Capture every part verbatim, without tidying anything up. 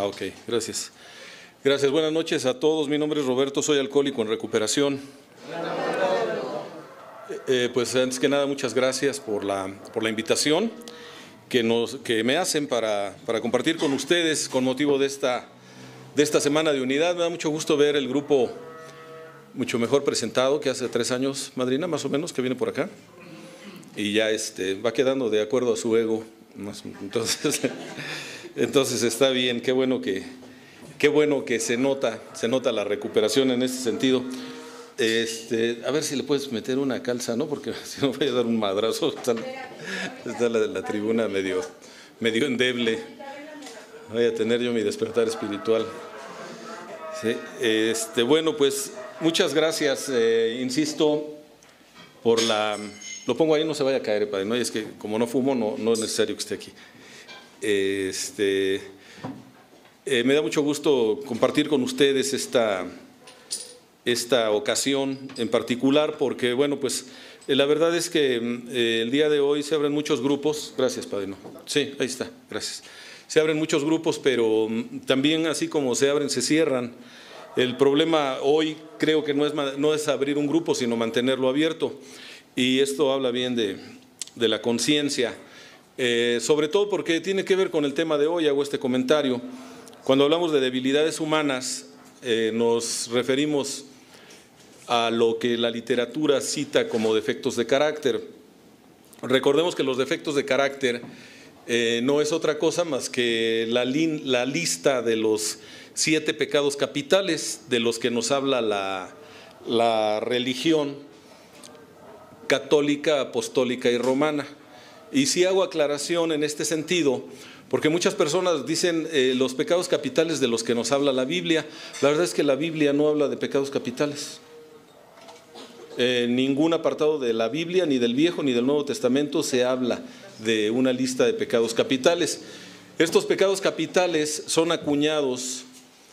Ah, ok, gracias. Gracias, buenas noches a todos. Mi nombre es Roberto, soy alcohólico en recuperación. Eh, pues antes que nada, muchas gracias por la, por la invitación que, nos, que me hacen para, para compartir con ustedes con motivo de esta, de esta Semana de Unidad. Me da mucho gusto ver el grupo mucho mejor presentado que hace tres años, madrina, más o menos, que viene por acá. Y ya este, va quedando de acuerdo a su ego. Entonces, entonces está bien, qué bueno que, qué bueno que se nota, se nota la recuperación en este sentido. Este, a ver si le puedes meter una calza, ¿no? Porque si no voy a dar un madrazo. Está, está la, la tribuna medio, medio endeble. Voy a tener yo mi despertar espiritual. Sí, este, bueno, pues muchas gracias, eh, insisto, por la... Lo pongo ahí, no se vaya a caer, padre, ¿no? Y es que como no fumo, no, no es necesario que esté aquí. Este, eh, me da mucho gusto compartir con ustedes esta, esta ocasión en particular, porque, bueno, pues eh, la verdad es que eh, el día de hoy se abren muchos grupos. Gracias, padre, ¿no? Sí, ahí está, gracias. Se abren muchos grupos, pero también así como se abren, se cierran. El problema hoy creo que no es, no es abrir un grupo, sino mantenerlo abierto. Y esto habla bien de, de la conciencia, eh, sobre todo porque tiene que ver con el tema de hoy. Hago este comentario. Cuando hablamos de debilidades humanas, eh, nos referimos a lo que la literatura cita como defectos de carácter. Recordemos que los defectos de carácter eh, no es otra cosa más que la, lin, la lista de los siete pecados capitales de los que nos habla la, la religión católica, apostólica y romana. Y sí hago aclaración en este sentido, porque muchas personas dicen eh, los pecados capitales de los que nos habla la Biblia. La verdad es que la Biblia no habla de pecados capitales. En eh, ningún apartado de la Biblia, ni del Viejo ni del Nuevo Testamento, se habla de una lista de pecados capitales. Estos pecados capitales son acuñados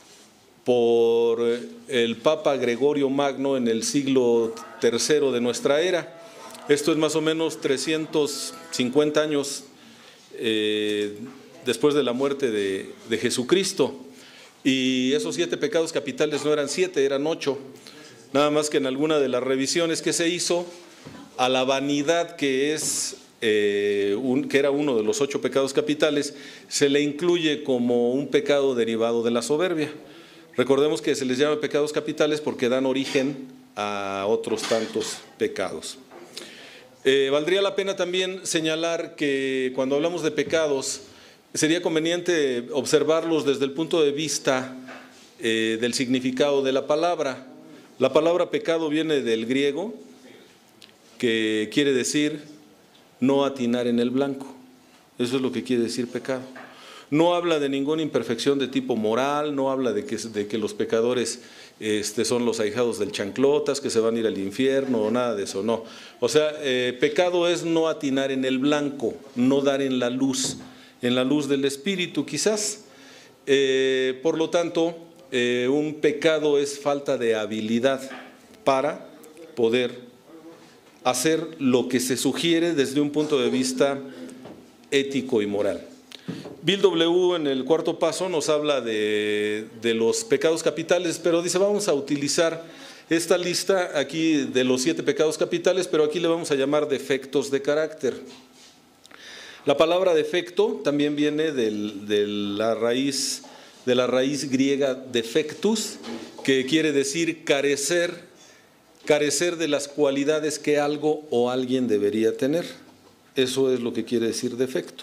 por el Papa Gregorio Magno en el siglo tercero de nuestra era. Esto es más o menos trescientos cincuenta años eh, después de la muerte de, de Jesucristo. Y esos siete pecados capitales no eran siete, eran ocho. Nada más que en alguna de las revisiones que se hizo, a la vanidad que es, eh, un, que era uno de los ocho pecados capitales, se le incluye como un pecado derivado de la soberbia. Recordemos que se les llama pecados capitales porque dan origen a otros tantos pecados. Eh, valdría la pena también señalar que cuando hablamos de pecados, sería conveniente observarlos desde el punto de vista eh, del significado de la palabra. La palabra pecado viene del griego, que quiere decir no atinar en el blanco. Eso es lo que quiere decir pecado. No habla de ninguna imperfección de tipo moral, no habla de que, de que los pecadores este, son los ahijados del chanclotas, que se van a ir al infierno o nada de eso, no. O sea, eh, pecado es no atinar en el blanco, no dar en la luz, en la luz del Espíritu quizás. Eh, por lo tanto, eh, un pecado es falta de habilidad para poder hacer lo que se sugiere desde un punto de vista ético y moral. Bill W. en el cuarto paso nos habla de, de los pecados capitales, pero dice vamos a utilizar esta lista aquí de los siete pecados capitales, pero aquí le vamos a llamar defectos de carácter. La palabra defecto también viene del, de, la raíz, de la raíz griega defectus, que quiere decir carecer, carecer de las cualidades que algo o alguien debería tener. Eso es lo que quiere decir defecto.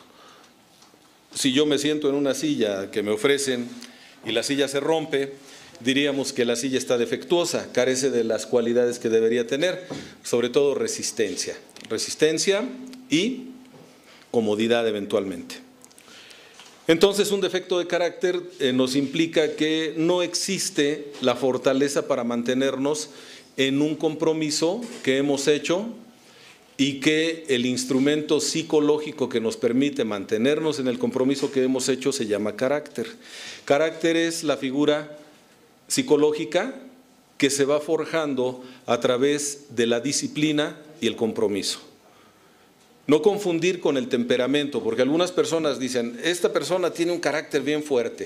Si yo me siento en una silla que me ofrecen y la silla se rompe, diríamos que la silla está defectuosa, carece de las cualidades que debería tener, sobre todo resistencia. Resistencia y comodidad eventualmente. Entonces, un defecto de carácter eh, nos implica que no existe la fortaleza para mantenernos en un compromiso que hemos hecho y que el instrumento psicológico que nos permite mantenernos en el compromiso que hemos hecho se llama carácter. Carácter es la figura psicológica que se va forjando a través de la disciplina y el compromiso. No confundir con el temperamento, porque algunas personas dicen, esta persona tiene un carácter bien fuerte.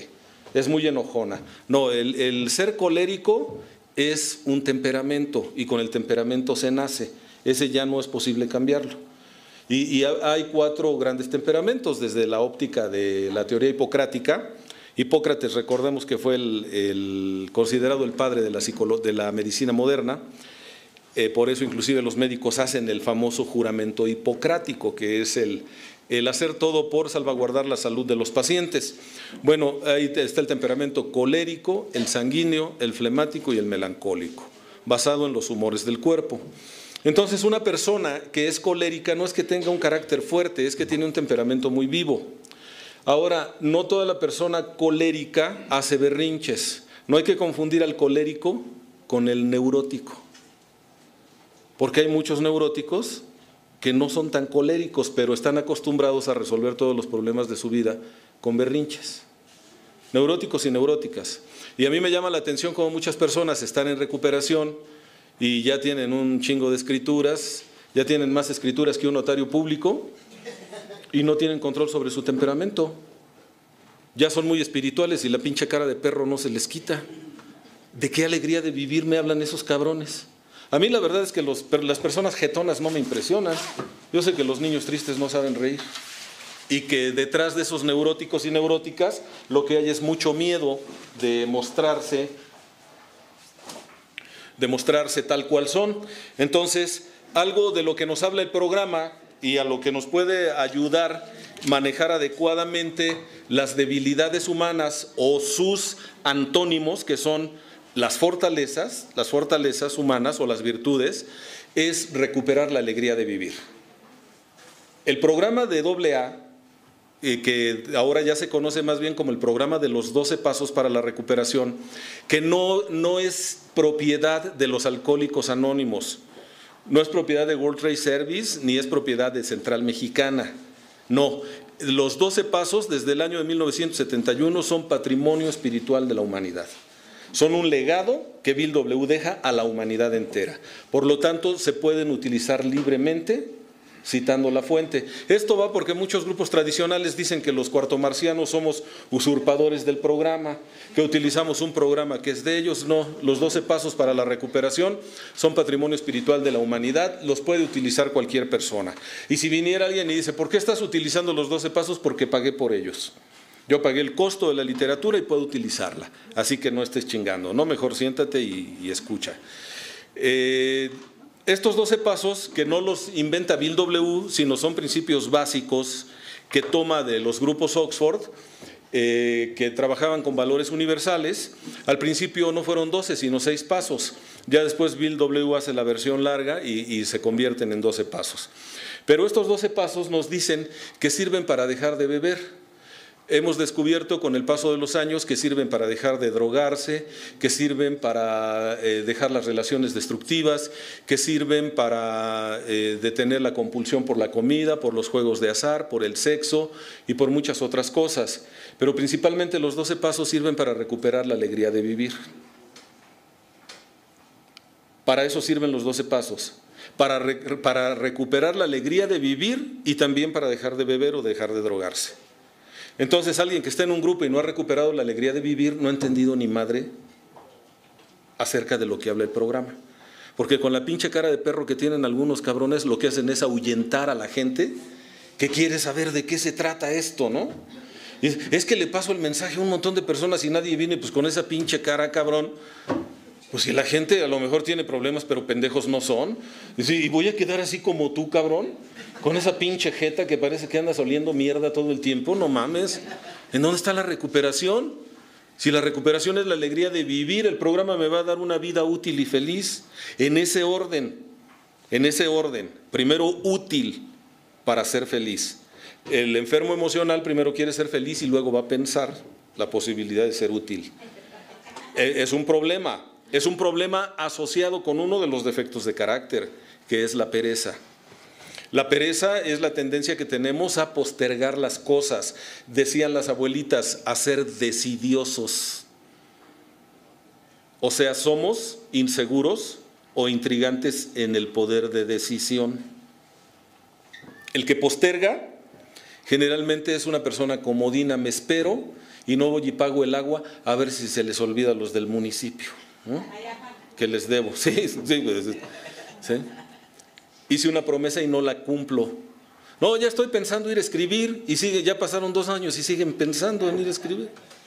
es muy enojona. No, el, el ser colérico es un temperamento y con el temperamento se nace. Ese ya no es posible cambiarlo. Y, y hay cuatro grandes temperamentos desde la óptica de la teoría hipocrática. Hipócrates, recordemos que fue el, el considerado el padre de la, de la medicina moderna. Eh, por eso inclusive los médicos hacen el famoso juramento hipocrático, que es el, el hacer todo por salvaguardar la salud de los pacientes. Bueno, ahí está el temperamento colérico, el sanguíneo, el flemático y el melancólico, basado en los humores del cuerpo. Entonces, una persona que es colérica no es que tenga un carácter fuerte, es que tiene un temperamento muy vivo. Ahora, no toda la persona colérica hace berrinches. No hay que confundir al colérico con el neurótico, porque hay muchos neuróticos que no son tan coléricos, pero están acostumbrados a resolver todos los problemas de su vida con berrinches. Neuróticos y neuróticas. Y a mí me llama la atención cómo muchas personas están en recuperación y ya tienen un chingo de escrituras, ya tienen más escrituras que un notario público y no tienen control sobre su temperamento. Ya son muy espirituales y la pinche cara de perro no se les quita. ¿De qué alegría de vivir me hablan esos cabrones? A mí la verdad es que los, las personas jetonas no me impresionan. Yo sé que los niños tristes no saben reír y que detrás de esos neuróticos y neuróticas lo que hay es mucho miedo de mostrarse, de mostrarse tal cual son. Entonces, algo de lo que nos habla el programa y a lo que nos puede ayudar a manejar adecuadamente las debilidades humanas o sus antónimos, que son las fortalezas, las fortalezas humanas o las virtudes, es recuperar la alegría de vivir. El programa de doble A, eh, que ahora ya se conoce más bien como el programa de los doce pasos para la recuperación, que no, no es propiedad de los alcohólicos anónimos, no es propiedad de World Trade Service, ni es propiedad de Central Mexicana. No, los doce pasos desde el año de mil novecientos setenta y uno son patrimonio espiritual de la humanidad. Son un legado que Bill W. deja a la humanidad entera. Por lo tanto, se pueden utilizar libremente citando la fuente. Esto va porque muchos grupos tradicionales dicen que los cuartomarcianos somos usurpadores del programa, que utilizamos un programa que es de ellos. No, los doce pasos para la recuperación son patrimonio espiritual de la humanidad, los puede utilizar cualquier persona. Y si viniera alguien y dice, ¿por qué estás utilizando los doce pasos? Porque pagué por ellos. Yo pagué el costo de la literatura y puedo utilizarla, así que no estés chingando, no, mejor siéntate y, y escucha. Eh, estos doce pasos, que no los inventa Bill W., sino son principios básicos que toma de los grupos Oxford, eh, que trabajaban con valores universales. Al principio no fueron doce, sino seis pasos. Ya después Bill W. hace la versión larga y, y se convierten en doce pasos. Pero estos doce pasos nos dicen que sirven para dejar de beber. Hemos descubierto con el paso de los años que sirven para dejar de drogarse, que sirven para eh, dejar las relaciones destructivas, que sirven para eh, detener la compulsión por la comida, por los juegos de azar, por el sexo y por muchas otras cosas. Pero principalmente los doce pasos sirven para recuperar la alegría de vivir. Para eso sirven los doce pasos, para, re, para recuperar la alegría de vivir y también para dejar de beber o dejar de drogarse. Entonces, alguien que está en un grupo y no ha recuperado la alegría de vivir, no ha entendido ni madre acerca de lo que habla el programa. Porque con la pinche cara de perro que tienen algunos cabrones, lo que hacen es ahuyentar a la gente que quiere saber de qué se trata esto, ¿no? Es que le paso el mensaje a un montón de personas y nadie viene pues con esa pinche cara, cabrón. Pues si la gente a lo mejor tiene problemas, pero pendejos no son. Y voy a quedar así como tú, cabrón, con esa pinche jeta que parece que andas oliendo mierda todo el tiempo. No mames. ¿En dónde está la recuperación? Si la recuperación es la alegría de vivir, el programa me va a dar una vida útil y feliz. En ese orden, en ese orden. Primero útil para ser feliz. El enfermo emocional primero quiere ser feliz y luego va a pensar la posibilidad de ser útil. Es un problema. Es un problema asociado con uno de los defectos de carácter, que es la pereza. La pereza es la tendencia que tenemos a postergar las cosas. Decían las abuelitas, a ser decidiosos. O sea, somos inseguros o intrigantes en el poder de decisión. El que posterga generalmente es una persona comodina, me espero y no voy y pago el agua a ver si se les olvida a los del municipio, ¿no? Que les debo. Sí, sí, pues, sí. Hice una promesa y no la cumplo. No, ya estoy pensando ir a escribir y sigue, ya pasaron dos años y siguen pensando en ir a escribir.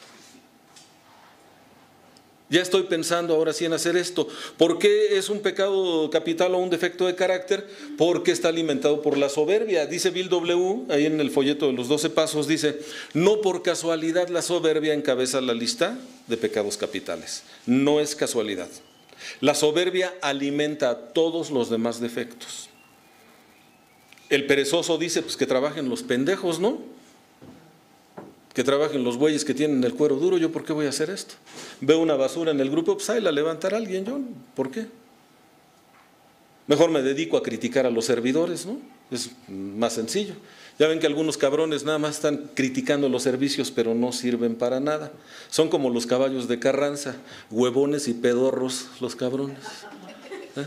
Ya estoy pensando ahora sí en hacer esto. ¿Por qué es un pecado capital o un defecto de carácter? Porque está alimentado por la soberbia. Dice Bill W., ahí en el folleto de los doce pasos, dice, no por casualidad la soberbia encabeza la lista de pecados capitales. No es casualidad. La soberbia alimenta a todos los demás defectos. El perezoso dice, pues que trabajen los pendejos, ¿no? Que trabajen los bueyes que tienen el cuero duro, ¿yo por qué voy a hacer esto? Veo una basura en el grupo, pues ahí la levantará alguien, ¿yo? ¿Por qué? Mejor me dedico a criticar a los servidores, ¿no? Es más sencillo. Ya ven que algunos cabrones nada más están criticando los servicios, pero no sirven para nada. Son como los caballos de Carranza, huevones y pedorros los cabrones. ¿Eh?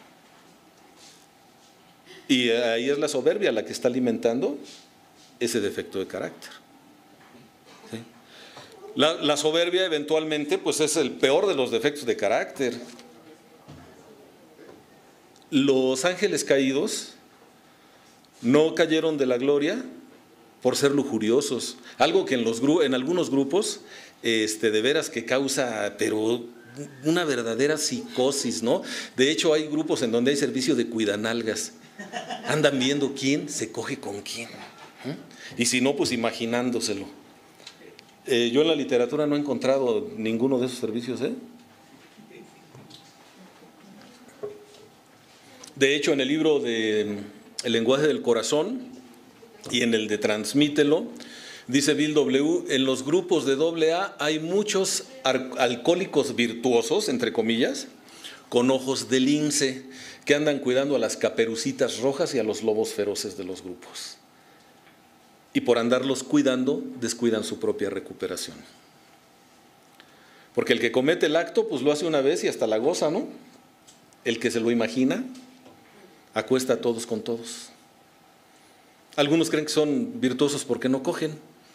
Y ahí es la soberbia la que está alimentando ese defecto de carácter. ¿Sí? La, la soberbia eventualmente pues es el peor de los defectos de carácter. Los ángeles caídos no cayeron de la gloria por ser lujuriosos, algo que en, los, en algunos grupos este, de veras que causa, pero una verdadera psicosis, ¿no? De hecho hay grupos en donde hay servicio de cuidanalgas, andan viendo quién se coge con quién, ¿eh? Y si no, pues imaginándoselo. Eh, yo en la literatura no he encontrado ninguno de esos servicios, ¿eh? De hecho, en el libro de El lenguaje del corazón y en el de Transmítelo, dice Bill W., en los grupos de doble A hay muchos alcohólicos virtuosos, entre comillas, con ojos de lince, que andan cuidando a las caperucitas rojas y a los lobos feroces de los grupos. Y por andarlos cuidando, descuidan su propia recuperación. Porque el que comete el acto, pues lo hace una vez y hasta la goza, ¿no? El que se lo imagina, acuesta a todos con todos. Algunos creen que son virtuosos porque no cogen.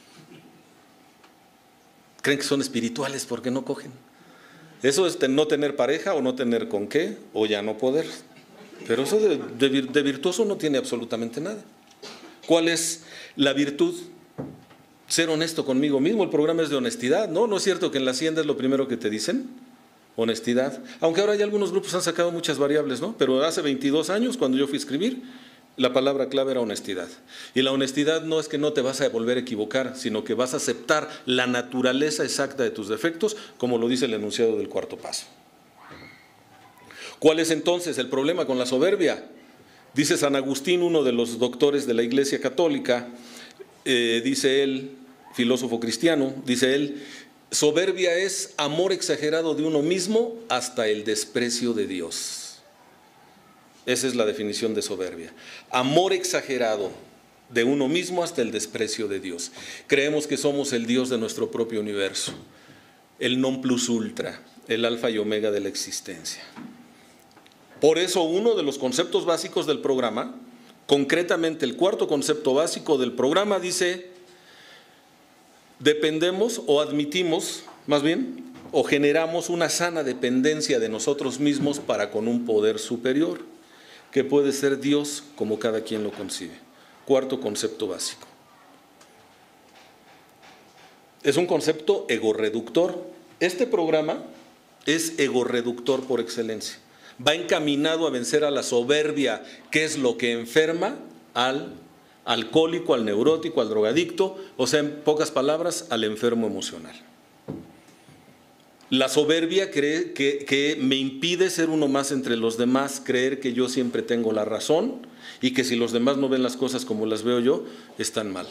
Creen que son espirituales porque no cogen. Eso es no tener pareja o no tener con qué, o ya no poder. Pero eso de, de, de virtuoso no tiene absolutamente nada. ¿Cuál es la virtud? Ser honesto conmigo mismo. El programa es de honestidad, ¿no? ¿No es cierto que en la hacienda es lo primero que te dicen? Honestidad. Aunque ahora ya algunos grupos han sacado muchas variables, ¿no? Pero hace veintidós años, cuando yo fui a escribir, la palabra clave era honestidad. Y la honestidad no es que no te vas a volver a equivocar, sino que vas a aceptar la naturaleza exacta de tus defectos, como lo dice el enunciado del cuarto paso. ¿Cuál es entonces el problema con la soberbia? Dice San Agustín, uno de los doctores de la Iglesia Católica, eh, dice él, filósofo cristiano, dice él, soberbia es amor exagerado de uno mismo hasta el desprecio de Dios. Esa es la definición de soberbia. Amor exagerado de uno mismo hasta el desprecio de Dios. Creemos que somos el Dios de nuestro propio universo, el non plus ultra, el alfa y omega de la existencia. Por eso uno de los conceptos básicos del programa, concretamente el cuarto concepto básico del programa dice, dependemos o admitimos, más bien, o generamos una sana dependencia de nosotros mismos para con un poder superior, que puede ser Dios como cada quien lo concibe. Cuarto concepto básico. Es un concepto egorreductor. Este programa es egorreductor por excelencia. Va encaminado a vencer a la soberbia, que es lo que enferma al alcohólico, al neurótico, al drogadicto, o sea, en pocas palabras, al enfermo emocional. La soberbia cree que, que me impide ser uno más entre los demás, creer que yo siempre tengo la razón y que si los demás no ven las cosas como las veo yo, están mal.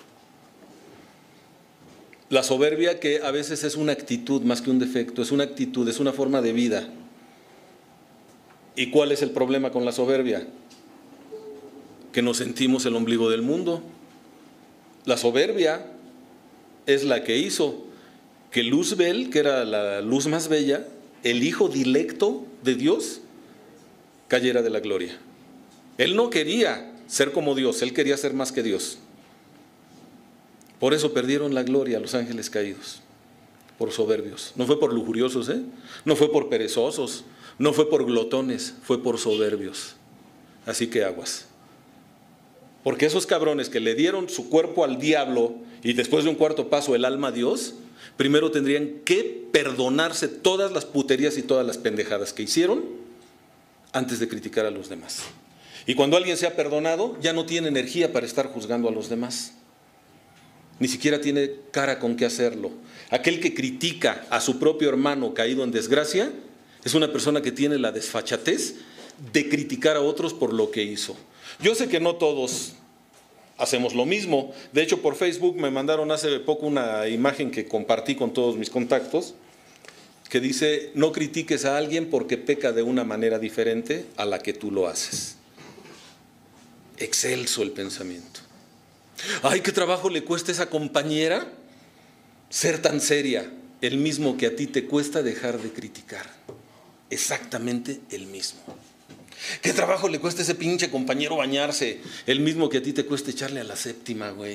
La soberbia, que a veces es una actitud más que un defecto, es una actitud, es una forma de vida. ¿Y cuál es el problema con la soberbia? Que nos sentimos el ombligo del mundo. La soberbia es la que hizo que Luzbel, que era la luz más bella, el hijo dilecto de Dios, cayera de la gloria. Él no quería ser como Dios, él quería ser más que Dios. Por eso perdieron la gloria los ángeles caídos, por soberbios. No fue por lujuriosos, ¿eh? No fue por perezosos, no fue por glotones, fue por soberbios. Así que aguas. Porque esos cabrones que le dieron su cuerpo al diablo y después de un cuarto paso el alma a Dios, primero tendrían que perdonarse todas las puterías y todas las pendejadas que hicieron antes de criticar a los demás. Y cuando alguien se ha perdonado, ya no tiene energía para estar juzgando a los demás. Ni siquiera tiene cara con qué hacerlo. Aquel que critica a su propio hermano caído en desgracia es una persona que tiene la desfachatez de criticar a otros por lo que hizo. Yo sé que no todos hacemos lo mismo. De hecho, por Facebook me mandaron hace poco una imagen que compartí con todos mis contactos que dice: no critiques a alguien porque peca de una manera diferente a la que tú lo haces. Excelso el pensamiento. Ay, qué trabajo le cuesta a esa compañera ser tan seria. El mismo que a ti te cuesta dejar de criticar. Exactamente el mismo. ¿Qué trabajo le cuesta a ese pinche compañero bañarse? El mismo que a ti te cuesta echarle a la séptima, güey.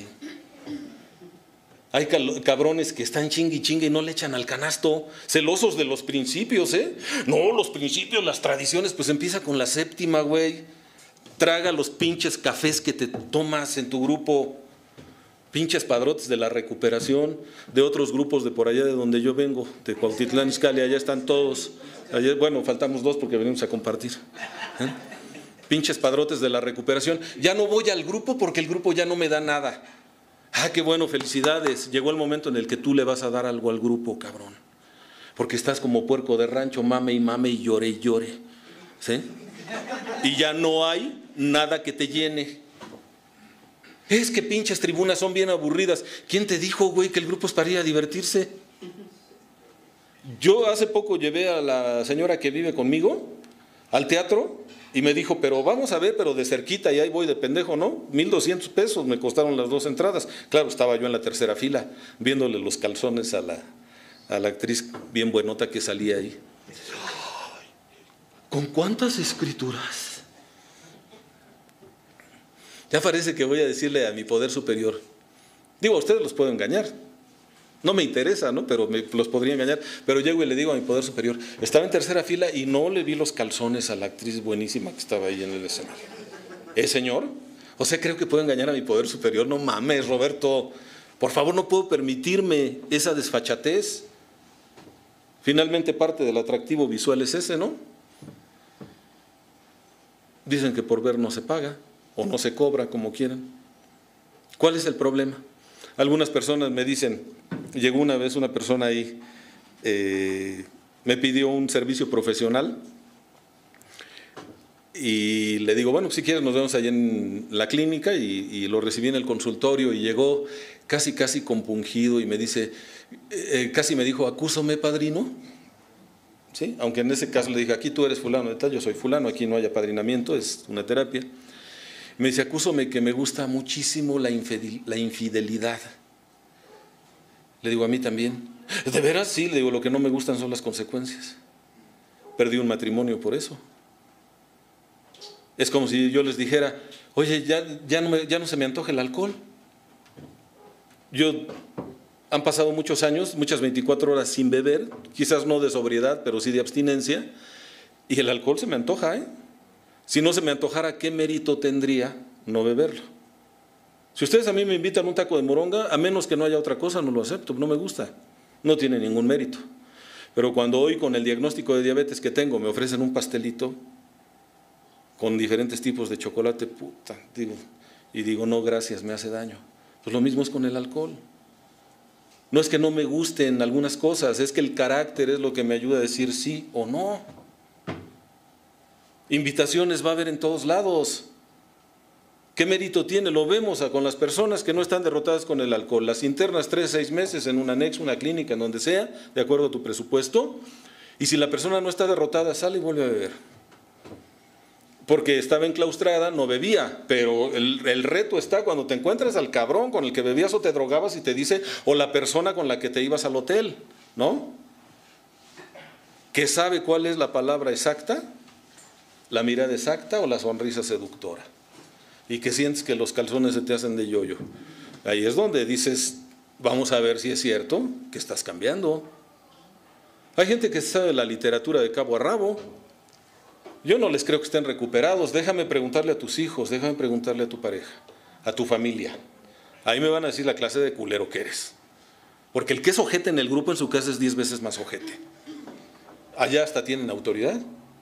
Hay cabrones que están chingue y chingue y no le echan al canasto. Celosos de los principios, ¿eh? No, los principios, las tradiciones, pues empieza con la séptima, güey. Traga los pinches cafés que te tomas en tu grupo. Pinches padrotes de la recuperación, de otros grupos de por allá de donde yo vengo, de Cuautitlán Izcalli, allá están todos. Allá, bueno, faltamos dos porque venimos a compartir. ¿Eh? Pinches padrotes de la recuperación. Ya no voy al grupo porque el grupo ya no me da nada. Ah, qué bueno, felicidades. Llegó el momento en el que tú le vas a dar algo al grupo, cabrón. Porque estás como puerco de rancho, mame y mame y llore y llore. ¿Sí? Y ya no hay nada que te llene. Es que pinches tribunas son bien aburridas. ¿Quién te dijo, güey, que el grupo es para ir a divertirse? Yo hace poco llevé a la señora que vive conmigo al teatro y me dijo, pero vamos a ver, pero de cerquita, y ahí voy de pendejo, ¿no? mil doscientos pesos me costaron las dos entradas. Claro, estaba yo en la tercera fila viéndole los calzones a la, a la actriz bien buenota que salía ahí. ¿Con cuántas escrituras? Ya parece que voy a decirle a mi poder superior. Digo, a ustedes los puedo engañar. No me interesa, ¿no? Pero me, los podría engañar. Pero llego y le digo a mi poder superior, estaba en tercera fila y no le vi los calzones a la actriz buenísima que estaba ahí en el escenario. ¿Eh, señor? O sea, creo que puedo engañar a mi poder superior. No mames, Roberto. Por favor, no puedo permitirme esa desfachatez. Finalmente, parte del atractivo visual es ese, ¿no? Dicen que por ver no se paga. O no se cobra, como quieran. ¿Cuál es el problema? Algunas personas me dicen, llegó una vez una persona ahí, eh, me pidió un servicio profesional y le digo, bueno, si quieres nos vemos allá en la clínica y, y lo recibí en el consultorio y llegó casi, casi compungido y me dice, eh, casi me dijo, acúsame, padrino. ¿Sí? Aunque en ese caso le dije, aquí tú eres fulano de tal, yo soy fulano, aquí no hay apadrinamiento, es una terapia. Me dice, acúsame que me gusta muchísimo la infidelidad. Le digo, a mí también. ¿De veras? Sí, le digo, lo que no me gustan son las consecuencias. Perdí un matrimonio por eso. Es como si yo les dijera, oye, ya, ya, no, me, ya no se me antoja el alcohol. Yo, han pasado muchos años, muchas veinticuatro horas sin beber, quizás no de sobriedad, pero sí de abstinencia, y el alcohol se me antoja, ¿eh? Si no se me antojara, ¿qué mérito tendría no beberlo? Si ustedes a mí me invitan un taco de moronga, a menos que no haya otra cosa, no lo acepto, no me gusta, no tiene ningún mérito. Pero cuando hoy con el diagnóstico de diabetes que tengo me ofrecen un pastelito con diferentes tipos de chocolate, puta, digo, y digo, no, gracias, me hace daño. Pues lo mismo es con el alcohol. No es que no me gusten algunas cosas, es que el carácter es lo que me ayuda a decir sí o no. Invitaciones va a haber en todos lados. ¿Qué mérito tiene? Lo vemos con las personas que no están derrotadas con el alcohol. Las internas tres, seis meses en un anexo, una clínica, en donde sea, de acuerdo a tu presupuesto. Y si la persona no está derrotada, sale y vuelve a beber. Porque estaba enclaustrada, no bebía. Pero el, el reto está cuando te encuentras al cabrón con el que bebías o te drogabas y te dice, o la persona con la que te ibas al hotel, ¿no? Que sabe cuál es la palabra exacta, la mirada exacta o la sonrisa seductora, y que sientes que los calzones se te hacen de yoyo. Ahí es donde dices, vamos a ver si es cierto que estás cambiando. Hay gente que sabe la literatura de cabo a rabo. Yo no les creo que estén recuperados. Déjame preguntarle a tus hijos, déjame preguntarle a tu pareja, a tu familia. Ahí me van a decir la clase de culero que eres. Porque el que es ojete en el grupo en su casa es diez veces más ojete. Allá hasta tienen autoridad.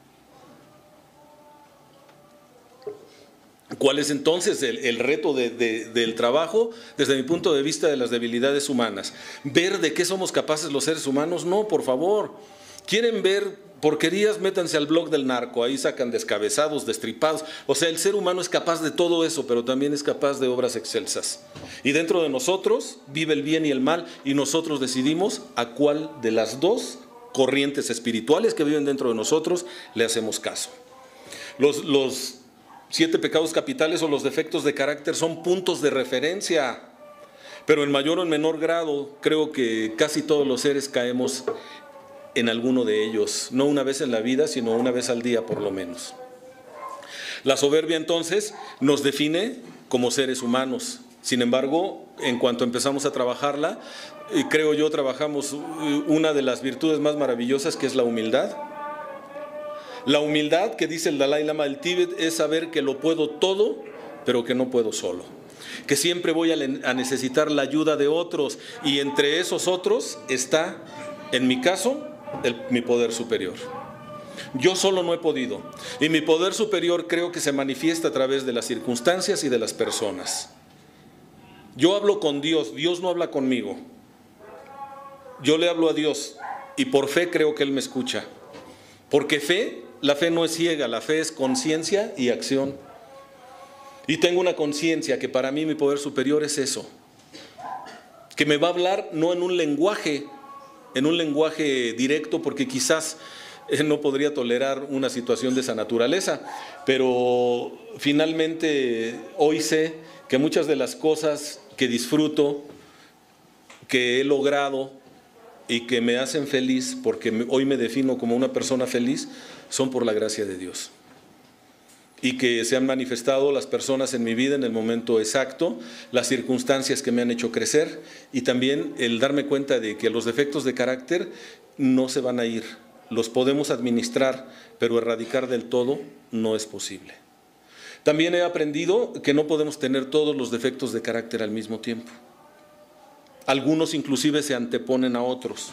¿Cuál es entonces el, el reto de, de, del trabajo desde mi punto de vista de las debilidades humanas? ¿Ver de qué somos capaces los seres humanos? No, por favor. ¿Quieren ver porquerías? Métanse al blog del narco, ahí sacan descabezados, destripados. O sea, el ser humano es capaz de todo eso, pero también es capaz de obras excelsas. Y dentro de nosotros vive el bien y el mal, y nosotros decidimos a cuál de las dos corrientes espirituales que viven dentro de nosotros le hacemos caso. Los... los Siete pecados capitales o los defectos de carácter son puntos de referencia, pero en mayor o en menor grado creo que casi todos los seres caemos en alguno de ellos, no una vez en la vida, sino una vez al día por lo menos. La soberbia entonces nos define como seres humanos. Sin embargo, en cuanto empezamos a trabajarla, creo yo trabajamos una de las virtudes más maravillosas, que es la humildad. La humildad, que dice el Dalai Lama del Tíbet, es saber que lo puedo todo, pero que no puedo solo. Que siempre voy a, a necesitar la ayuda de otros, y entre esos otros está, en mi caso, el, mi poder superior. Yo solo no he podido, y mi poder superior creo que se manifiesta a través de las circunstancias y de las personas. Yo hablo con Dios, Dios no habla conmigo. Yo le hablo a Dios, y por fe creo que Él me escucha. Porque fe... La fe no es ciega, la fe es conciencia y acción. Y tengo una conciencia que para mí mi poder superior es eso. Que me va a hablar no en un lenguaje, en un lenguaje directo, porque quizás no podría tolerar una situación de esa naturaleza. Pero finalmente hoy sé que muchas de las cosas que disfruto, que he logrado y que me hacen feliz, porque hoy me defino como una persona feliz, son por la gracia de Dios. Y que se han manifestado las personas en mi vida en el momento exacto, las circunstancias que me han hecho crecer, y también el darme cuenta de que los defectos de carácter no se van a ir. Los podemos administrar, pero erradicar del todo no es posible. También he aprendido que no podemos tener todos los defectos de carácter al mismo tiempo. Algunos inclusive se anteponen a otros.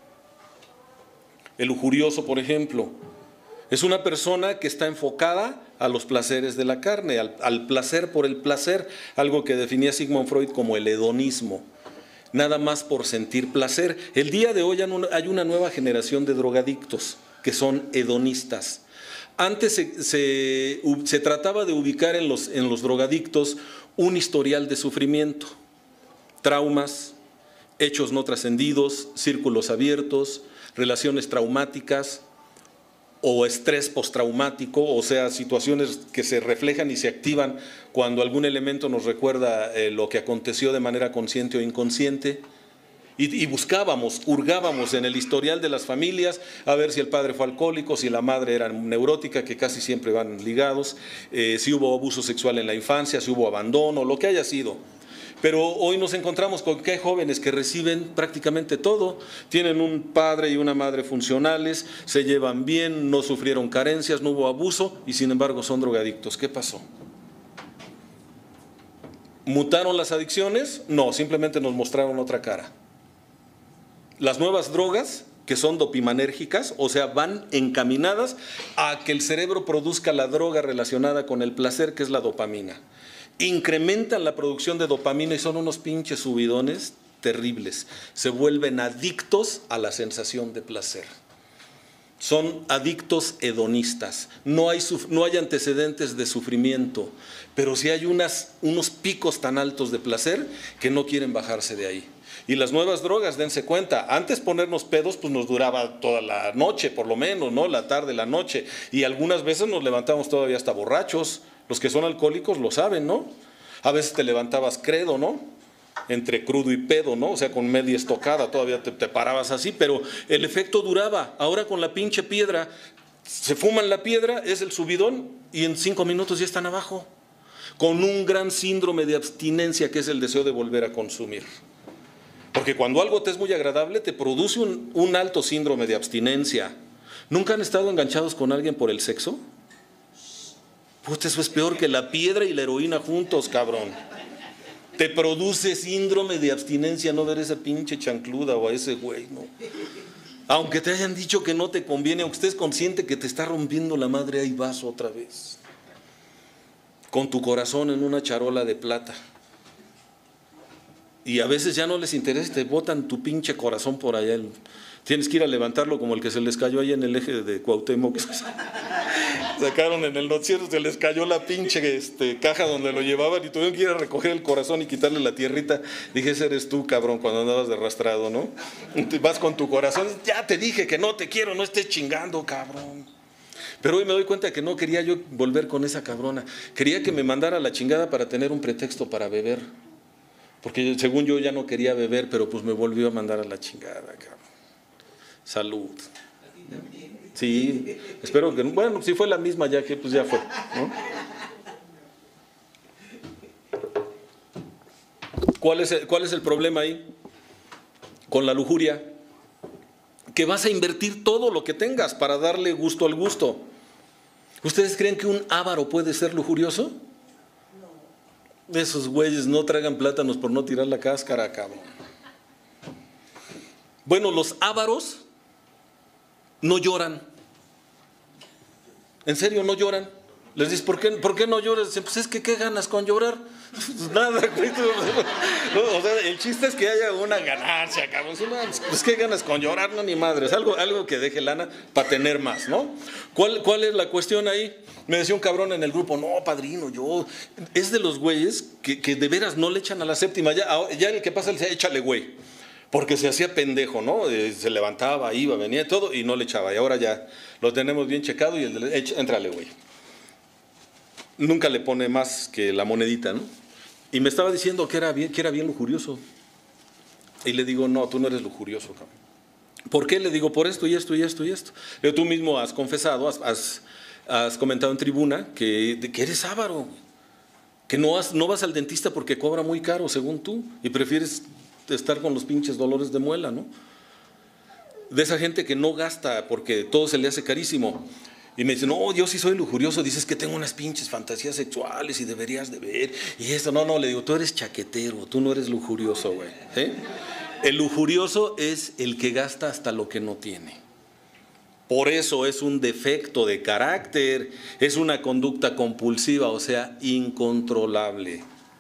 El lujurioso, por ejemplo, es una persona que está enfocada a los placeres de la carne, al, al placer por el placer, algo que definía Sigmund Freud como el hedonismo, nada más por sentir placer. El día de hoy hay una nueva generación de drogadictos que son hedonistas. Antes se, se, se trataba de ubicar en los, en los drogadictos un historial de sufrimiento, traumas, hechos no trascendidos, círculos abiertos, relaciones traumáticas o estrés postraumático, o sea, situaciones que se reflejan y se activan cuando algún elemento nos recuerda eh, lo que aconteció de manera consciente o inconsciente. Y, y buscábamos, hurgábamos en el historial de las familias a ver si el padre fue alcohólico, si la madre era neurótica, que casi siempre van ligados, eh, si hubo abuso sexual en la infancia, si hubo abandono, lo que haya sido. Pero hoy nos encontramos con que hay jóvenes que reciben prácticamente todo, tienen un padre y una madre funcionales, se llevan bien, no sufrieron carencias, no hubo abuso y sin embargo son drogadictos. ¿Qué pasó? ¿Mutaron las adicciones? No, simplemente nos mostraron otra cara. Las nuevas drogas, que son dopimanérgicas, o sea, van encaminadas a que el cerebro produzca la droga relacionada con el placer, que es la dopamina. Incrementan la producción de dopamina y son unos pinches subidones terribles. Se vuelven adictos a la sensación de placer. Son adictos hedonistas. No hay, no hay antecedentes de sufrimiento, pero sí hay unas, unos picos tan altos de placer que no quieren bajarse de ahí. Y las nuevas drogas, dense cuenta, antes ponernos pedos pues nos duraba toda la noche, por lo menos, ¿no? La tarde, la noche. Y algunas veces nos levantamos todavía hasta borrachos. Los que son alcohólicos lo saben, ¿no? A veces te levantabas credo, ¿no? Entre crudo y pedo, ¿no? O sea, con media estocada, todavía te, te parabas así, pero el efecto duraba. Ahora con la pinche piedra, se fuman la piedra, es el subidón y en cinco minutos ya están abajo. con un gran síndrome de abstinencia que es el deseo de volver a consumir. Porque cuando algo te es muy agradable, te produce un, un alto síndrome de abstinencia. ¿Nunca han estado enganchados con alguien por el sexo? Puta, eso es peor que la piedra y la heroína juntos, cabrón. Te produce síndrome de abstinencia no ver a esa pinche chancluda o a ese güey, ¿no? Aunque te hayan dicho que no te conviene, aunque estés consciente que te está rompiendo la madre, ahí vas otra vez. Con tu corazón en una charola de plata. Y a veces ya no les interesa, te botan tu pinche corazón por allá. Tienes que ir a levantarlo como el que se les cayó ahí en el eje de Cuauhtémoc. Sacaron en el noticiero, se les cayó la pinche este, caja donde lo llevaban y tuvieron que ir a recoger el corazón y quitarle la tierrita. Dije, ese eres tú, cabrón, cuando andabas de arrastrado, ¿no? Y vas con tu corazón, ya te dije que no te quiero, no estés chingando, cabrón. Pero hoy me doy cuenta que no quería yo volver con esa cabrona. Quería que me mandara a la chingada para tener un pretexto para beber. Porque según yo ya no quería beber, pero pues me volvió a mandar a la chingada, cabrón. Salud. Sí, espero que, bueno, si fue la misma ya que pues ya fue, ¿no? ¿Cuál es el, cuál es el problema ahí? Con la lujuria. Que vas a invertir todo lo que tengas para darle gusto al gusto. ¿Ustedes creen que un avaro puede ser lujurioso? No. Esos güeyes no tragan plátanos por no tirar la cáscara, cabrón. Bueno, los ávaros no lloran. En serio, no lloran. Les dices, ¿por qué, ¿por qué no lloras? Dicen, pues es que ¿qué ganas con llorar? Pues nada, güey. O sea, el chiste es que haya una ganancia, cabrón. Pues ¿qué ganas con llorar? No, ni madres. Algo, algo que deje lana para tener más, ¿no? ¿Cuál, ¿Cuál es la cuestión ahí? Me decía un cabrón en el grupo, no, padrino, yo... Es de los güeyes que, que de veras no le echan a la séptima. Ya, ya el que pasa le dice, échale, güey. Porque se hacía pendejo, ¿no? Se levantaba, iba, venía, todo, y no le echaba. Y ahora ya lo tenemos bien checado y el de, éntrale, güey. Nunca le pone más que la monedita, ¿no? Y me estaba diciendo que era bien, que era bien lujurioso. Y le digo, no, tú no eres lujurioso, cabrón. ¿Por qué? Le digo, por esto y esto y esto y esto. Pero tú mismo has confesado, has, has, has comentado en tribuna que, que eres avaro. Que no, has, no vas al dentista porque cobra muy caro, según tú. Y prefieres estar con los pinches dolores de muela, ¿no? De esa gente que no gasta porque todo se le hace carísimo. Y me dice, no, yo sí soy lujurioso, dices que tengo unas pinches fantasías sexuales y deberías de ver. Y esto, no, no, le digo, tú eres chaquetero, tú no eres lujurioso, güey. ¿Sí? El lujurioso es el que gasta hasta lo que no tiene. Por eso es un defecto de carácter, es una conducta compulsiva, o sea, incontrolable.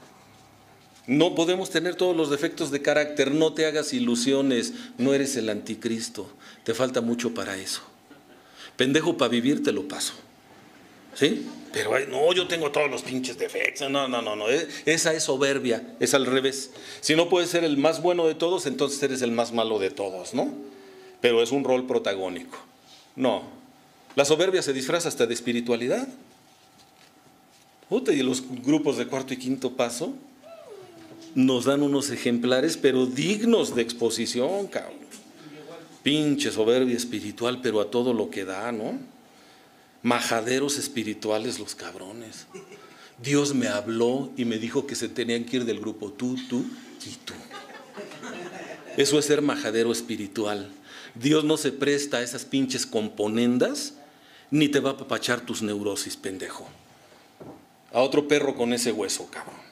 No podemos tener todos los defectos de carácter, no te hagas ilusiones, no eres el anticristo, te falta mucho para eso. Pendejo para vivir te lo paso, ¿sí? Pero ay, no, yo tengo todos los pinches defectos, no, no, no, no, esa es soberbia, es al revés. Si no puedes ser el más bueno de todos, entonces eres el más malo de todos, ¿no? Pero es un rol protagónico. No, la soberbia se disfraza hasta de espiritualidad. Puta, y los grupos de cuarto y quinto paso nos dan unos ejemplares, pero dignos de exposición, cabrón. Pinche soberbia espiritual, pero a todo lo que da, ¿no? Majaderos espirituales los cabrones. Dios me habló y me dijo que se tenían que ir del grupo, tú, tú y tú. Eso es ser majadero espiritual. Dios no se presta a esas pinches componendas, ni te va a apapachar tus neurosis, pendejo. A otro perro con ese hueso, cabrón.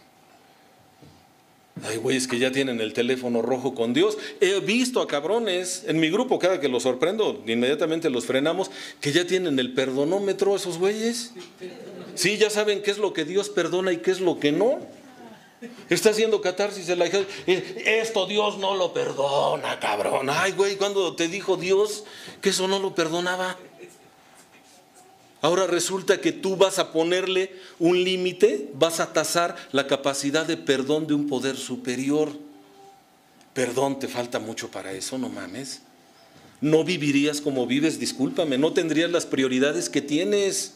Hay güeyes que ya tienen el teléfono rojo con Dios. He visto a cabrones en mi grupo, cada que los sorprendo, inmediatamente los frenamos, que ya tienen el perdonómetro esos güeyes. Sí, ya saben qué es lo que Dios perdona y qué es lo que no. Está haciendo catarsis en la hija. Esto Dios no lo perdona, cabrón. Ay, güey, ¿cuándo te dijo Dios que eso no lo perdonaba? Ahora resulta que tú vas a ponerle un límite, vas a tasar la capacidad de perdón de un poder superior. Perdón, te falta mucho para eso, no mames. No vivirías como vives, discúlpame, no tendrías las prioridades que tienes.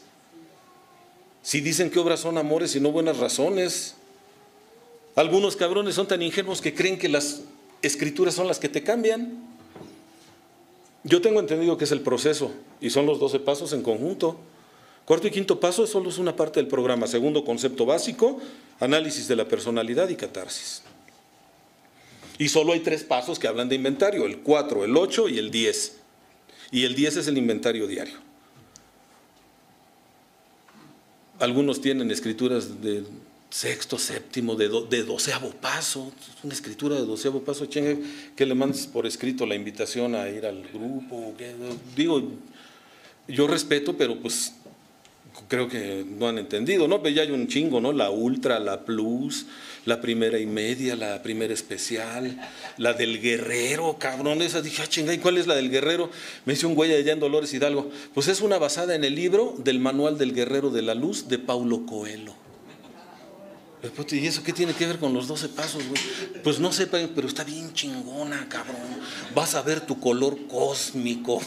Si dicen que obras son amores y no buenas razones. Algunos cabrones son tan ingenuos que creen que las escrituras son las que te cambian. Yo tengo entendido que es el proceso y son los doce pasos en conjunto. Cuarto y quinto paso solo es una parte del programa. Segundo concepto básico, análisis de la personalidad y catarsis. Y solo hay tres pasos que hablan de inventario, el cuatro, el ocho y el diez. Y el diez es el inventario diario. Algunos tienen escrituras de sexto, séptimo, de, do, de doceavo paso, una escritura de doceavo paso, chinga, que le mandes por escrito la invitación a ir al grupo. Que, digo, yo respeto, pero pues creo que no han entendido, ¿no? Pero ya hay un chingo, ¿no? La ultra, la plus, la primera y media, la primera especial, la del guerrero, cabrón, esa. Dije, ah, chinga, ¿y cuál es la del guerrero? Me dice un güey allá en Dolores Hidalgo. Pues es una basada en el libro del Manual del Guerrero de la Luz de Paulo Coelho. ¿Y eso qué tiene que ver con los doce pasos, güey? Pues no sé, pero está bien chingona, cabrón. Vas a ver tu color cósmico.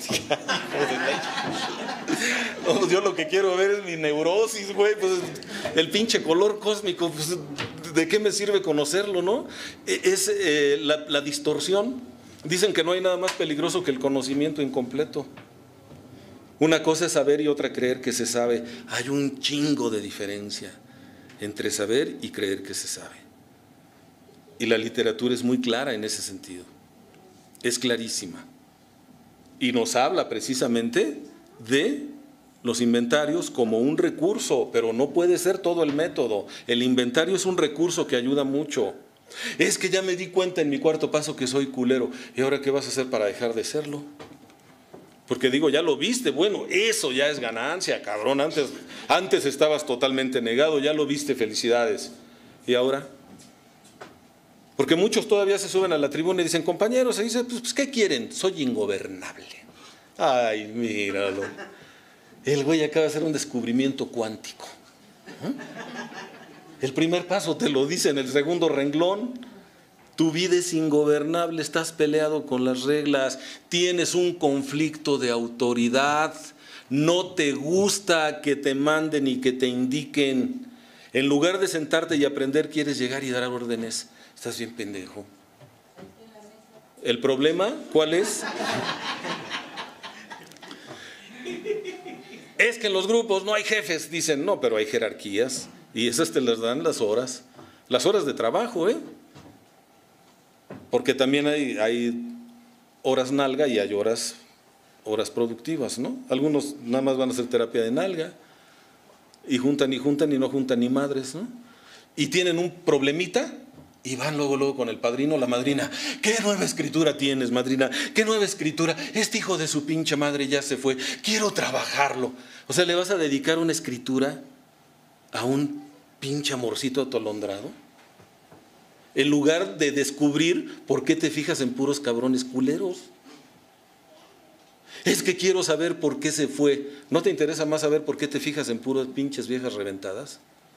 No, yo lo que quiero ver es mi neurosis, güey. Pues el pinche color cósmico, pues, ¿de qué me sirve conocerlo, no? Es eh, la, la distorsión. Dicen que no hay nada más peligroso que el conocimiento incompleto. Una cosa es saber y otra creer que se sabe. Hay un chingo de diferencia entre saber y creer que se sabe. Y la literatura es muy clara en ese sentido. Es clarísima. Y nos habla precisamente de los inventarios como un recurso, pero no puede ser todo el método. El inventario es un recurso que ayuda mucho. Es que ya me di cuenta en mi cuarto paso que soy culero. ¿Y ahora qué vas a hacer para dejar de serlo? Porque digo, ya lo viste, bueno, eso ya es ganancia, cabrón. Antes, antes estabas totalmente negado, ya lo viste, felicidades. ¿Y ahora? Porque muchos todavía se suben a la tribuna y dicen, compañeros, se dice, pues, ¿qué quieren? Soy ingobernable. Ay, míralo. El güey acaba de hacer un descubrimiento cuántico. ¿Eh? El primer paso te lo dice en el segundo renglón. Tu vida es ingobernable, estás peleado con las reglas, tienes un conflicto de autoridad, no te gusta que te manden y que te indiquen. En lugar de sentarte y aprender, quieres llegar y dar órdenes. Estás bien pendejo. ¿El problema cuál es? Es que en los grupos no hay jefes. Dicen, no, pero hay jerarquías. Y esas te las dan las horas. Las horas de trabajo, ¿eh? Porque también hay, hay horas nalga y hay horas, horas productivas, ¿no? Algunos nada más van a hacer terapia de nalga y juntan y juntan y no juntan ni madres, ¿no? Y tienen un problemita y van luego, luego con el padrino o la madrina. ¿Qué nueva escritura tienes, madrina? ¿Qué nueva escritura? Este hijo de su pinche madre ya se fue. Quiero trabajarlo. O sea, ¿le vas a dedicar una escritura a un pinche amorcito atolondrado? En lugar de descubrir por qué te fijas en puros cabrones culeros. Es que quiero saber por qué se fue. ¿No te interesa más saber por qué te fijas en puras pinches viejas reventadas?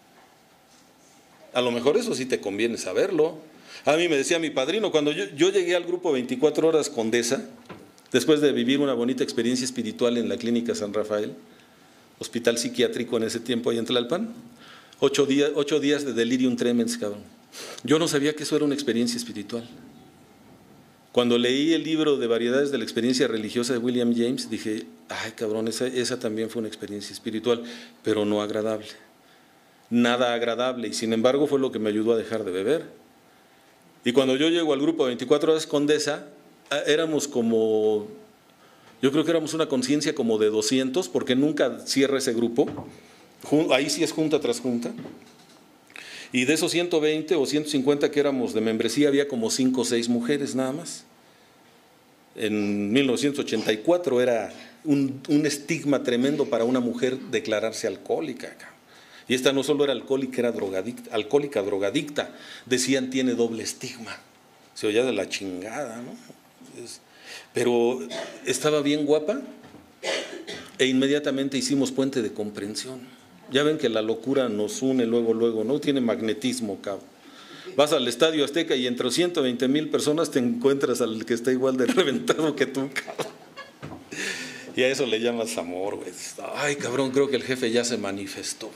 A lo mejor eso sí te conviene saberlo. A mí me decía mi padrino, cuando yo, yo llegué al grupo veinticuatro horas Condesa, después de vivir una bonita experiencia espiritual en la Clínica San Rafael, hospital psiquiátrico en ese tiempo ahí en Tlalpan, ocho días, ocho días de delirium tremens, cabrón. Yo no sabía que eso era una experiencia espiritual. Cuando leí el libro de variedades de la experiencia religiosa de William James, dije, ay cabrón, esa, esa también fue una experiencia espiritual, pero no agradable. Nada agradable, y sin embargo fue lo que me ayudó a dejar de beber. Y cuando yo llego al grupo de veinticuatro horas Condesa, éramos como, yo creo que éramos una conciencia como de doscientos, porque nunca cierra ese grupo, ahí sí es junta tras junta. Y de esos ciento veinte o ciento cincuenta que éramos de membresía, había como cinco o seis mujeres nada más. En mil novecientos ochenta y cuatro era un, un estigma tremendo para una mujer declararse alcohólica. Y esta no solo era alcohólica, era drogadicta, alcohólica, drogadicta. Decían, tiene doble estigma. Se oía de la chingada, ¿no? Es, pero estaba bien guapa e inmediatamente hicimos puente de comprensión. Ya ven que la locura nos une luego, luego, ¿no? Tiene magnetismo, cabrón. Vas al Estadio Azteca y entre ciento veinte mil personas te encuentras al que está igual de reventado que tú, cabrón. Y a eso le llamas amor, güey. Ay, cabrón, creo que el jefe ya se manifestó.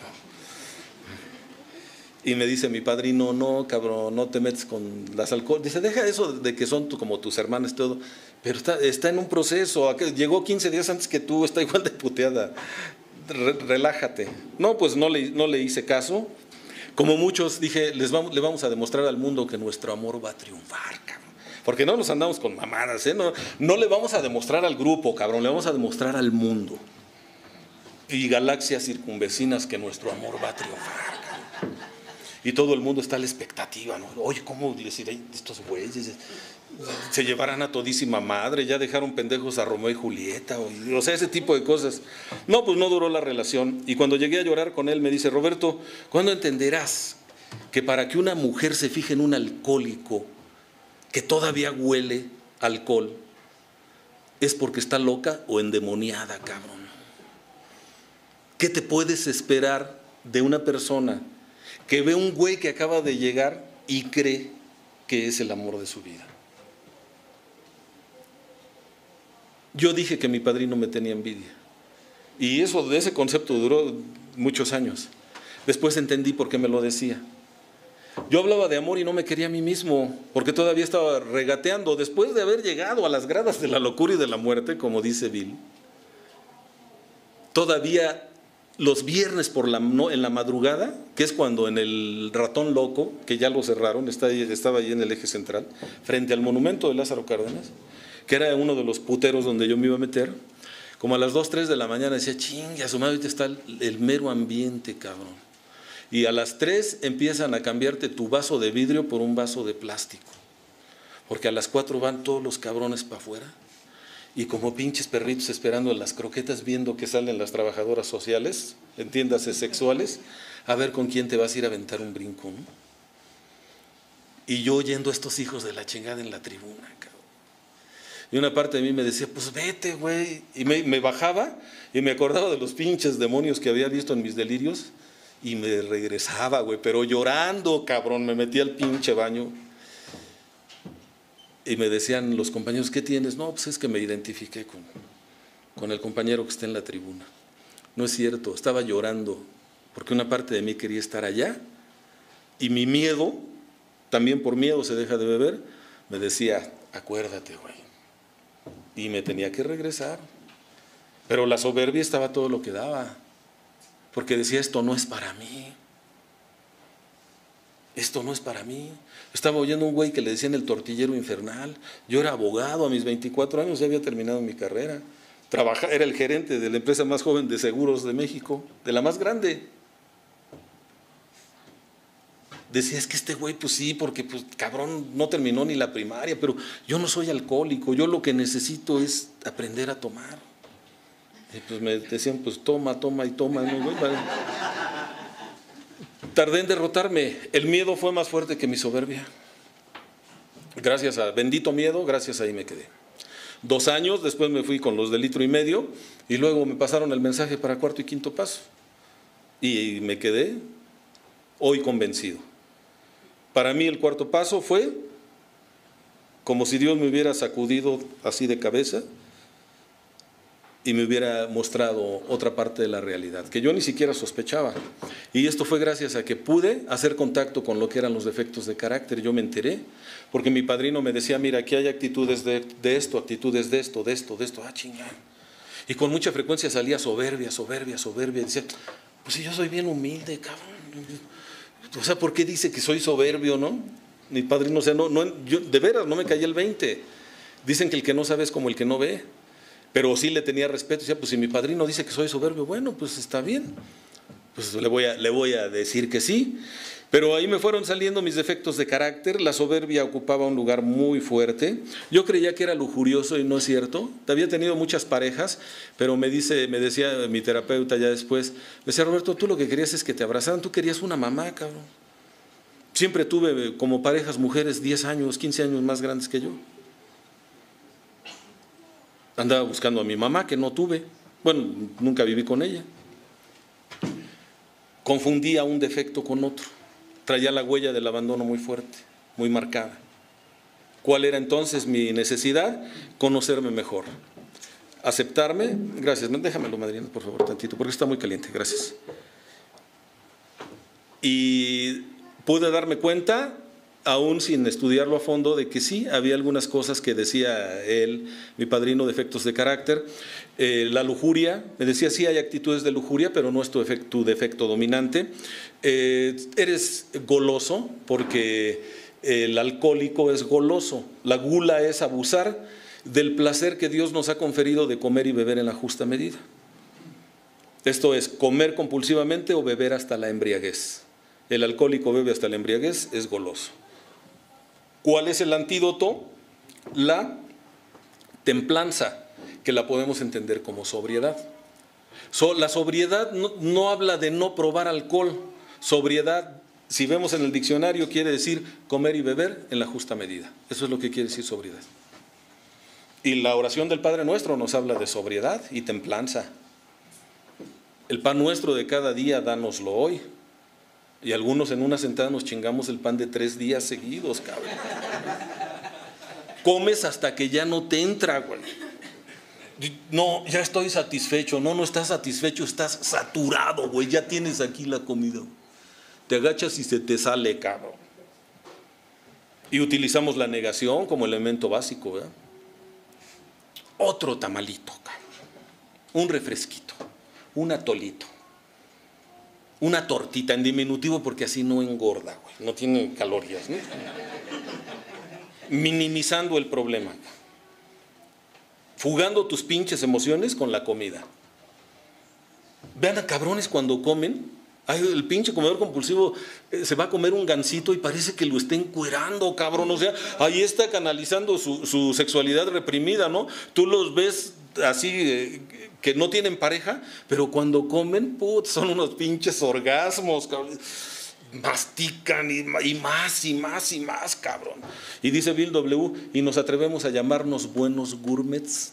Y me dice mi padrino, no, cabrón, no te metes con las alcohol. Dice, deja eso de que son tu, como tus hermanas y todo. Pero está, está en un proceso. Llegó quince días antes que tú, está igual de puteada. re, relájate. No, pues no le, no le hice caso. Como muchos dije, les vamos, le vamos a demostrar al mundo que nuestro amor va a triunfar, cabrón. Porque no nos andamos con mamadas, ¿eh? No, no le vamos a demostrar al grupo, cabrón, le vamos a demostrar al mundo y galaxias circunvecinas que nuestro amor va a triunfar, cabrón. Y todo el mundo está a la expectativa, ¿no? Oye, ¿cómo les iré estos güeyes? Se llevarán a todísima madre, ya dejaron pendejos a Romeo y Julieta, o, o sea, ese tipo de cosas. No, pues no duró la relación. Y cuando llegué a llorar con él, me dice, Roberto, ¿cuándo entenderás que para que una mujer se fije en un alcohólico que todavía huele alcohol, es porque está loca o endemoniada, cabrón? ¿Qué te puedes esperar de una persona que ve un güey que acaba de llegar y cree que es el amor de su vida? Yo dije que mi padrino me tenía envidia. Y eso, de ese concepto duró muchos años. Después entendí por qué me lo decía. Yo hablaba de amor y no me quería a mí mismo, porque todavía estaba regateando. Después de haber llegado a las gradas de la locura y de la muerte, como dice Bill, todavía los viernes por la, no, en la madrugada, que es cuando en el Ratón Loco, que ya lo cerraron, está ahí, estaba ahí en el eje central, frente al monumento de Lázaro Cárdenas, que era uno de los puteros donde yo me iba a meter, como a las dos, tres de la mañana decía, chingue, a su madre, ahorita está el, el mero ambiente, cabrón. Y a las tres empiezan a cambiarte tu vaso de vidrio por un vaso de plástico, porque a las cuatro van todos los cabrones para afuera, y como pinches perritos esperando en las croquetas, viendo que salen las trabajadoras sociales, entiéndase sexuales, a ver con quién te vas a ir a aventar un brinco, ¿no? Y yo oyendo a estos hijos de la chingada en la tribuna, cabrón. Y una parte de mí me decía, pues vete, güey. Y me, me bajaba y me acordaba de los pinches demonios que había visto en mis delirios y me regresaba, güey, pero llorando, cabrón. Me metí al pinche baño. Y me decían los compañeros, ¿qué tienes? No, pues es que me identifiqué con, con el compañero que está en la tribuna. No es cierto, estaba llorando, porque una parte de mí quería estar allá, y mi miedo, también por miedo se deja de beber, me decía, acuérdate, güey. Y me tenía que regresar. Pero la soberbia estaba todo lo que daba, porque decía, esto no es para mí. Esto no es para mí. Estaba oyendo un güey que le decían el tortillero infernal. Yo era abogado, a mis veinticuatro años ya había terminado mi carrera. Trabajaba, era el gerente de la empresa más joven de seguros de México, de la más grande. Decía, es que este güey, pues sí, porque pues cabrón, no terminó ni la primaria, pero yo no soy alcohólico, yo lo que necesito es aprender a tomar. Y pues me decían, pues toma, toma y toma, ¿no, güey? Tardé en derrotarme. El miedo fue más fuerte que mi soberbia. Gracias a bendito miedo, gracias a ahí me quedé. Dos años, después me fui con los de litro y medio y luego me pasaron el mensaje para cuarto y quinto paso. Y me quedé hoy convencido. Para mí el cuarto paso fue como si Dios me hubiera sacudido así de cabeza y me hubiera mostrado otra parte de la realidad, que yo ni siquiera sospechaba. Y esto fue gracias a que pude hacer contacto con lo que eran los defectos de carácter. Yo me enteré, porque mi padrino me decía, mira, aquí hay actitudes de, de esto, actitudes de esto, de esto, de esto, ah, chingada. Y con mucha frecuencia salía soberbia, soberbia, soberbia. Y decía, pues si yo soy bien humilde, cabrón. O sea, ¿por qué dice que soy soberbio, no? Mi padrino, o sea, no, no, yo, de veras, no me caía el veinte. Dicen que el que no sabe es como el que no ve. Pero sí le tenía respeto, decía, pues si mi padrino dice que soy soberbio, bueno, pues está bien, pues le voy a, le voy a decir que sí. Pero ahí me fueron saliendo mis defectos de carácter, la soberbia ocupaba un lugar muy fuerte. Yo creía que era lujurioso y no es cierto. Había tenido muchas parejas, pero me, dice, me decía mi terapeuta ya después, me decía, Roberto, tú lo que querías es que te abrazaran, tú querías una mamá, cabrón. Siempre tuve como parejas mujeres diez años, quince años más grandes que yo. Andaba buscando a mi mamá, que no tuve. Bueno, nunca viví con ella. Confundía un defecto con otro. Traía la huella del abandono muy fuerte, muy marcada. ¿Cuál era entonces mi necesidad? Conocerme mejor. Aceptarme. Gracias. Déjamelo, madrina, por favor, tantito, porque está muy caliente. Gracias. Y pude darme cuenta aún sin estudiarlo a fondo, de que sí, había algunas cosas que decía él, mi padrino, defectos de carácter. Eh, la lujuria, me decía, sí hay actitudes de lujuria, pero no es tu, efecto, tu defecto dominante. Eh, eres goloso, porque el alcohólico es goloso. La gula es abusar del placer que Dios nos ha conferido de comer y beber en la justa medida. Esto es, comer compulsivamente o beber hasta la embriaguez. El alcohólico bebe hasta la embriaguez, es goloso. ¿Cuál es el antídoto? La templanza, que la podemos entender como sobriedad. So, la sobriedad no, no habla de no probar alcohol. Sobriedad, si vemos en el diccionario, quiere decir comer y beber en la justa medida. Eso es lo que quiere decir sobriedad. Y la oración del Padre Nuestro nos habla de sobriedad y templanza. El pan nuestro de cada día, dánoslo hoy. Y algunos en una sentada nos chingamos el pan de tres días seguidos, cabrón. Comes hasta que ya no te entra, güey. No, ya estoy satisfecho. No, no estás satisfecho, estás saturado, güey. Ya tienes aquí la comida. Te agachas y se te sale, cabrón. Y utilizamos la negación como elemento básico, ¿verdad? Otro tamalito, cabrón. Un refresquito, un atolito. Una tortita en diminutivo porque así no engorda, güey, no tiene calorías, ¿no? Minimizando el problema. Fugando tus pinches emociones con la comida. Vean a cabrones cuando comen. Ay, el pinche comedor compulsivo eh, se va a comer un gansito y parece que lo está encuerando, cabrón. O sea, ahí está canalizando su, su sexualidad reprimida, ¿no? Tú los ves así, eh, que no tienen pareja, pero cuando comen, put, son unos pinches orgasmos, cabrón. Mastican y, y más y más y más, cabrón. Y dice Bill W., y nos atrevemos a llamarnos buenos gourmets.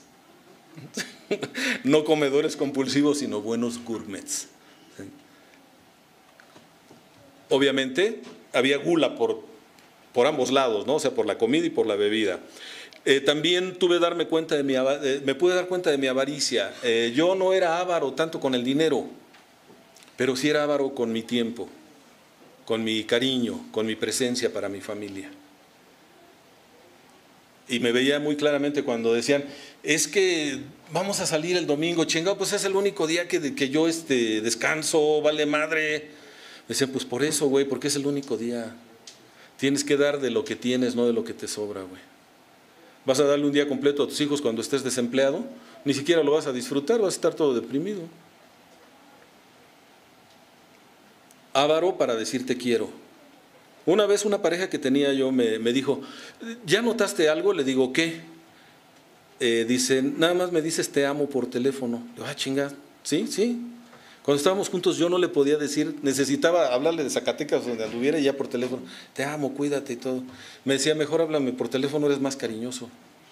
No comedores compulsivos, sino buenos gourmets. Obviamente había gula por, por ambos lados, ¿no? O sea, por la comida y por la bebida. Eh, también tuve darme cuenta de mi, eh, me pude dar cuenta de mi avaricia. Eh, yo no era avaro tanto con el dinero, pero sí era avaro con mi tiempo, con mi cariño, con mi presencia para mi familia. Y me veía muy claramente cuando decían, es que vamos a salir el domingo, chingado, pues es el único día que, que yo este, descanso, vale madre. Me decían, pues por eso, güey, porque es el único día. Tienes que dar de lo que tienes, no de lo que te sobra, güey. Vas a darle un día completo a tus hijos cuando estés desempleado, ni siquiera lo vas a disfrutar, vas a estar todo deprimido. Avaro para decir te quiero. Una vez una pareja que tenía yo me, me dijo, ¿ya notaste algo? Le digo, ¿qué? Eh, dice, nada más me dices te amo por teléfono. Yo, ah, chinga, sí, sí. Cuando estábamos juntos yo no le podía decir, necesitaba hablarle de Zacatecas donde anduviera y ya por teléfono, te amo, cuídate y todo. Me decía, mejor háblame por teléfono, eres más cariñoso.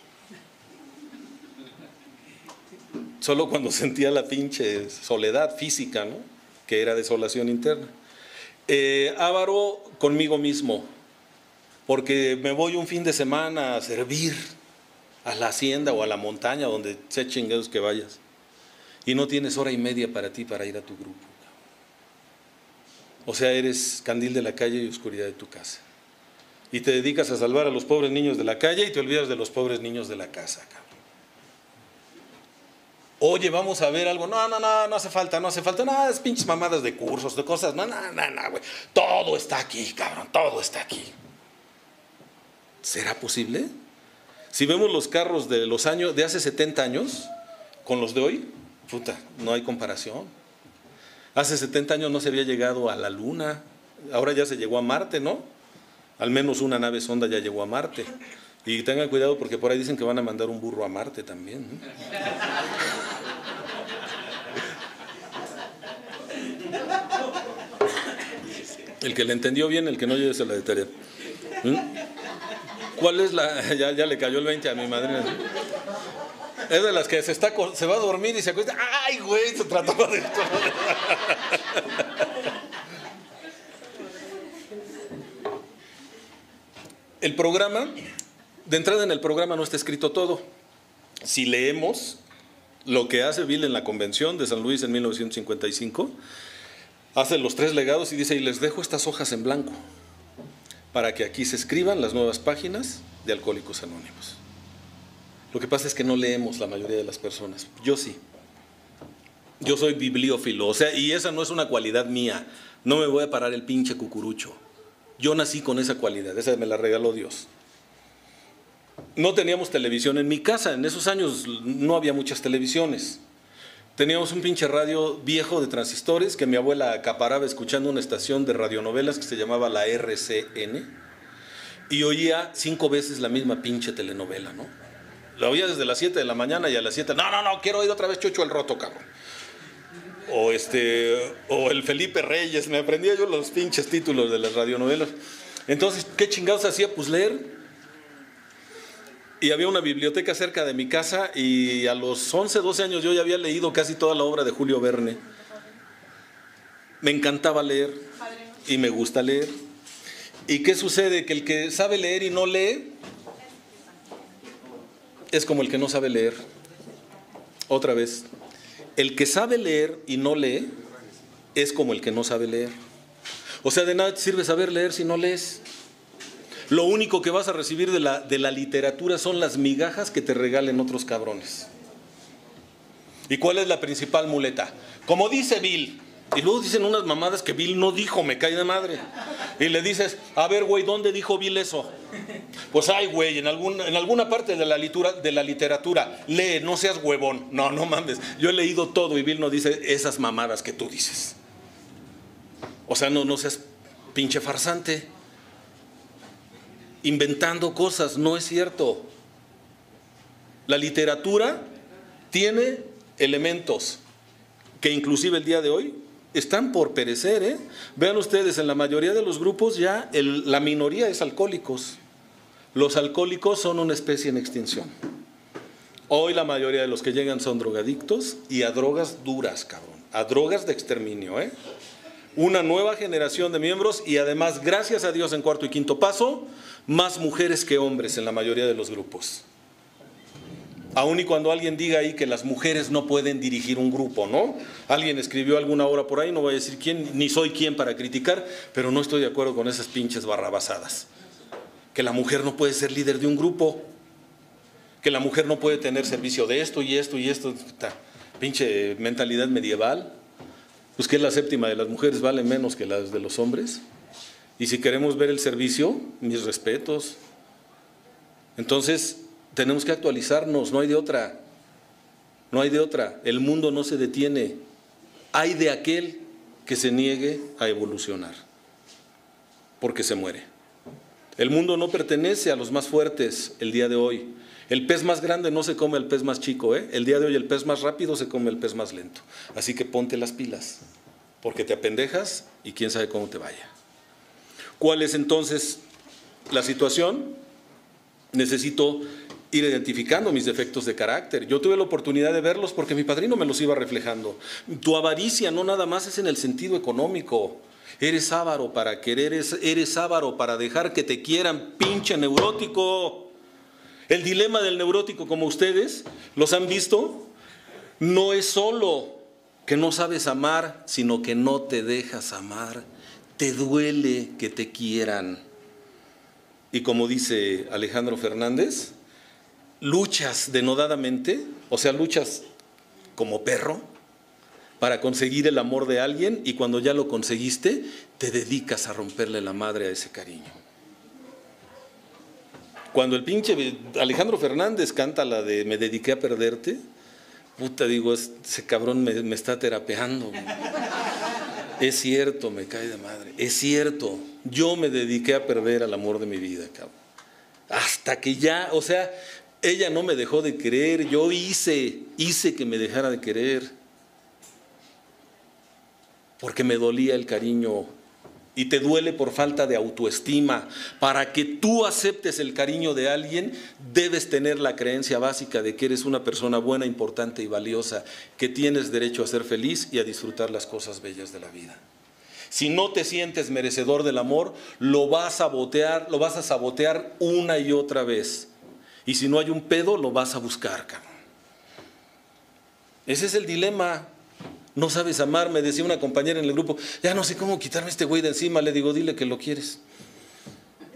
Solo cuando sentía la pinche soledad física, ¿no? Que era desolación interna. Eh, avaro conmigo mismo, porque me voy un fin de semana a servir a la hacienda o a la montaña, donde sé chingados que vayas. Y no tienes hora y media para ti para ir a tu grupo. O sea, eres candil de la calle y oscuridad de tu casa. Y te dedicas a salvar a los pobres niños de la calle y te olvidas de los pobres niños de la casa, cabrón. Oye, vamos a ver algo. No, no, no, no hace falta, no hace falta. Nada, es pinches mamadas de cursos, de cosas. No, no, no, no, güey. Todo está aquí, cabrón, todo está aquí. ¿Será posible? Si vemos los carros de los años, de hace setenta años, con los de hoy, puta, no hay comparación. Hace setenta años no se había llegado a la Luna, ahora ya se llegó a Marte, ¿no? Al menos una nave sonda ya llegó a Marte. Y tengan cuidado porque por ahí dicen que van a mandar un burro a Marte también, ¿no? El que le entendió bien, el que no, llévese la de tarea. ¿Mm? ¿Cuál es la...? Ya, ya le cayó el veinte a mi madrina. Es de las que se, está, se va a dormir y se acuesta. ¡Ay, güey! Se trataba de esto. El programa, de entrada en el programa no está escrito todo. Si leemos lo que hace Bill en la Convención de San Luis en mil novecientos cincuenta y cinco, hace los tres legados y dice, y les dejo estas hojas en blanco. para que aquí se escriban las nuevas páginas de Alcohólicos Anónimos. Lo que pasa es que no leemos la mayoría de las personas. Yo sí. Yo soy bibliófilo, o sea, y esa no es una cualidad mía. No me voy a parar el pinche cucurucho. Yo nací con esa cualidad, esa me la regaló Dios. No teníamos televisión en mi casa, en esos años no había muchas televisiones. Teníamos un pinche radio viejo de transistores que mi abuela acaparaba escuchando una estación de radionovelas que se llamaba la R C N y oía cinco veces la misma pinche telenovela, ¿no? La oía desde las siete de la mañana y a las siete, no, no, no, quiero oír otra vez Chucho el Roto, cabrón. O, este, o el Felipe Reyes, me aprendía yo los pinches títulos de las radionovelas. Entonces, ¿qué chingados hacía? Pues leer. Y había una biblioteca cerca de mi casa y a los once, doce años yo ya había leído casi toda la obra de Julio Verne. Me encantaba leer y me gusta leer. ¿Y qué sucede? Que el que sabe leer y no lee es como el que no sabe leer. Otra vez, el que sabe leer y no lee es como el que no sabe leer. O sea, de nada te sirve saber leer si no lees. Lo único que vas a recibir de la, de la literatura son las migajas que te regalen otros cabrones. ¿Y cuál es la principal muleta? Como dice Bill, y luego dicen unas mamadas que Bill no dijo, me cae de madre. Y le dices, a ver, güey, ¿dónde dijo Bill eso? Pues ay, güey, en, algún, en alguna parte de la, litura, de la literatura, lee, no seas huevón. No, no mames, yo he leído todo y Bill no dice esas mamadas que tú dices. O sea, no, no seas pinche farsante. Inventando cosas, no es cierto. La literatura tiene elementos que inclusive el día de hoy están por perecer, ¿eh? Vean ustedes, en la mayoría de los grupos ya el, la minoría es alcohólicos. Los alcohólicos son una especie en extinción. Hoy la mayoría de los que llegan son drogadictos y a drogas duras, cabrón. A drogas de exterminio, ¿eh? Una nueva generación de miembros y además, gracias a Dios, en cuarto y quinto paso, más mujeres que hombres en la mayoría de los grupos. Aún y cuando alguien diga ahí que las mujeres no pueden dirigir un grupo, ¿no? Alguien escribió alguna obra por ahí, no voy a decir quién, ni soy quién para criticar, pero no estoy de acuerdo con esas pinches barrabasadas. Que la mujer no puede ser líder de un grupo, que la mujer no puede tener servicio de esto y esto y esto, ta, pinche mentalidad medieval. Pues que la séptima de las mujeres vale menos que las de los hombres. Y si queremos ver el servicio, mis respetos. Entonces, tenemos que actualizarnos, no hay de otra. No hay de otra. El mundo no se detiene. Hay de aquel que se niegue a evolucionar, porque se muere. El mundo no pertenece a los más fuertes el día de hoy. El pez más grande no se come al pez más chico, ¿eh? El día de hoy el pez más rápido se come al pez más lento. Así que ponte las pilas, porque te apendejas y quién sabe cómo te vaya. ¿Cuál es entonces la situación? Necesito ir identificando mis defectos de carácter. Yo tuve la oportunidad de verlos porque mi padrino me los iba reflejando. Tu avaricia no nada más es en el sentido económico. Eres avaro para querer, eres avaro para dejar que te quieran, pinche neurótico. El dilema del neurótico, como ustedes los han visto, no es solo que no sabes amar, sino que no te dejas amar. Te duele que te quieran. Y como dice Alejandro Fernández, luchas denodadamente, o sea, luchas como perro para conseguir el amor de alguien y cuando ya lo conseguiste, te dedicas a romperle la madre a ese cariño. Cuando el pinche Alejandro Fernández canta la de Me dediqué a perderte, puta, digo, ese cabrón me, me está terapeando. Es cierto, me cae de madre, es cierto, yo me dediqué a perder al amor de mi vida, cabrón. Hasta que ya, o sea, ella no me dejó de querer, yo hice, hice que me dejara de querer. Porque me dolía el cariño. Y te duele por falta de autoestima. Para que tú aceptes el cariño de alguien, debes tener la creencia básica de que eres una persona buena, importante y valiosa, que tienes derecho a ser feliz y a disfrutar las cosas bellas de la vida. Si no te sientes merecedor del amor, lo vas a sabotear, lo vas a sabotear una y otra vez. Y si no hay un pedo, lo vas a buscar, cabrón. Ese es el dilema. No sabes amar, me decía una compañera en el grupo, ya no sé cómo quitarme este güey de encima. Le digo, dile que lo quieres.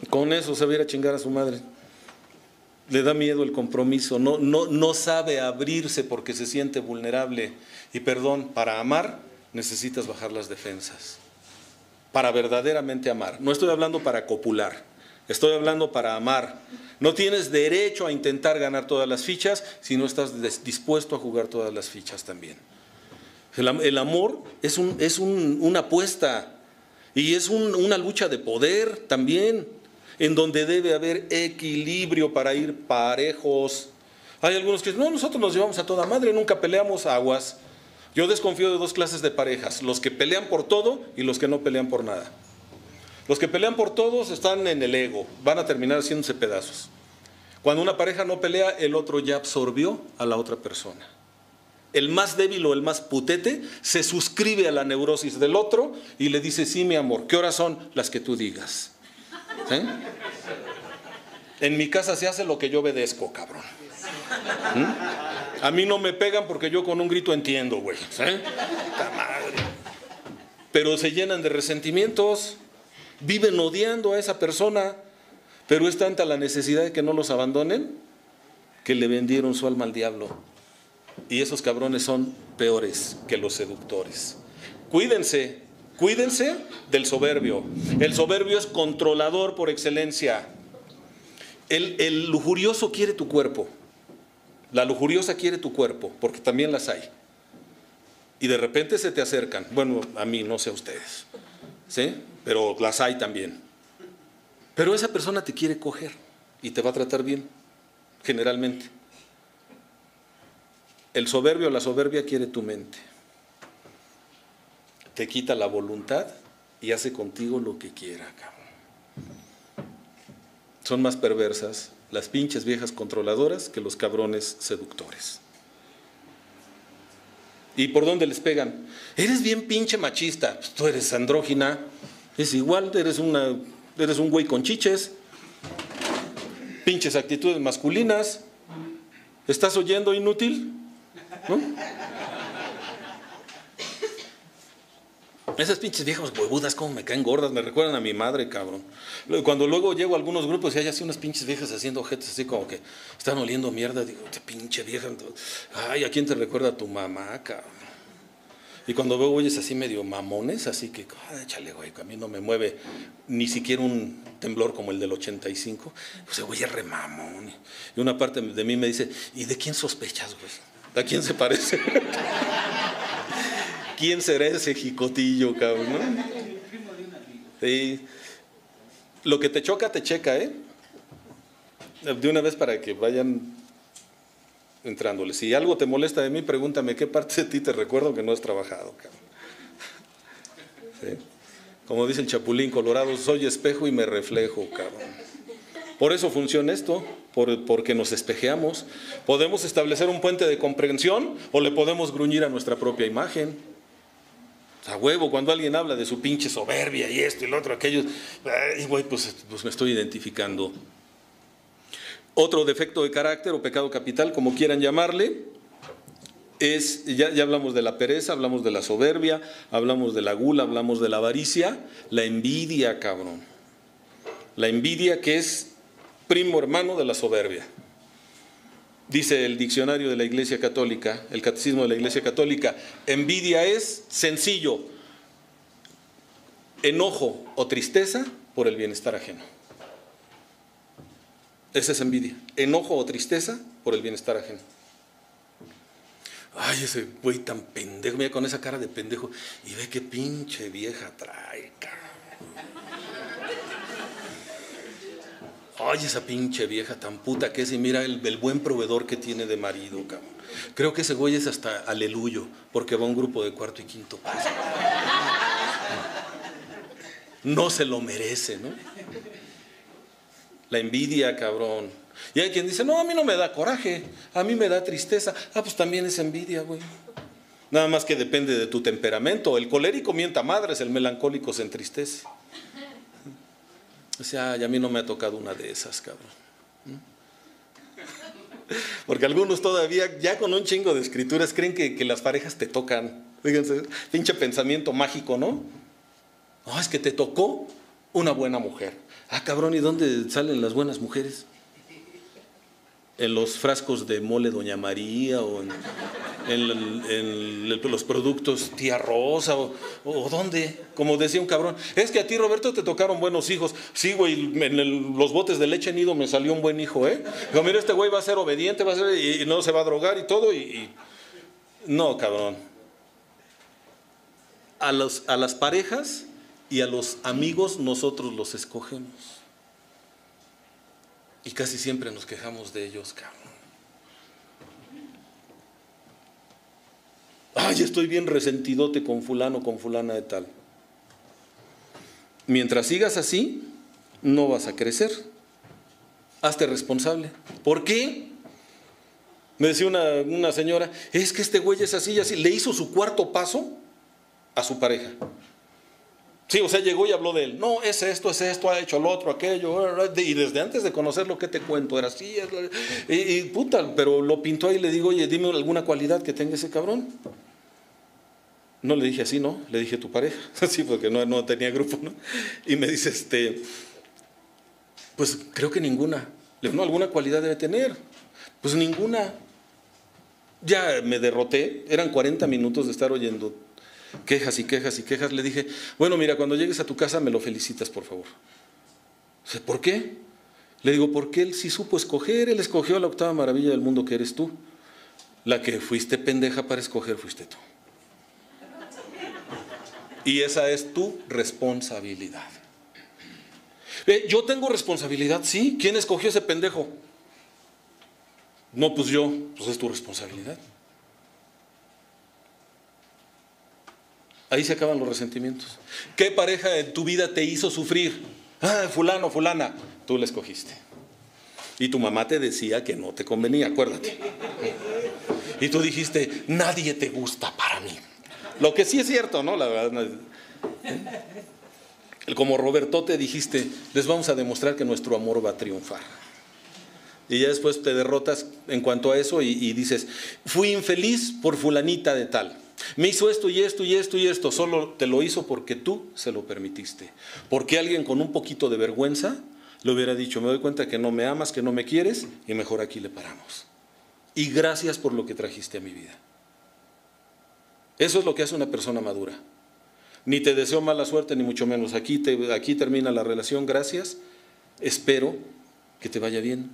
Con eso se va a ir a chingar a su madre. Le da miedo el compromiso, no, no, no sabe abrirse porque se siente vulnerable. Y perdón, para amar necesitas bajar las defensas. Para verdaderamente amar. No estoy hablando para copular, estoy hablando para amar. No tienes derecho a intentar ganar todas las fichas si no estás dispuesto a jugar todas las fichas también. El, el amor es, un, es un, una apuesta y es un, una lucha de poder también, en donde debe haber equilibrio para ir parejos. Hay algunos que dicen, no, nosotros nos llevamos a toda madre, nunca peleamos, aguas. Yo desconfío de dos clases de parejas, los que pelean por todo y los que no pelean por nada. Los que pelean por todos están en el ego, van a terminar haciéndose pedazos. Cuando una pareja no pelea, el otro ya absorbió a la otra persona. El más débil o el más putete se suscribe a la neurosis del otro y le dice, sí, mi amor, ¿qué horas son? Las que tú digas. ¿Sí? En mi casa se hace lo que yo obedezco, cabrón. ¿Mm? A mí no me pegan porque yo con un grito entiendo, güey. ¿Sí? ¡Ta madre! Pero se llenan de resentimientos, viven odiando a esa persona, pero es tanta la necesidad de que no los abandonen que le vendieron su alma al diablo. Y esos cabrones son peores que los seductores. Cuídense, cuídense del soberbio. El soberbio es controlador por excelencia. El, el lujurioso quiere tu cuerpo. La lujuriosa quiere tu cuerpo, porque también las hay. Y de repente se te acercan. Bueno, a mí, no sé a ustedes. ¿Sí? Pero las hay también. Pero esa persona te quiere coger y te va a tratar bien, generalmente. El soberbio o la soberbia quiere tu mente. Te quita la voluntad y hace contigo lo que quiera, cabrón. Son más perversas las pinches viejas controladoras que los cabrones seductores. ¿Y por dónde les pegan? Eres bien pinche machista. Pues tú eres andrógina. Es igual, eres, una, eres un güey con chiches. Pinches actitudes masculinas. ¿Estás oyendo, inútil? ¿No? Esas pinches viejas huevudas, como me caen gordas, me recuerdan a mi madre, cabrón. Cuando luego llego a algunos grupos y hay así unas pinches viejas haciendo ojetes así como que están oliendo mierda, digo, esta pinche vieja, ay, ¿a quién te recuerda? A tu mamá, cabrón. Y cuando veo güeyes así medio mamones, así que, ay, échale, güey, a mí no me mueve ni siquiera un temblor como el del ochenta y cinco, pues güey es re mamón. Y una parte de mí me dice, ¿y de quién sospechas, güey? ¿A quién se parece? ¿Quién será ese jicotillo, cabrón? ¿No? Sí. Lo que te choca, te checa, ¿eh? De una vez para que vayan entrándole. Si algo te molesta de mí, pregúntame qué parte de ti te recuerdo que no has trabajado, cabrón. ¿Sí? Como dice el Chapulín Colorado, soy espejo y me reflejo, cabrón. Por eso funciona esto, por, porque nos espejeamos. Podemos establecer un puente de comprensión o le podemos gruñir a nuestra propia imagen. A huevo, cuando alguien habla de su pinche soberbia y esto y lo otro, aquello, ay, güey, pues, pues me estoy identificando. Otro defecto de carácter o pecado capital, como quieran llamarle, es, ya, ya hablamos de la pereza, hablamos de la soberbia, hablamos de la gula, hablamos de la avaricia, la envidia, cabrón. La envidia, que es primo hermano de la soberbia. Dice el diccionario de la Iglesia Católica, el catecismo de la Iglesia Católica, envidia es sencillo, enojo o tristeza por el bienestar ajeno. Esa es envidia, enojo o tristeza por el bienestar ajeno. Ay, ese güey tan pendejo, mira con esa cara de pendejo, y ve qué pinche vieja trae, cabrón. Ay, esa pinche vieja tan puta que es, y mira el, el buen proveedor que tiene de marido, cabrón. Creo que ese güey es hasta aleluyo, porque va a un grupo de cuarto y quinto paso. No se lo merece, ¿no? La envidia, cabrón. Y hay quien dice, no, a mí no me da coraje, a mí me da tristeza. Ah, pues también es envidia, güey. Nada más que depende de tu temperamento. El colérico mienta madres, el melancólico se entristece. O sea, a mí no me ha tocado una de esas, cabrón. Porque algunos todavía, ya con un chingo de escrituras, creen que, que las parejas te tocan. Fíjense, pinche pensamiento mágico, ¿no? No, es que te tocó. una buena mujer. Ah, cabrón, ¿y dónde salen las buenas mujeres? En los frascos de mole Doña María o en, en, en los productos Tía Rosa o, o ¿dónde? Como decía un cabrón, es que a ti, Roberto, te tocaron buenos hijos. Sí, güey, en el, los botes de leche nido me salió un buen hijo, ¿eh? Digo, mira, este güey va a ser obediente, va a ser, y, y no se va a drogar y todo y, y... No, cabrón. A, los, a las parejas y a los amigos nosotros los escogemos. Y casi siempre nos quejamos de ellos, cabrón. Ay, estoy bien resentidote con fulano, con fulana de tal. Mientras sigas así, no vas a crecer. Hazte responsable. ¿Por qué? Me decía una, una señora, es que este güey es así y así. Le hizo su cuarto paso a su pareja. Sí, o sea, llegó y habló de él. No, es esto, es esto, ha hecho lo otro, aquello. Y desde antes de conocerlo, ¿qué te cuento? Era así. Y, y puta, pero lo pintó ahí y le digo, oye, dime alguna cualidad que tenga ese cabrón. No le dije así, ¿no? Le dije tu pareja. Sí, porque no, no tenía grupo, ¿no? Y me dice, este, pues creo que ninguna. Le digo, no, alguna cualidad debe tener. Pues ninguna. Ya me derroté. Eran cuarenta minutos de estar oyendo quejas y quejas y quejas. Le dije, bueno, mira, cuando llegues a tu casa me lo felicitas, por favor. Dice, ¿por qué? Le digo, porque él sí supo escoger. Él escogió la octava maravilla del mundo, que eres tú. La que fuiste pendeja para escoger fuiste tú. Y esa es tu responsabilidad. Eh, yo tengo responsabilidad, sí. ¿Quién escogió ese pendejo? No, pues yo. Pues es tu responsabilidad. Ahí se acaban los resentimientos. ¿Qué pareja en tu vida te hizo sufrir? Ah, fulano, fulana. Tú la escogiste. Y tu mamá te decía que no te convenía, acuérdate. Y tú dijiste, nadie te gusta para mí. Lo que sí es cierto, ¿no? La verdad. Como Roberto te dijiste, les vamos a demostrar que nuestro amor va a triunfar. Y ya después te derrotas en cuanto a eso y, y dices, fui infeliz por fulanita de tal. Me hizo esto y esto y esto y esto. Solo te lo hizo porque tú se lo permitiste. Porque alguien con un poquito de vergüenza le hubiera dicho, me doy cuenta que no me amas, que no me quieres y mejor aquí le paramos. Y gracias por lo que trajiste a mi vida. Eso es lo que hace una persona madura. Ni te deseo mala suerte, ni mucho menos. Aquí, te, aquí termina la relación, gracias. Espero que te vaya bien.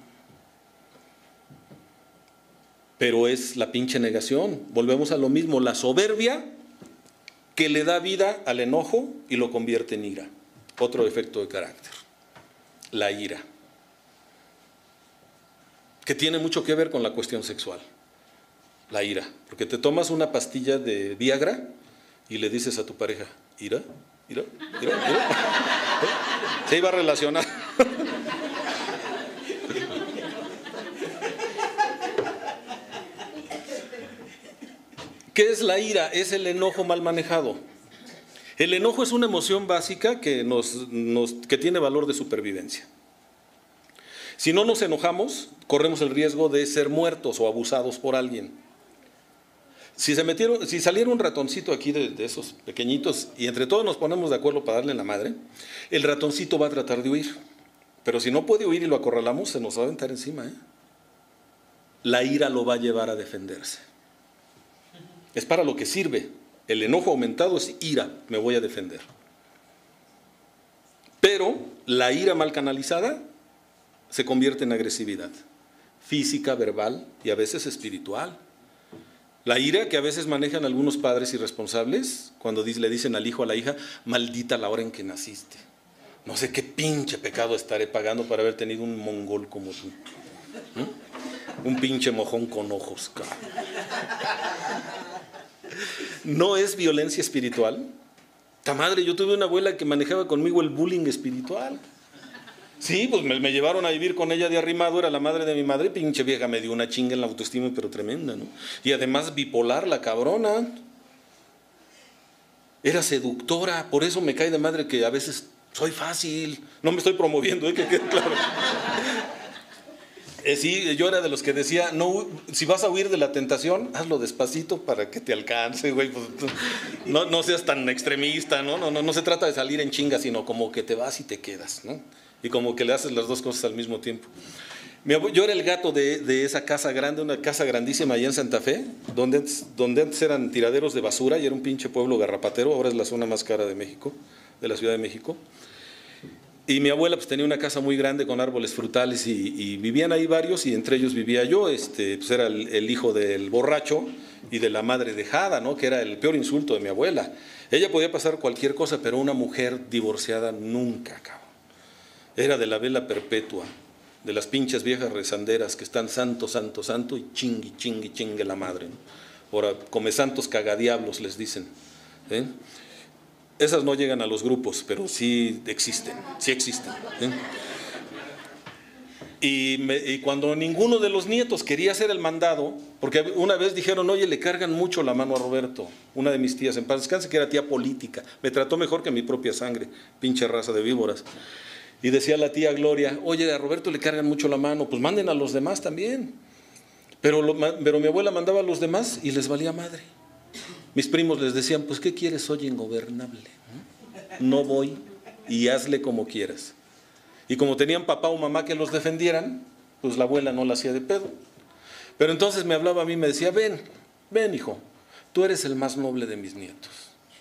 Pero es la pinche negación. Volvemos a lo mismo, la soberbia que le da vida al enojo y lo convierte en ira. Otro efecto de carácter, la ira. Que tiene mucho que ver con la cuestión sexual. La ira, porque te tomas una pastilla de Viagra y le dices a tu pareja, ira, ira, ira, ira. ¿Eh? Se iba a relacionar. ¿Qué es la ira? Es el enojo mal manejado. El enojo es una emoción básica que, nos, nos, que tiene valor de supervivencia. Si no nos enojamos, corremos el riesgo de ser muertos o abusados por alguien. Si, se metieron, si saliera un ratoncito aquí de, de esos pequeñitos y entre todos nos ponemos de acuerdo para darle en la madre, el ratoncito va a tratar de huir. Pero si no puede huir y lo acorralamos, se nos va a aventar encima, ¿eh? La ira lo va a llevar a defenderse. Es para lo que sirve. El enojo aumentado es ira, me voy a defender. Pero la ira mal canalizada se convierte en agresividad física, verbal y a veces espiritual. La ira que a veces manejan algunos padres irresponsables cuando le dicen al hijo o a la hija, maldita la hora en que naciste. No sé qué pinche pecado estaré pagando para haber tenido un mongol como tú. ¿Mm? Un pinche mojón con ojos, cabrón. ¿No es violencia espiritual? Ta madre, yo tuve una abuela que manejaba conmigo el bullying espiritual. Sí, pues me, me llevaron a vivir con ella de arrimado, era la madre de mi madre, pinche vieja, me dio una chinga en la autoestima, pero tremenda, ¿no? Y además bipolar, la cabrona. Era seductora, por eso me cae de madre que a veces soy fácil. No me estoy promoviendo, ¿eh? Que quede claro. Eh, sí, yo era de los que decía, no, si vas a huir de la tentación, hazlo despacito para que te alcance, güey. Pues, no, no seas tan extremista, ¿no? No, no, no se trata de salir en chinga, sino como que te vas y te quedas, ¿no? Y como que le haces las dos cosas al mismo tiempo. Mi abuelo, yo era el gato de, de esa casa grande, una casa grandísima allá en Santa Fe, donde antes, donde antes eran tiraderos de basura y era un pinche pueblo garrapatero, ahora es la zona más cara de México, de la Ciudad de México. Y mi abuela pues tenía una casa muy grande con árboles frutales y, y vivían ahí varios y entre ellos vivía yo, este, pues era el, el hijo del borracho y de la madre dejada, ¿no? Que era el peor insulto de mi abuela. Ella podía pasar cualquier cosa, pero una mujer divorciada nunca, cabrón. Era de la vela perpetua, de las pinches viejas rezanderas que están santo, santo, santo y chingui, chingui, chingue la madre, ¿no? Ahora, come santos cagadiablos les dicen, ¿eh? Esas no llegan a los grupos, pero sí existen, sí existen. ¿eh? Y, me, y cuando ninguno de los nietos quería hacer el mandado, porque una vez dijeron, oye, le cargan mucho la mano a Roberto, una de mis tías, en paz descanse, que era tía política, me trató mejor que mi propia sangre, pinche raza de víboras. Y decía la tía Gloria, oye, a Roberto le cargan mucho la mano, pues manden a los demás también. Pero, lo, pero mi abuela mandaba a los demás y les valía madre. Mis primos les decían, pues ¿qué quieres? Soy ingobernable. No voy y hazle como quieras. Y como tenían papá o mamá que los defendieran, pues la abuela no la hacía de pedo. Pero entonces me hablaba a mí y me decía, ven, ven hijo, tú eres el más noble de mis nietos.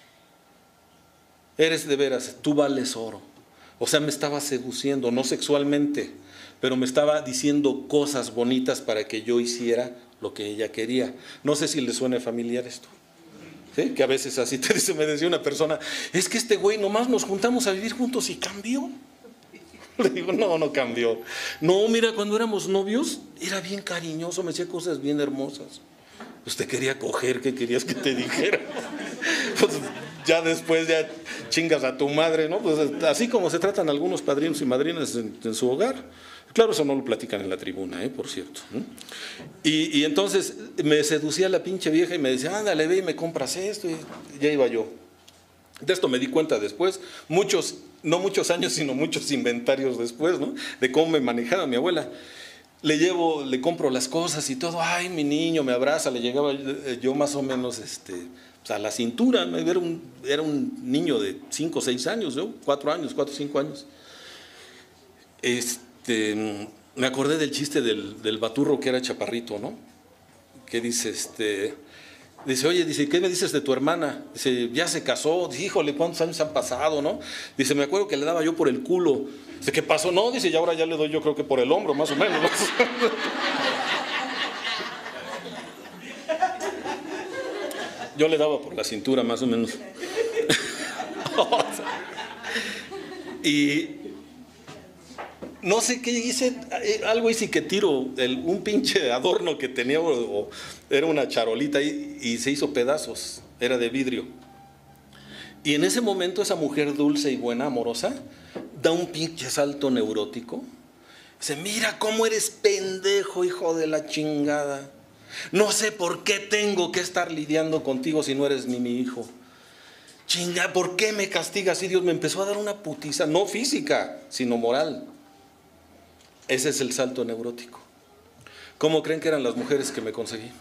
Eres de veras, tú vales oro. O sea, me estaba seduciendo, no sexualmente, pero me estaba diciendo cosas bonitas para que yo hiciera lo que ella quería. No sé si le suena familiar esto. ¿Sí? Que a veces así te dice, me decía una persona, es que este güey nomás nos juntamos a vivir juntos y cambió. Le digo, no, no cambió. No, mira, cuando éramos novios era bien cariñoso, me decía cosas bien hermosas. Pues te quería coger, ¿qué querías que te dijera? Pues ya después ya chingas a tu madre, ¿no? Pues así como se tratan algunos padrinos y madrinas en, en su hogar. Claro, eso no lo platican en la tribuna, ¿eh? Por cierto. ¿no? Y, y entonces me seducía la pinche vieja y me decía, ándale, ve y me compras esto. Y ya iba yo. De esto me di cuenta después, muchos, no muchos años, sino muchos inventarios después, ¿no? De cómo me manejaba mi abuela. Le llevo, le compro las cosas y todo, ay, mi niño, me abraza, le llegaba yo más o menos este, pues a la cintura, era un, era un niño de cinco o seis años, yo, cuatro años, cuatro o cinco años. Este... Este, me acordé del chiste del, del baturro que era chaparrito, ¿no? Que dice, este, dice, oye, dice, ¿qué me dices de tu hermana? Dice, ya se casó. Dice, híjole, ¿cuántos años han pasado, no? Dice, me acuerdo que le daba yo por el culo. Dice, ¿qué pasó? No, dice, y ahora ya le doy yo creo que por el hombro, más o menos. ¿no? Yo le daba por la cintura, más o menos. Y no sé qué hice, algo hice que tiro, el, un pinche adorno que tenía, o, o, era una charolita y, y se hizo pedazos, era de vidrio. Y en ese momento esa mujer dulce y buena, amorosa, da un pinche salto neurótico. Dice, mira cómo eres pendejo, hijo de la chingada. No sé por qué tengo que estar lidiando contigo si no eres ni mi hijo. Chinga, ¿por qué me castigas? Y Dios me empezó a dar una putiza, no física, sino moral. Ese es el salto neurótico. ¿Cómo creen que eran las mujeres que me conseguí?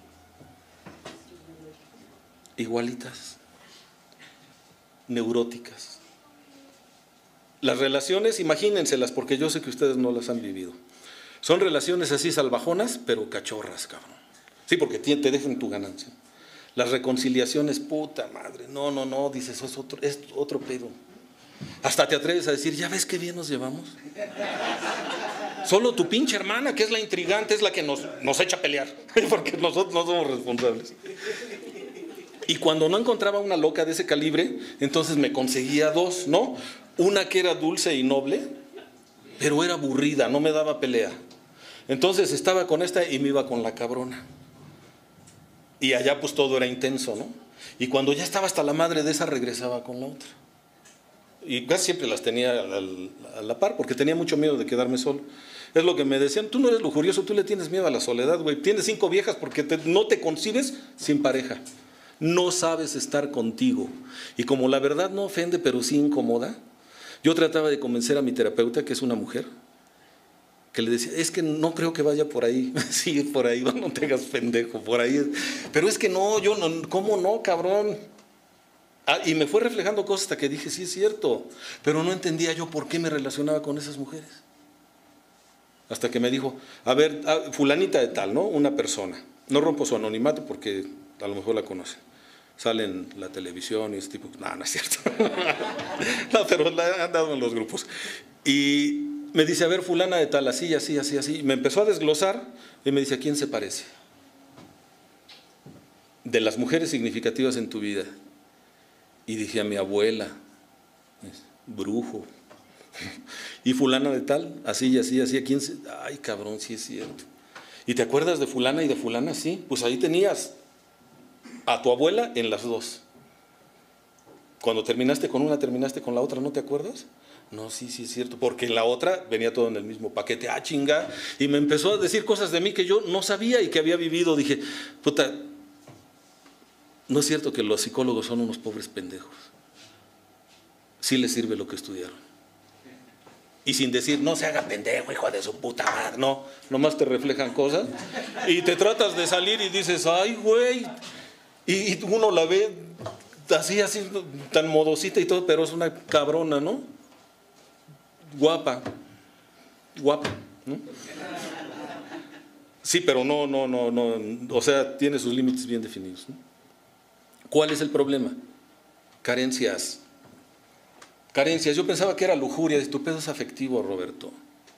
Igualitas, neuróticas. Las relaciones, imagínenselas, porque yo sé que ustedes no las han vivido. Son relaciones así salvajonas, pero cachorras, cabrón. Sí, porque te dejan tu ganancia. Las reconciliaciones, puta madre, no, no, no, dices, eso es otro, es otro pedo. Hasta te atreves a decir, ¿ya ves qué bien nos llevamos? Solo tu pinche hermana, que es la intrigante, es la que nos, nos echa a pelear, porque nosotros no somos responsables. Y cuando no encontraba una loca de ese calibre, entonces me conseguía dos, ¿no? Una que era dulce y noble, pero era aburrida, no me daba pelea. Entonces estaba con esta y me iba con la cabrona. Y allá pues todo era intenso, ¿no? Y cuando ya estaba hasta la madre de esa, regresaba con la otra. Y casi siempre las tenía a la par, porque tenía mucho miedo de quedarme solo. Es lo que me decían, tú no eres lujurioso, tú le tienes miedo a la soledad, güey. Tienes cinco viejas porque te, no te concibes sin pareja. No sabes estar contigo. Y como la verdad no ofende, pero sí incomoda, yo trataba de convencer a mi terapeuta, que es una mujer, que le decía, es que no creo que vaya por ahí. Sí, por ahí, no te hagas pendejo, por ahí. Pero es que no, yo no, ¿cómo no, cabrón? Ah, y me fue reflejando cosas hasta que dije, sí es cierto, pero no entendía yo por qué me relacionaba con esas mujeres. Hasta que me dijo, a ver, fulanita de tal, ¿no? Una persona. No rompo su anonimato porque a lo mejor la conocen. Sale en la televisión y ese tipo. No, no es cierto. No, pero la han dado en los grupos. Y me dice, a ver, fulana de tal, así, así, así, así. Y me empezó a desglosar y me dice, ¿a quién se parece? De las mujeres significativas en tu vida. Y dije, a mi abuela, brujo. Y fulana de tal, así y así, así, ¿a quién se...? Ay, cabrón, sí es cierto. ¿Y te acuerdas de fulana y de fulana? Sí, pues ahí tenías a tu abuela en las dos. Cuando terminaste con una, terminaste con la otra, ¿no te acuerdas? No, sí, sí es cierto, porque en la otra venía todo en el mismo paquete. Ah, chinga, y me empezó a decir cosas de mí que yo no sabía y que había vivido. Dije, puta, no es cierto que los psicólogos son unos pobres pendejos. Sí les sirve lo que estudiaron. Y sin decir, no se haga pendejo, hijo de su puta madre. No, nomás te reflejan cosas y te tratas de salir y dices, ay, güey. Y, y uno la ve así, así, tan modosita y todo, pero es una cabrona, ¿no? Guapa, guapa, ¿no? Sí, pero no, no, no, no, o sea, tiene sus límites bien definidos, ¿no? ¿Cuál es el problema? Carencias. Carencias, yo pensaba que era lujuria, tu pedo es afectivo, Roberto.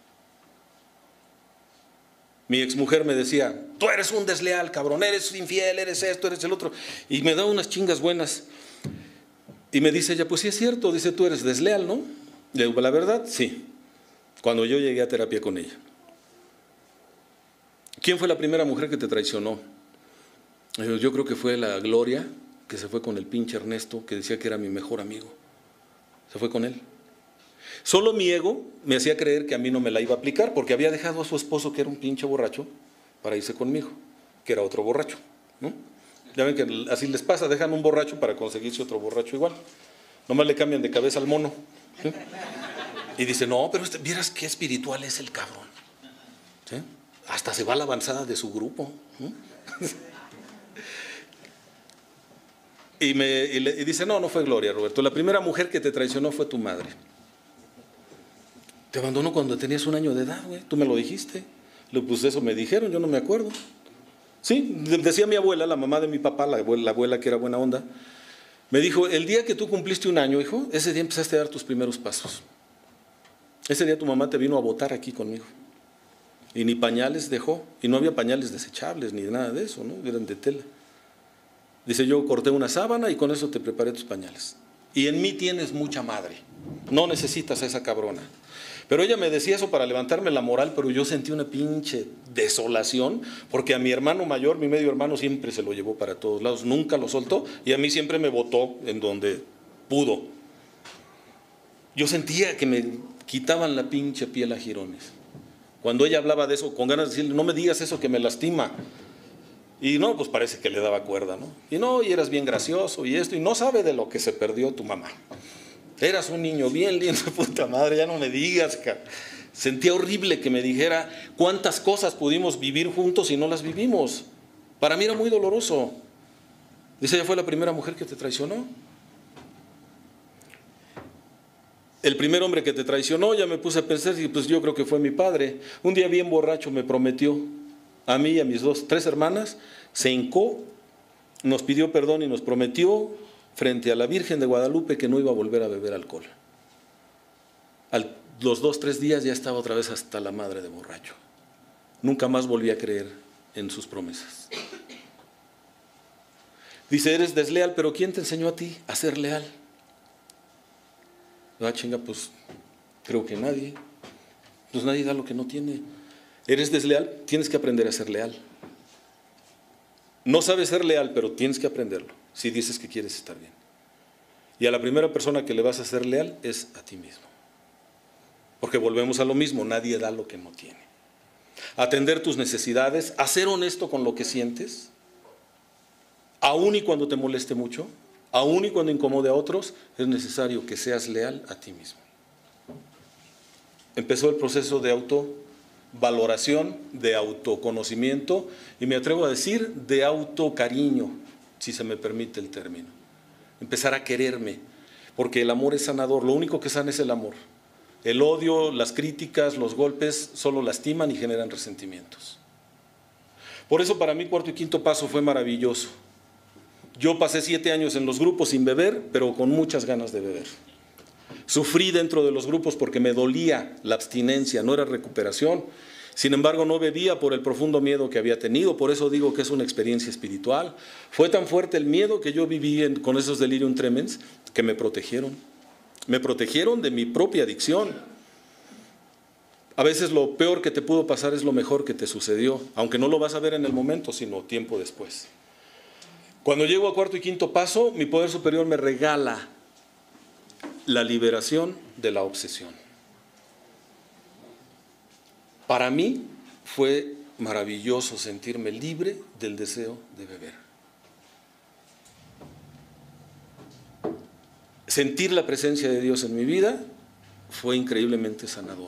Mi exmujer me decía, tú eres un desleal, cabrón, eres infiel, eres esto, eres el otro. Y me da unas chingas buenas. Y me dice ella, pues sí es cierto, dice, tú eres desleal, ¿no? Le digo, la verdad, sí. Cuando yo llegué a terapia con ella. ¿Quién fue la primera mujer que te traicionó? Yo, yo creo que fue la Gloria, que se fue con el pinche Ernesto, que decía que era mi mejor amigo. Se fue con él. Solo mi ego me hacía creer que a mí no me la iba a aplicar, porque había dejado a su esposo, que era un pinche borracho, para irse conmigo, que era otro borracho, ¿no? Ya ven que así les pasa, dejan un borracho para conseguirse otro borracho igual. Nomás le cambian de cabeza al mono, ¿sí? Y dice, no, pero este, vieras qué espiritual es el cabrón, ¿sí? Hasta se va a la avanzada de su grupo, ¿no? Y, me, y, le, y dice, no, no fue Gloria, Roberto. La primera mujer que te traicionó fue tu madre. Te abandonó cuando tenías un año de edad, güey. Tú me lo dijiste. Pues eso me dijeron, yo no me acuerdo. Sí, decía mi abuela, la mamá de mi papá, la abuela, la abuela que era buena onda. Me dijo, el día que tú cumpliste un año, hijo, ese día empezaste a dar tus primeros pasos. Ese día tu mamá te vino a botar aquí conmigo. Y ni pañales dejó. Y no había pañales desechables, ni nada de eso, ¿no? Eran de tela. Dice, yo corté una sábana y con eso te preparé tus pañales. Y en mí tienes mucha madre. No necesitas a esa cabrona. Pero ella me decía eso para levantarme la moral, pero yo sentí una pinche desolación, porque a mi hermano mayor, mi medio hermano, siempre se lo llevó para todos lados, nunca lo soltó, y a mí siempre me botó en donde pudo. Yo sentía que me quitaban la pinche piel a jirones. Cuando ella hablaba de eso, con ganas de decirle, no me digas eso que me lastima. Y no, pues parece que le daba cuerda, ¿no? Y no, y eras bien gracioso y esto, y no sabe de lo que se perdió tu mamá. Eras un niño bien lindo, puta madre, ya no me digas, cara. Sentía horrible que me dijera cuántas cosas pudimos vivir juntos y no las vivimos. Para mí era muy doloroso. Dice, ella fue la primera mujer que te traicionó. El primer hombre que te traicionó, ya me puse a pensar, y pues yo creo que fue mi padre. Un día bien borracho me prometió, a mí y a mis dos, tres hermanas, se hincó, nos pidió perdón y nos prometió frente a la Virgen de Guadalupe que no iba a volver a beber alcohol. A los dos, tres días ya estaba otra vez hasta la madre de borracho. Nunca más volví a creer en sus promesas. Dice, eres desleal, pero ¿quién te enseñó a ti a ser leal? Ah, chinga, pues creo que nadie. Pues nadie da lo que no tiene. ¿Eres desleal? Tienes que aprender a ser leal. No sabes ser leal, pero tienes que aprenderlo si dices que quieres estar bien. Y a la primera persona que le vas a ser leal es a ti mismo. Porque volvemos a lo mismo, nadie da lo que no tiene. Atender tus necesidades, a ser honesto con lo que sientes, aun y cuando te moleste mucho, aun y cuando incomode a otros, es necesario que seas leal a ti mismo. Empezó el proceso de auto valoración, de autoconocimiento y me atrevo a decir de autocariño, si se me permite el término. Empezar a quererme, porque el amor es sanador, lo único que sana es el amor. El odio, las críticas, los golpes solo lastiman y generan resentimientos. Por eso para mí cuarto y quinto paso fue maravilloso. Yo pasé siete años en los grupos sin beber, pero con muchas ganas de beber. Sufrí dentro de los grupos porque me dolía la abstinencia, no era recuperación. Sin embargo, no bebía por el profundo miedo que había tenido, por eso digo que es una experiencia espiritual. Fue tan fuerte el miedo que yo viví en, con esos delirium tremens que me protegieron. Me protegieron de mi propia adicción. A veces lo peor que te pudo pasar es lo mejor que te sucedió, aunque no lo vas a ver en el momento, sino tiempo después. Cuando llego a cuarto y quinto paso, mi poder superior me regala la liberación de la obsesión. Para mí fue maravilloso sentirme libre del deseo de beber. Sentir la presencia de Dios en mi vida fue increíblemente sanador.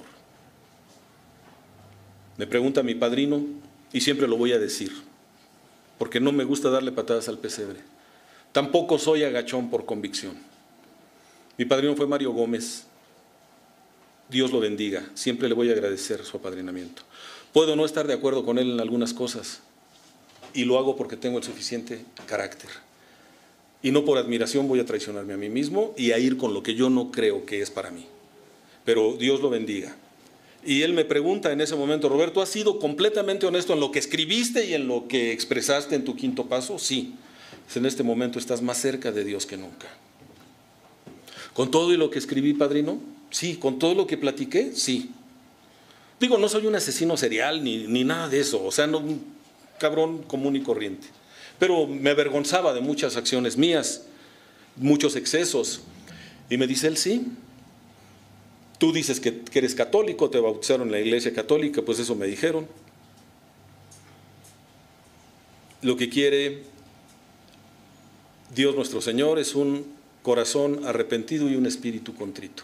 Me pregunta mi padrino, y siempre lo voy a decir, porque no me gusta darle patadas al pesebre. Tampoco soy agachón por convicción. Mi padrino fue Mario Gómez. Dios lo bendiga. Siempre le voy a agradecer su apadrinamiento. Puedo no estar de acuerdo con él en algunas cosas, y lo hago porque tengo el suficiente carácter. Y no por admiración voy a traicionarme a mí mismo y a ir con lo que yo no creo que es para mí. Pero Dios lo bendiga. Y él me pregunta en ese momento, Roberto, ¿has sido completamente honesto en lo que escribiste y en lo que expresaste en tu quinto paso? Sí. En este momento estás más cerca de Dios que nunca. ¿Con todo y lo que escribí, padrino? Sí. ¿Con todo lo que platiqué? Sí. Digo, no soy un asesino serial ni, ni nada de eso, o sea, no, un cabrón común y corriente. Pero me avergonzaba de muchas acciones mías, muchos excesos. Y me dice él, sí. Tú dices que, que eres católico, te bautizaron en la iglesia católica, pues eso me dijeron. Lo que quiere Dios nuestro Señor es un corazón arrepentido y un espíritu contrito.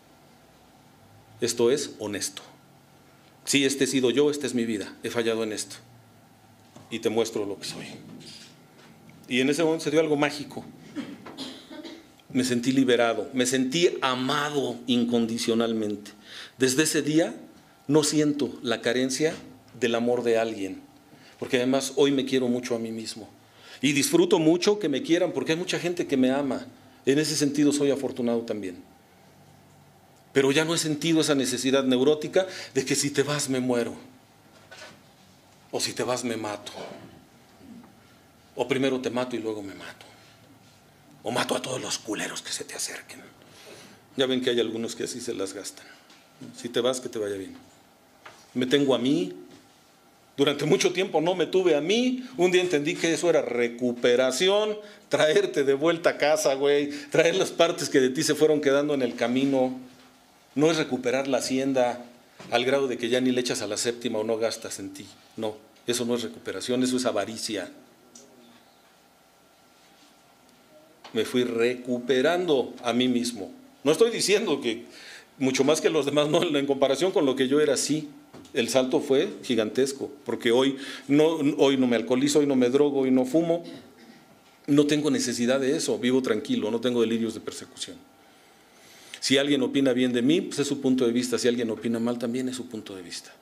Esto es honesto. Sí, este he sido yo, esta es mi vida, he fallado en esto. Y te muestro lo que soy. Y en ese momento se dio algo mágico. Me sentí liberado, me sentí amado incondicionalmente. Desde ese día no siento la carencia del amor de alguien, porque además hoy me quiero mucho a mí mismo. Y disfruto mucho que me quieran, porque hay mucha gente que me ama. En ese sentido soy afortunado también. Pero ya no he sentido esa necesidad neurótica de que si te vas me muero. O si te vas me mato. O primero te mato y luego me mato. O mato a todos los culeros que se te acerquen. Ya ven que hay algunos que así se las gastan. Si te vas, que te vaya bien. Me tengo a mí. Durante mucho tiempo no me tuve a mí. Un día entendí que eso era recuperación. Traerte de vuelta a casa, güey. Traer las partes que de ti se fueron quedando en el camino. No es recuperar la hacienda al grado de que ya ni le echas a la séptima o no gastas en ti. No, eso no es recuperación, eso es avaricia. Me fui recuperando a mí mismo. No estoy diciendo que mucho más que los demás, no, en comparación con lo que yo era, sí. El salto fue gigantesco, porque hoy no, hoy no me alcoholizo, hoy no me drogo, hoy no fumo. No tengo necesidad de eso, vivo tranquilo, no tengo delirios de persecución. Si alguien opina bien de mí, pues es su punto de vista. Si alguien opina mal, también es su punto de vista.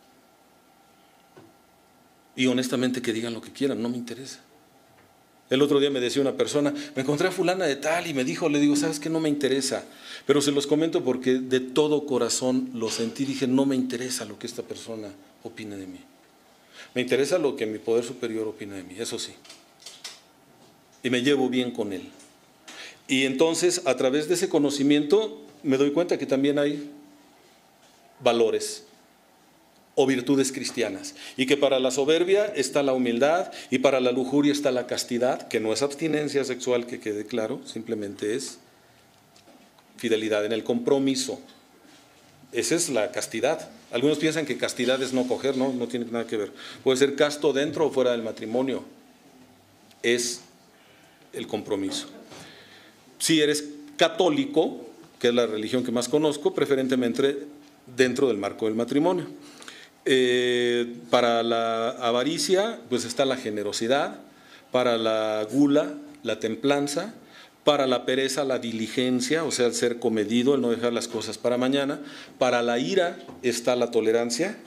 Y honestamente que digan lo que quieran, no me interesa. El otro día me decía una persona, me encontré a fulana de tal y me dijo, le digo, ¿sabes qué? No me interesa. Pero se los comento porque de todo corazón lo sentí. Dije, no me interesa lo que esta persona opine de mí. Me interesa lo que mi poder superior opine de mí, eso sí. Y me llevo bien con él. Y entonces, a través de ese conocimiento, me doy cuenta que también hay valores o virtudes cristianas. Y que para la soberbia está la humildad y para la lujuria está la castidad, que no es abstinencia sexual, que quede claro, simplemente es fidelidad en el compromiso. Esa es la castidad. Algunos piensan que castidad es no coger, no, no tiene nada que ver. Puede ser casto dentro o fuera del matrimonio. Es el compromiso. Si eres católico, que es la religión que más conozco, preferentemente dentro del marco del matrimonio. Eh, para la avaricia, pues está la generosidad. Para la gula, la templanza. Para la pereza, la diligencia, o sea, el ser comedido, el no dejar las cosas para mañana. Para la ira está la tolerancia.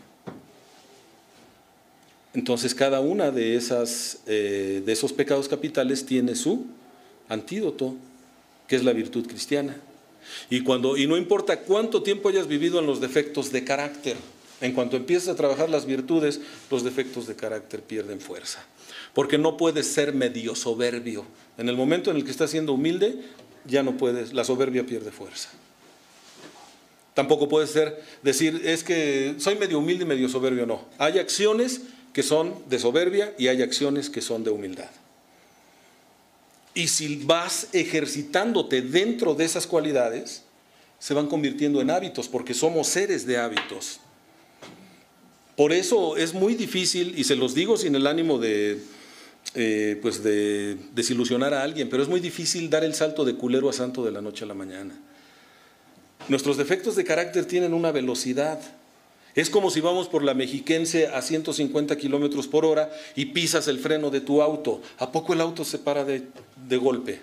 Entonces, cada una de, esas, eh, de esos pecados capitales tiene su antídoto, que es la virtud cristiana. Y, cuando, y no importa cuánto tiempo hayas vivido en los defectos de carácter, en cuanto empiezas a trabajar las virtudes, los defectos de carácter pierden fuerza. Porque no puedes ser medio soberbio. En el momento en el que estás siendo humilde, ya no puedes, la soberbia pierde fuerza. Tampoco puedes ser, decir, es que soy medio humilde y medio soberbio, no. Hay acciones que son de soberbia y hay acciones que son de humildad. Y si vas ejercitándote dentro de esas cualidades, se van convirtiendo en hábitos, porque somos seres de hábitos. Por eso es muy difícil, y se los digo sin el ánimo de, eh, pues de desilusionar a alguien, pero es muy difícil dar el salto de culero a santo de la noche a la mañana. Nuestros defectos de carácter tienen una velocidad. Es como si vamos por la Mexiquense a ciento cincuenta kilómetros por hora y pisas el freno de tu auto. ¿A poco el auto se para de, de golpe?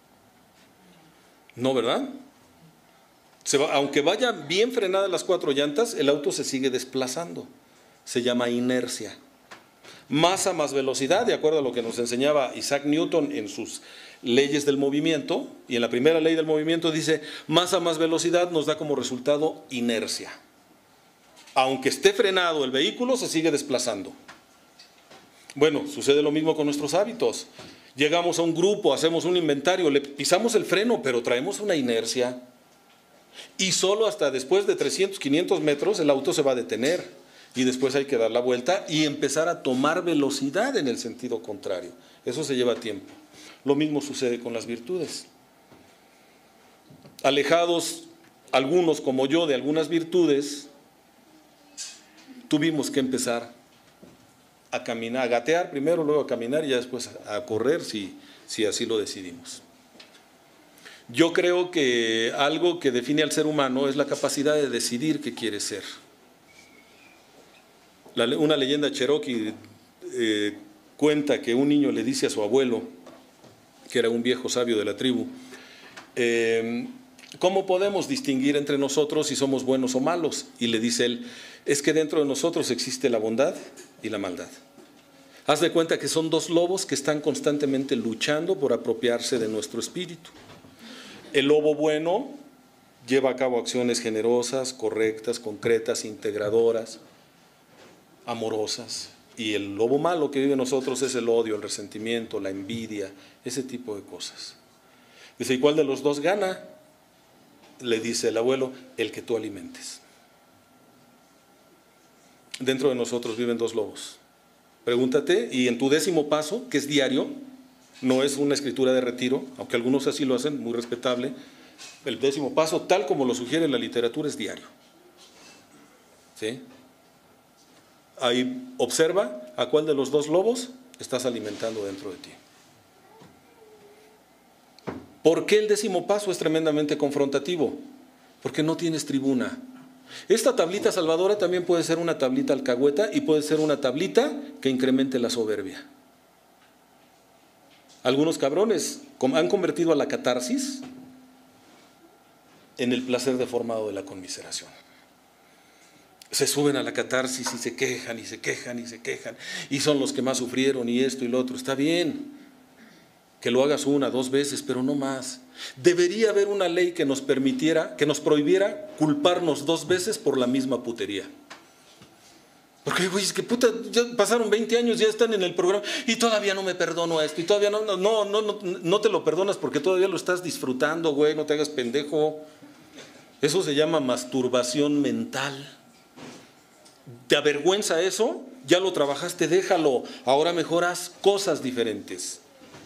No, ¿verdad? Se va, aunque vayan bien frenadas las cuatro llantas, el auto se sigue desplazando. Se llama inercia. Masa más velocidad, de acuerdo a lo que nos enseñaba Isaac Newton en sus leyes del movimiento, y en la primera ley del movimiento dice, masa más velocidad nos da como resultado inercia. Aunque esté frenado el vehículo, se sigue desplazando. Bueno, sucede lo mismo con nuestros hábitos. Llegamos a un grupo, hacemos un inventario, le pisamos el freno, pero traemos una inercia. Y solo hasta después de trescientos, quinientos metros el auto se va a detener. Y después hay que dar la vuelta y empezar a tomar velocidad en el sentido contrario. Eso se lleva tiempo. Lo mismo sucede con las virtudes. Alejados algunos como yo de algunas virtudes, tuvimos que empezar a caminar, a gatear primero, luego a caminar y ya después a correr si, si así lo decidimos. Yo creo que algo que define al ser humano es la capacidad de decidir qué quiere ser. La, una leyenda cherokee eh, cuenta que un niño le dice a su abuelo, que era un viejo sabio de la tribu, eh, ¿cómo podemos distinguir entre nosotros si somos buenos o malos? Y le dice él, es que dentro de nosotros existe la bondad y la maldad. Haz de cuenta que son dos lobos que están constantemente luchando por apropiarse de nuestro espíritu. El lobo bueno lleva a cabo acciones generosas, correctas, concretas, integradoras, amorosas, y el lobo malo que vive en nosotros es el odio, el resentimiento, la envidia, ese tipo de cosas. Dice, ¿y cuál de los dos gana? Le dice el abuelo, el que tú alimentes. Dentro de nosotros viven dos lobos. Pregúntate, y en tu décimo paso, que es diario, no es una escritura de retiro, aunque algunos así lo hacen, muy respetable, el décimo paso, tal como lo sugiere la literatura, es diario. ¿Sí? Ahí observa a cuál de los dos lobos estás alimentando dentro de ti. ¿Por qué el décimo paso es tremendamente confrontativo? Porque no tienes tribuna. Esta tablita salvadora también puede ser una tablita alcahueta y puede ser una tablita que incremente la soberbia. Algunos cabrones han convertido a la catarsis en el placer deformado de la conmiseración. Se suben a la catarsis y se quejan y se quejan y se quejan y son los que más sufrieron y esto y lo otro. Está bien que lo hagas una, dos veces, pero no más. Debería haber una ley que nos permitiera, que nos prohibiera culparnos dos veces por la misma putería. Porque, güey, es que puta, ya pasaron veinte años, ya están en el programa y todavía no me perdono esto y todavía no, no, no, no, no, no te lo perdonas porque todavía lo estás disfrutando, güey, no te hagas pendejo. Eso se llama masturbación mental. ¿Te avergüenza eso? Ya lo trabajaste, déjalo. Ahora mejor haz cosas diferentes.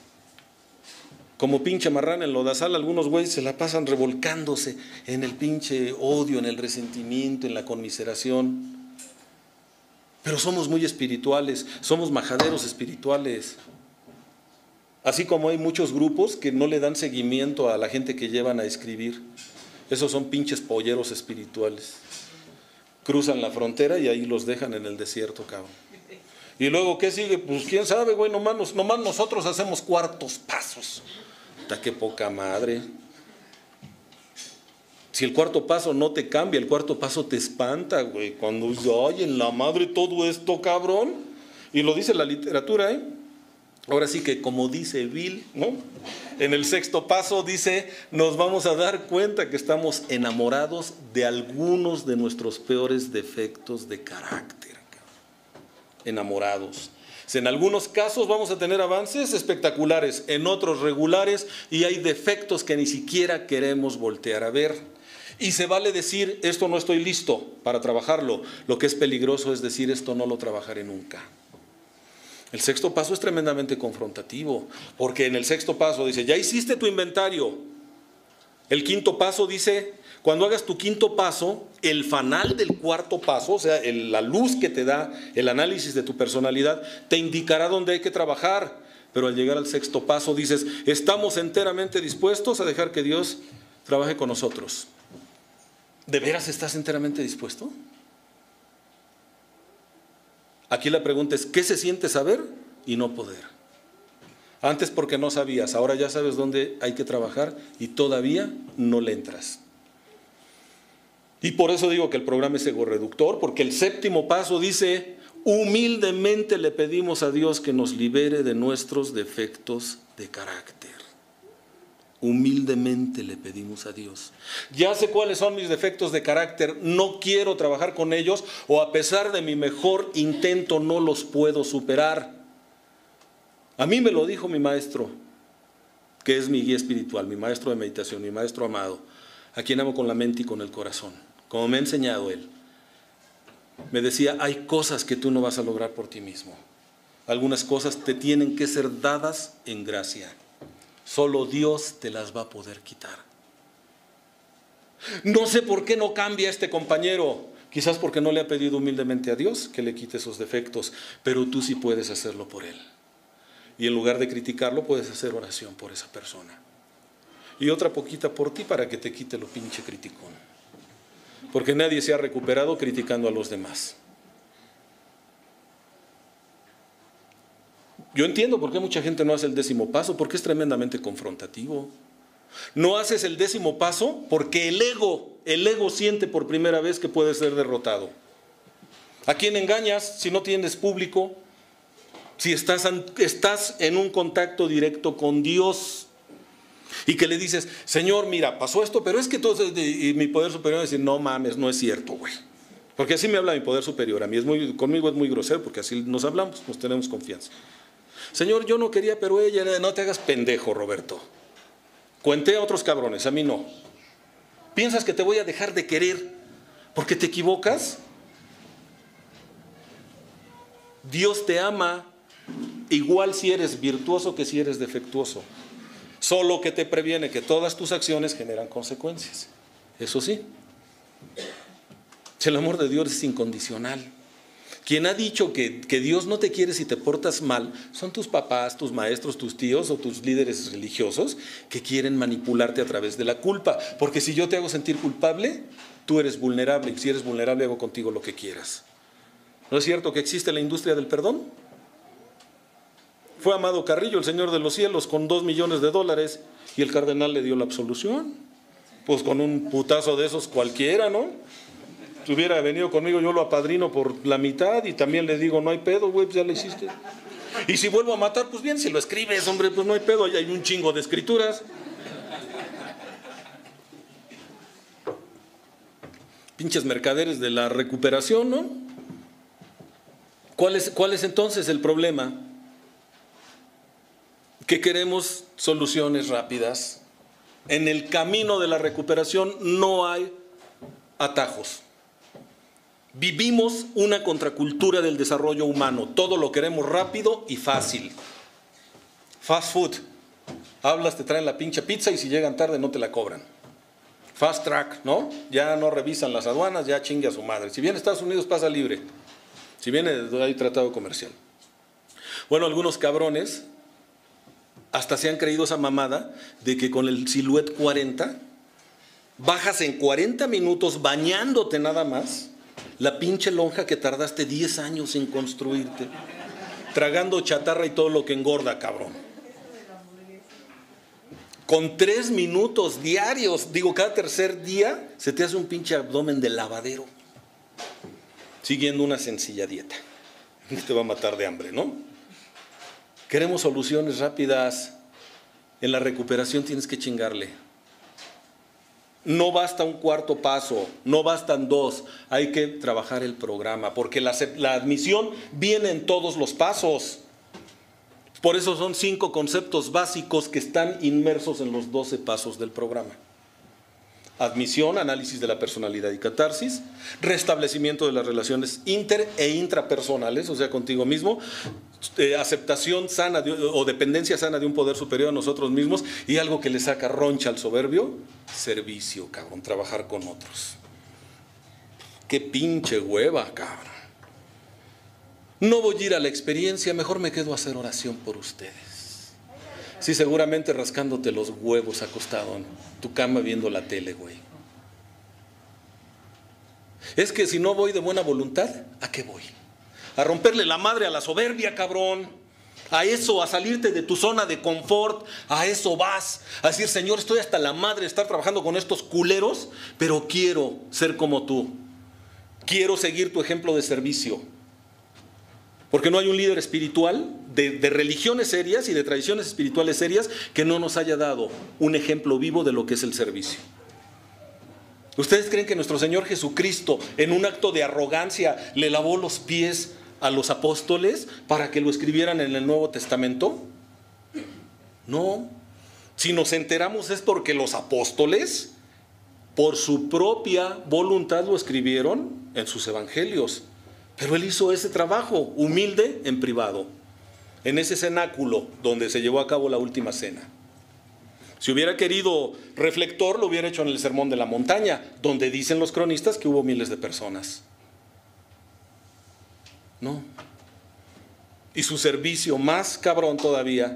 Como pinche marrana en lodazal, algunos güeyes se la pasan revolcándose en el pinche odio, en el resentimiento, en la conmiseración. Pero somos muy espirituales, somos majaderos espirituales. Así como hay muchos grupos que no le dan seguimiento a la gente que llevan a escribir. Esos son pinches polleros espirituales. cruzan la frontera y ahí los dejan en el desierto, cabrón. Y luego, ¿qué sigue? Pues quién sabe, güey, nomás, nos, nomás nosotros hacemos cuartos pasos. ¡Ta qué poca madre! Si el cuarto paso no te cambia, el cuarto paso te espanta, güey. Cuando dices, ay, en la madre todo esto, cabrón. Y lo dice la literatura, ¿eh? Ahora sí que como dice Bill, ¿no? En el sexto paso dice, nos vamos a dar cuenta que estamos enamorados de algunos de nuestros peores defectos de carácter. Enamorados. En algunos casos vamos a tener avances espectaculares, en otros regulares, y hay defectos que ni siquiera queremos voltear a ver. Y se vale decir, esto no estoy listo para trabajarlo. Lo que es peligroso es decir, esto no lo trabajaré nunca. El sexto paso es tremendamente confrontativo, porque en el sexto paso dice, ya hiciste tu inventario. El quinto paso dice, cuando hagas tu quinto paso, el fanal del cuarto paso, o sea, el, la luz que te da el análisis de tu personalidad, te indicará dónde hay que trabajar. Pero al llegar al sexto paso dices, estamos enteramente dispuestos a dejar que Dios trabaje con nosotros. ¿De veras estás enteramente dispuesto? Aquí la pregunta es, ¿qué se siente saber y no poder? Antes porque no sabías, ahora ya sabes dónde hay que trabajar y todavía no le entras. Y por eso digo que el programa es ego-reductor, porque el séptimo paso dice, humildemente le pedimos a Dios que nos libere de nuestros defectos de carácter. Humildemente le pedimos a Dios. Ya sé cuáles son mis defectos de carácter, no quiero trabajar con ellos, o a pesar de mi mejor intento no los puedo superar. A mí me lo dijo mi maestro, que es mi guía espiritual, mi maestro de meditación, mi maestro amado, a quien amo con la mente y con el corazón, como me ha enseñado él. Me decía, hay cosas que tú no vas a lograr por ti mismo. Algunas cosas te tienen que ser dadas en gracia. Solo Dios te las va a poder quitar. No sé por qué no cambia este compañero. Quizás porque no le ha pedido humildemente a Dios que le quite esos defectos, pero tú sí puedes hacerlo por él. Y en lugar de criticarlo, puedes hacer oración por esa persona. Y otra poquita por ti para que te quite lo pinche criticón. Porque nadie se ha recuperado criticando a los demás. Yo entiendo por qué mucha gente no hace el décimo paso, porque es tremendamente confrontativo. No haces el décimo paso porque el ego, el ego siente por primera vez que puede ser derrotado. ¿A quién engañas si no tienes público? Si estás, estás en un contacto directo con Dios y que le dices, Señor, mira, pasó esto, pero es que todo, y mi poder superior va a decir, no mames, no es cierto, güey. Porque así me habla mi poder superior, a mí es muy, conmigo es muy grosero, porque así nos hablamos, nos tenemos confianza. Señor, yo no quería, pero ella, no te hagas pendejo, Roberto. Cuenté a otros cabrones, a mí no. ¿Piensas que te voy a dejar de querer porque te equivocas? Dios te ama igual si eres virtuoso que si eres defectuoso. Solo que te previene que todas tus acciones generan consecuencias. Eso sí. El amor de Dios es incondicional. Quien ha dicho que, que Dios no te quiere si te portas mal son tus papás, tus maestros, tus tíos o tus líderes religiosos que quieren manipularte a través de la culpa. Porque si yo te hago sentir culpable, tú eres vulnerable, y si eres vulnerable hago contigo lo que quieras. ¿No es cierto que existe la industria del perdón? Fue Amado Carrillo, el Señor de los Cielos, con dos millones de dólares y el cardenal le dio la absolución. Pues con un putazo de esos cualquiera, ¿no? Si hubiera venido conmigo, yo lo apadrino por la mitad y también le digo, no hay pedo, güey, pues ya lo hiciste. Y si vuelvo a matar, pues bien, si lo escribes, hombre, pues no hay pedo, ahí hay un chingo de escrituras. Pinches mercaderes de la recuperación, ¿no? ¿Cuál es, cuál es entonces el problema? Que queremos soluciones rápidas. En el camino de la recuperación no hay atajos. Vivimos una contracultura del desarrollo humano. Todo lo queremos rápido y fácil. Fast food. Hablas, te traen la pinche pizza y si llegan tarde no te la cobran. Fast track, ¿no? Ya no revisan las aduanas, ya chingue a su madre. Si viene a Estados Unidos pasa libre. Si viene hay tratado comercial. Bueno, algunos cabrones hasta se han creído esa mamada de que con el Silhouette cuarenta bajas en cuarenta minutos bañándote nada más La pinche lonja que tardaste diez años en construirte. Tragando chatarra y todo lo que engorda, cabrón. Con tres minutos diarios, digo, cada tercer día, se te hace un pinche abdomen de lavadero. Siguiendo una sencilla dieta. Te va a matar de hambre, ¿no? Queremos soluciones rápidas. En la recuperación tienes que chingarle. No basta un cuarto paso, no bastan dos. Hay que trabajar el programa, porque la, la admisión viene en todos los pasos. Por eso son cinco conceptos básicos que están inmersos en los doce pasos del programa. Admisión, análisis de la personalidad y catarsis, restablecimiento de las relaciones inter e intrapersonales, o sea, contigo mismo, eh, aceptación sana de, o dependencia sana de un poder superior a nosotros mismos, y algo que le saca roncha al soberbio, servicio, cabrón, trabajar con otros. Qué pinche hueva, cabrón. No voy a ir a la experiencia, mejor me quedo a hacer oración por ustedes. Sí, seguramente rascándote los huevos acostado en tu cama viendo la tele, güey. Es que si no voy de buena voluntad, ¿a qué voy? A romperle la madre a la soberbia, cabrón. A eso, a salirte de tu zona de confort, a eso vas. A decir, Señor, estoy hasta la madre de estar trabajando con estos culeros, pero quiero ser como tú. Quiero seguir tu ejemplo de servicio. Porque no hay un líder espiritual de, de religiones serias y de tradiciones espirituales serias que no nos haya dado un ejemplo vivo de lo que es el servicio. ¿Ustedes creen que nuestro Señor Jesucristo, en un acto de arrogancia, le lavó los pies a los apóstoles para que lo escribieran en el Nuevo Testamento? No. Si nos enteramos es porque los apóstoles, por su propia voluntad, lo escribieron en sus evangelios. Pero él hizo ese trabajo humilde en privado, en ese cenáculo donde se llevó a cabo la última cena. Si hubiera querido reflector, lo hubiera hecho en el Sermón de la Montaña, donde dicen los cronistas que hubo miles de personas. No. Y su servicio más cabrón todavía,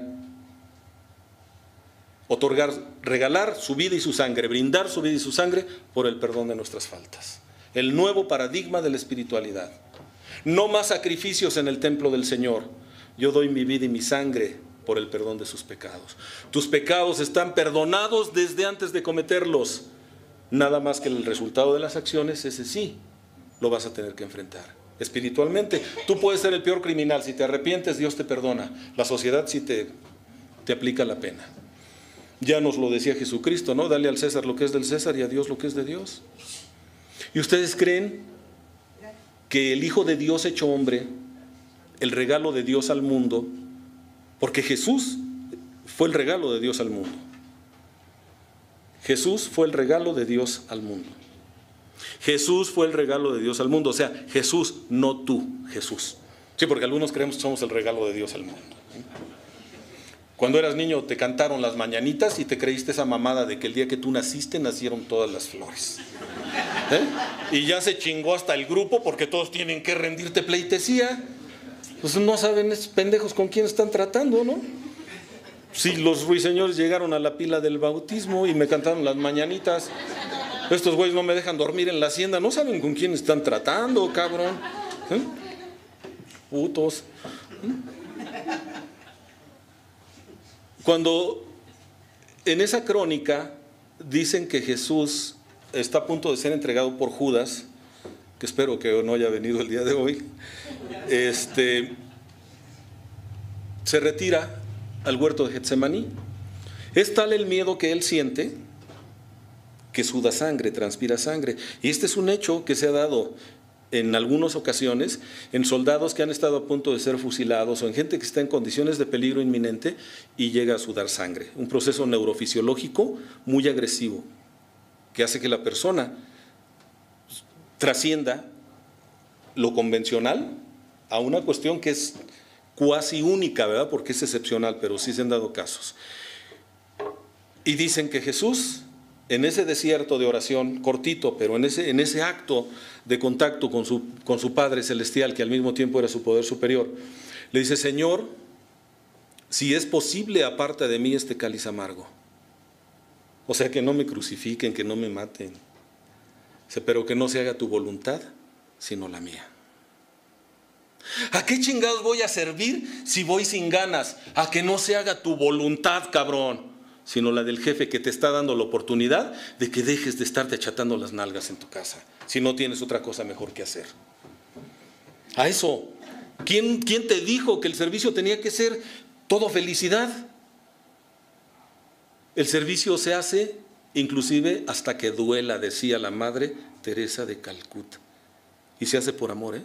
otorgar, regalar su vida y su sangre, brindar su vida y su sangre por el perdón de nuestras faltas. El nuevo paradigma de la espiritualidad. No más sacrificios en el templo del Señor. Yo doy mi vida y mi sangre por el perdón de sus pecados. Tus pecados están perdonados desde antes de cometerlos. Nada más que el resultado de las acciones, ese sí, lo vas a tener que enfrentar. Espiritualmente, tú puedes ser el peor criminal. Si te arrepientes, Dios te perdona. La sociedad sí te, te aplica la pena. Ya nos lo decía Jesucristo, ¿no? Dale al César lo que es del César y a Dios lo que es de Dios. ¿Y ustedes creen que el Hijo de Dios hecho hombre, el regalo de Dios al mundo, porque Jesús fue el regalo de Dios al mundo? Jesús fue el regalo de Dios al mundo. Jesús fue el regalo de Dios al mundo, o sea, Jesús, no tú, Jesús. Sí, porque algunos creemos que somos el regalo de Dios al mundo. Cuando eras niño te cantaron las mañanitas y te creíste esa mamada de que el día que tú naciste nacieron todas las flores. ¿Eh? Y ya se chingó hasta el grupo porque todos tienen que rendirte pleitesía. Pues no saben esos pendejos con quién están tratando, ¿no? Si los ruiseñores llegaron a la pila del bautismo y me cantaron las mañanitas, estos güeyes no me dejan dormir en la hacienda, no saben con quién están tratando, cabrón. ¿Eh? Putos. ¿Eh? Cuando en esa crónica dicen que Jesús está a punto de ser entregado por Judas, que espero que no haya venido el día de hoy, este, se retira al huerto de Getsemaní. Es tal el miedo que él siente que suda sangre, transpira sangre. Y este es un hecho que se ha dado en algunas ocasiones en soldados que han estado a punto de ser fusilados o en gente que está en condiciones de peligro inminente y llega a sudar sangre. Un proceso neurofisiológico muy agresivo que hace que la persona trascienda lo convencional a una cuestión que es cuasi única, ¿verdad? Porque es excepcional, pero sí se han dado casos. Y dicen que Jesús, en ese desierto de oración cortito, pero en ese, en ese acto de contacto con su, con su Padre Celestial, que al mismo tiempo era su poder superior, le dice: Señor, si es posible, aparta de mí este cáliz amargo. O sea, que no me crucifiquen, que no me maten, pero que no se haga tu voluntad, sino la mía. ¿A qué chingados voy a servir si voy sin ganas? A que no se haga tu voluntad, cabrón, sino la del jefe que te está dando la oportunidad de que dejes de estarte achatando las nalgas en tu casa, si no tienes otra cosa mejor que hacer. A eso, ¿quién, quién te dijo que el servicio tenía que ser todo felicidad? El servicio se hace inclusive hasta que duela, decía la Madre Teresa de Calcuta. Y se hace por amor, ¿eh?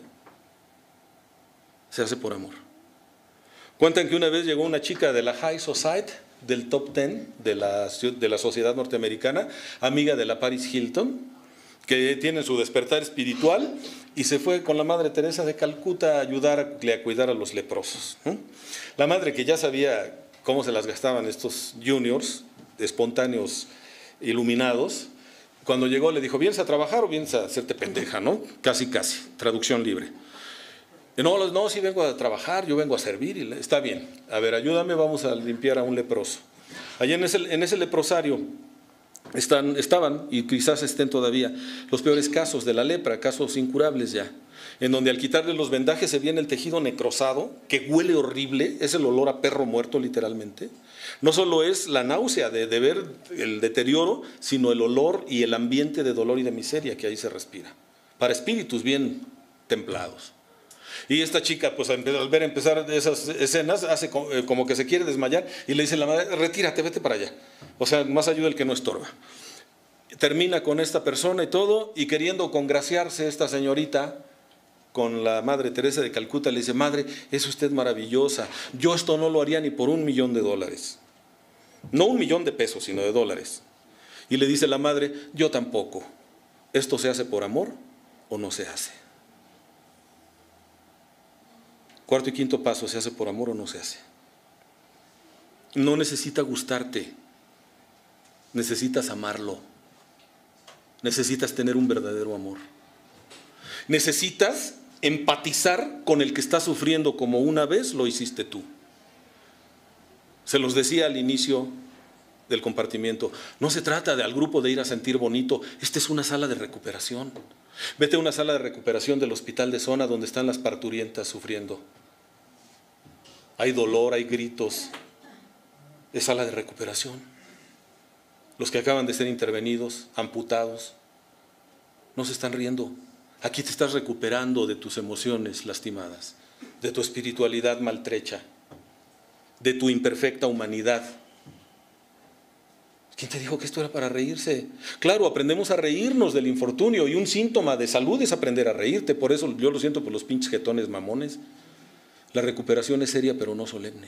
Se hace por amor. Cuentan que una vez llegó una chica de la High Society, del top ten de la, de la sociedad norteamericana, amiga de la Paris Hilton, que tiene su despertar espiritual, y se fue con la Madre Teresa de Calcuta a ayudarle a cuidar a los leprosos. ¿eh? La madre, que ya sabía cómo se las gastaban estos juniors, espontáneos, iluminados, cuando llegó le dijo, ¿vienes a trabajar o vienes a hacerte pendeja? ¿No? Casi, casi, traducción libre. No, no, sí vengo a trabajar, yo vengo a servir, y está bien. A ver, ayúdame, vamos a limpiar a un leproso. Allá en ese, en ese leprosario están, estaban, y quizás estén todavía, los peores casos de la lepra, casos incurables ya, en donde al quitarle los vendajes se viene el tejido necrosado, que huele horrible, es el olor a perro muerto literalmente. No solo es la náusea de, de ver el deterioro, sino el olor y el ambiente de dolor y de miseria que ahí se respira, para espíritus bien templados. Y esta chica, pues al ver empezar esas escenas, hace como que se quiere desmayar y le dice a la madre, retírate, vete para allá. O sea, más ayuda el que no estorba. Termina con esta persona y todo, y queriendo congraciarse esta señorita con la Madre Teresa de Calcuta, le dice, madre, es usted maravillosa, yo esto no lo haría ni por un millón de dólares. No un millón de pesos, sino de dólares. Y le dice la madre, yo tampoco. ¿Esto se hace por amor o no se hace? Cuarto y quinto paso, ¿se hace por amor o no se hace? No necesita gustarte, necesitas amarlo, necesitas tener un verdadero amor. Necesitas empatizar con el que está sufriendo como una vez lo hiciste tú. Se los decía al inicio del compartimiento, no se trata de al grupo de ir a sentir bonito, esta es una sala de recuperación. Vete a una sala de recuperación del hospital de zona donde están las parturientas sufriendo. Hay dolor, hay gritos. Es sala de recuperación. Los que acaban de ser intervenidos, amputados, no se están riendo. Aquí te estás recuperando de tus emociones lastimadas, de tu espiritualidad maltrecha, de tu imperfecta humanidad. ¿Quién te dijo que esto era para reírse? Claro, aprendemos a reírnos del infortunio, y un síntoma de salud es aprender a reírte. Por eso yo lo siento por los pinches jetones mamones. La recuperación es seria, pero no solemne.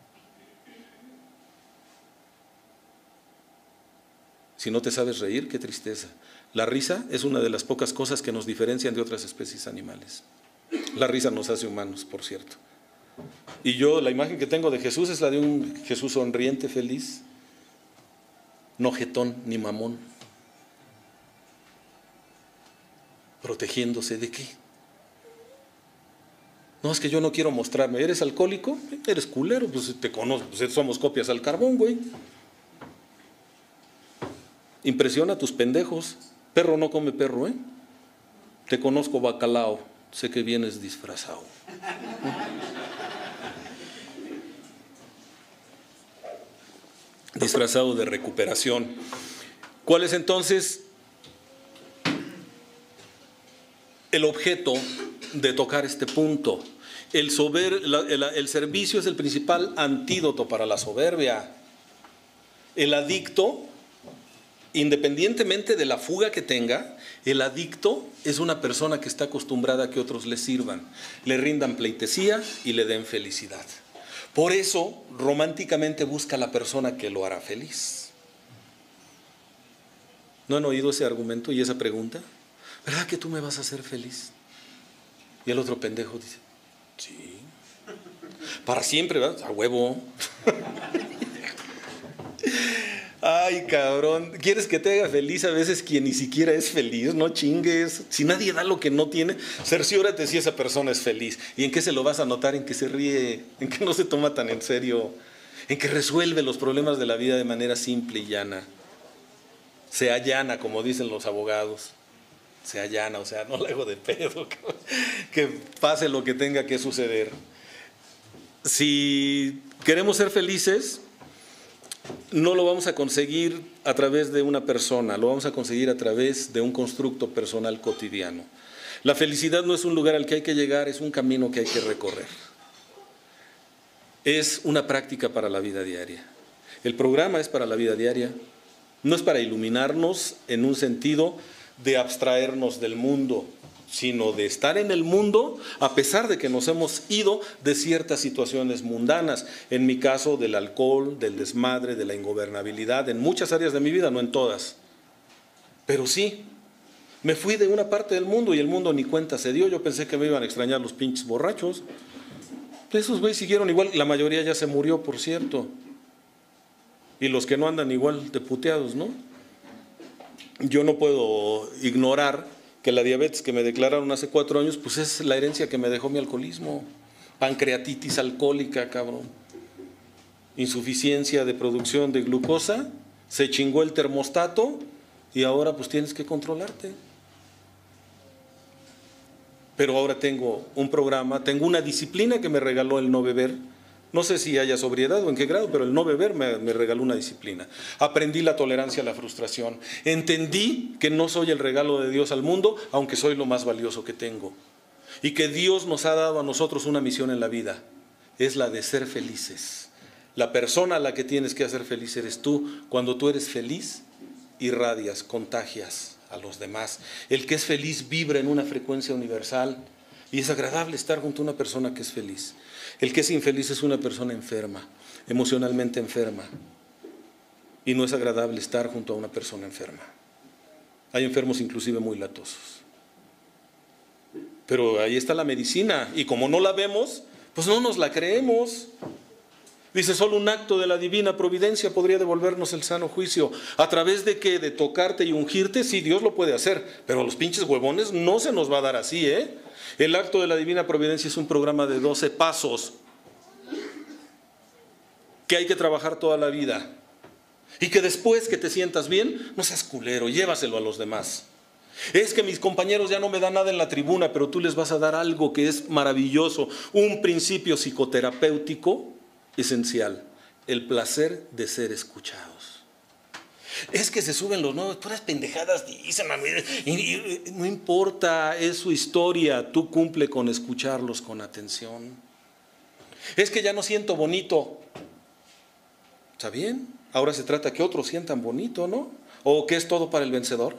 Si no te sabes reír, qué tristeza. La risa es una de las pocas cosas que nos diferencian de otras especies animales. La risa nos hace humanos, por cierto. Y yo, la imagen que tengo de Jesús es la de un Jesús sonriente, feliz, no jetón ni mamón, protegiéndose ¿de qué? No, es que yo no quiero mostrarme. ¿Eres alcohólico? Eres culero, pues te conozco, pues somos copias al carbón, güey. Impresiona a tus pendejos. Perro no come perro, ¿eh? Te conozco, bacalao, sé que vienes disfrazado. Disfrazado de recuperación. ¿Cuál es entonces el objeto de tocar este punto? El, sober, el, el servicio es el principal antídoto para la soberbia. El adicto, independientemente de la fuga que tenga, el adicto es una persona que está acostumbrada a que otros le sirvan, le rindan pleitesía y le den felicidad. Por eso, románticamente busca a la persona que lo hará feliz. ¿No han oído ese argumento y esa pregunta? ¿Verdad que tú me vas a hacer feliz? Y el otro pendejo dice, sí. Para siempre, ¿verdad? A huevo. Ay, cabrón. ¿Quieres que te haga feliz a veces quien ni siquiera es feliz? No chingues. Si nadie da lo que no tiene, cerciórate si esa persona es feliz. ¿Y en qué se lo vas a notar? En que se ríe, en que no se toma tan en serio, en que resuelve los problemas de la vida de manera simple y llana. Se allana, como dicen los abogados. se allana, o sea, no la hago de pedo, que pase lo que tenga que suceder. Si queremos ser felices, no lo vamos a conseguir a través de una persona, lo vamos a conseguir a través de un constructo personal cotidiano. La felicidad no es un lugar al que hay que llegar, es un camino que hay que recorrer. Es una práctica para la vida diaria. El programa es para la vida diaria, no es para iluminarnos en un sentido de abstraernos del mundo, sino de estar en el mundo a pesar de que nos hemos ido de ciertas situaciones mundanas. En mi caso, del alcohol, del desmadre, de la ingobernabilidad, en muchas áreas de mi vida, no en todas. Pero sí, me fui de una parte del mundo y el mundo ni cuenta se dio. Yo pensé que me iban a extrañar los pinches borrachos. Esos güeyes siguieron igual, la mayoría ya se murió, por cierto. Y los que no andan igual de puteados, ¿no? Yo no puedo ignorar que la diabetes que me declararon hace cuatro años, pues es la herencia que me dejó mi alcoholismo. Pancreatitis alcohólica, cabrón. Insuficiencia de producción de glucosa, se chingó el termostato y ahora pues tienes que controlarte. Pero ahora tengo un programa, tengo una disciplina que me regaló el no beber. No sé si haya sobriedad o en qué grado, pero el no beber me, me regaló una disciplina. Aprendí la tolerancia a la frustración. Entendí que no soy el regalo de Dios al mundo, aunque soy lo más valioso que tengo. Y que Dios nos ha dado a nosotros una misión en la vida. Es la de ser felices. La persona a la que tienes que hacer feliz eres tú. Cuando tú eres feliz, irradias, contagias a los demás. El que es feliz vibra en una frecuencia universal. Y es agradable estar junto a una persona que es feliz. El que es infeliz es una persona enferma, emocionalmente enferma. Y no es agradable estar junto a una persona enferma. Hay enfermos inclusive muy latosos. Pero ahí está la medicina. Y como no la vemos, pues no nos la creemos. Dice, solo un acto de la divina providencia podría devolvernos el sano juicio. ¿A través de qué? De tocarte y ungirte. Sí, Dios lo puede hacer. Pero a los pinches huevones no se nos va a dar así, ¿eh? El acto de la divina providencia es un programa de doce pasos que hay que trabajar toda la vida. Y que después que te sientas bien, no seas culero, llévaselo a los demás. Es que mis compañeros ya no me dan nada en la tribuna, pero tú les vas a dar algo que es maravilloso. Un principio psicoterapéutico esencial. El placer de ser escuchados. Es que se suben los nuevos, puras pendejadas dicen, y, y, y, no importa, es su historia, tú cumple con escucharlos con atención. Es que ya no siento bonito. ¿Está bien? Ahora se trata que otros sientan bonito, ¿no? ¿O que es todo para el vencedor?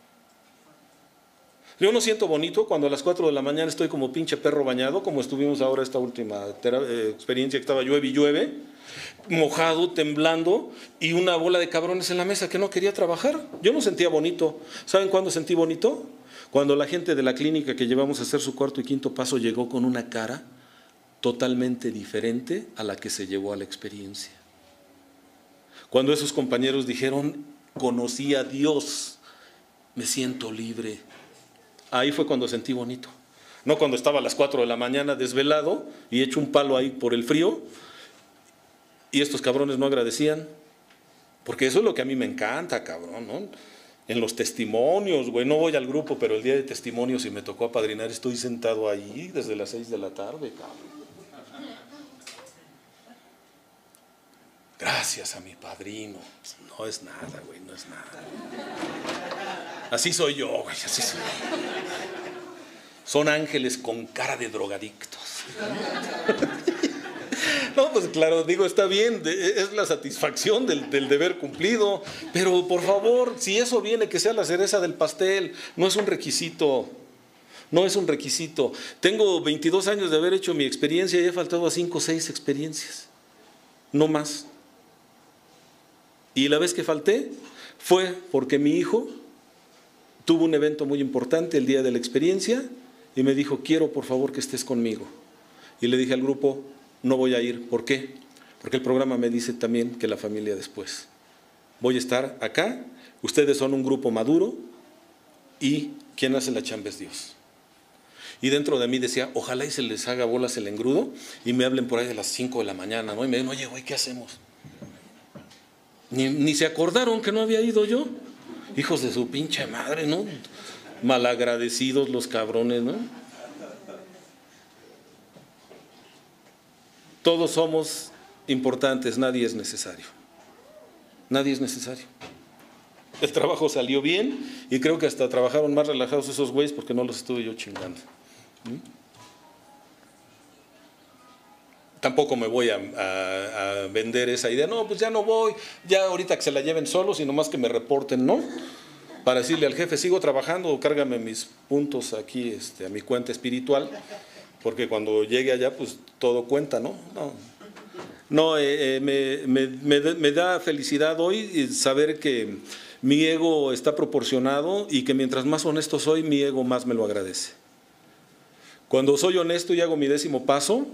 Yo no siento bonito cuando a las cuatro de la mañana estoy como pinche perro bañado, como estuvimos ahora esta última eh, experiencia que estaba llueve y llueve, mojado, temblando, y una bola de cabrones en la mesa que no quería trabajar. Yo no sentía bonito. ¿Saben cuándo sentí bonito? Cuando la gente de la clínica que llevamos a hacer su cuarto y quinto paso llegó con una cara totalmente diferente a la que se llevó a la experiencia. Cuando esos compañeros dijeron, conocí a Dios, me siento libre. Ahí fue cuando sentí bonito. No cuando estaba a las cuatro de la mañana desvelado y hecho un palo ahí por el frío y estos cabrones no agradecían. Porque eso es lo que a mí me encanta, cabrón, ¿no? En los testimonios, güey, no voy al grupo, pero el día de testimonios, si me tocó apadrinar, estoy sentado ahí desde las seis de la tarde, cabrón. Gracias a mi padrino. No es nada, güey, no es nada. Así soy yo, güey, así soy. Son ángeles con cara de drogadictos. No, pues claro, digo, está bien, es la satisfacción del, del deber cumplido, pero por favor, si eso viene, que sea la cereza del pastel, no es un requisito, no es un requisito. Tengo veintidós años de haber hecho mi experiencia y he faltado a cinco o seis experiencias, no más. Y la vez que falté fue porque mi hijo tuvo un evento muy importante el día de la experiencia y me dijo, quiero por favor que estés conmigo. Y le dije al grupo, no voy a ir. ¿Por qué? Porque el programa me dice también que la familia después. Voy a estar acá, ustedes son un grupo maduro y quien hace la chamba es Dios. Y dentro de mí decía, ojalá y se les haga bolas el engrudo y me hablen por ahí de las cinco de la mañana, ¿no? Y me digan, oye, güey, ¿qué hacemos? Ni, ni se acordaron que no había ido yo. Hijos de su pinche madre, ¿no? Malagradecidos los cabrones, ¿no? Todos somos importantes, nadie es necesario. Nadie es necesario. El trabajo salió bien y creo que hasta trabajaron más relajados esos güeyes porque no los estuve yo chingando. ¿Mm? Tampoco me voy a, a, a vender esa idea. No, pues ya no voy, ya ahorita que se la lleven solos y nomás que me reporten, ¿no? Para decirle al jefe, sigo trabajando, cárgame mis puntos aquí este, a mi cuenta espiritual, porque cuando llegue allá, pues todo cuenta, ¿no? No, no eh, eh, me, me, me, me da felicidad hoy saber que mi ego está proporcionado y que mientras más honesto soy, mi ego más me lo agradece. Cuando soy honesto y hago mi décimo paso,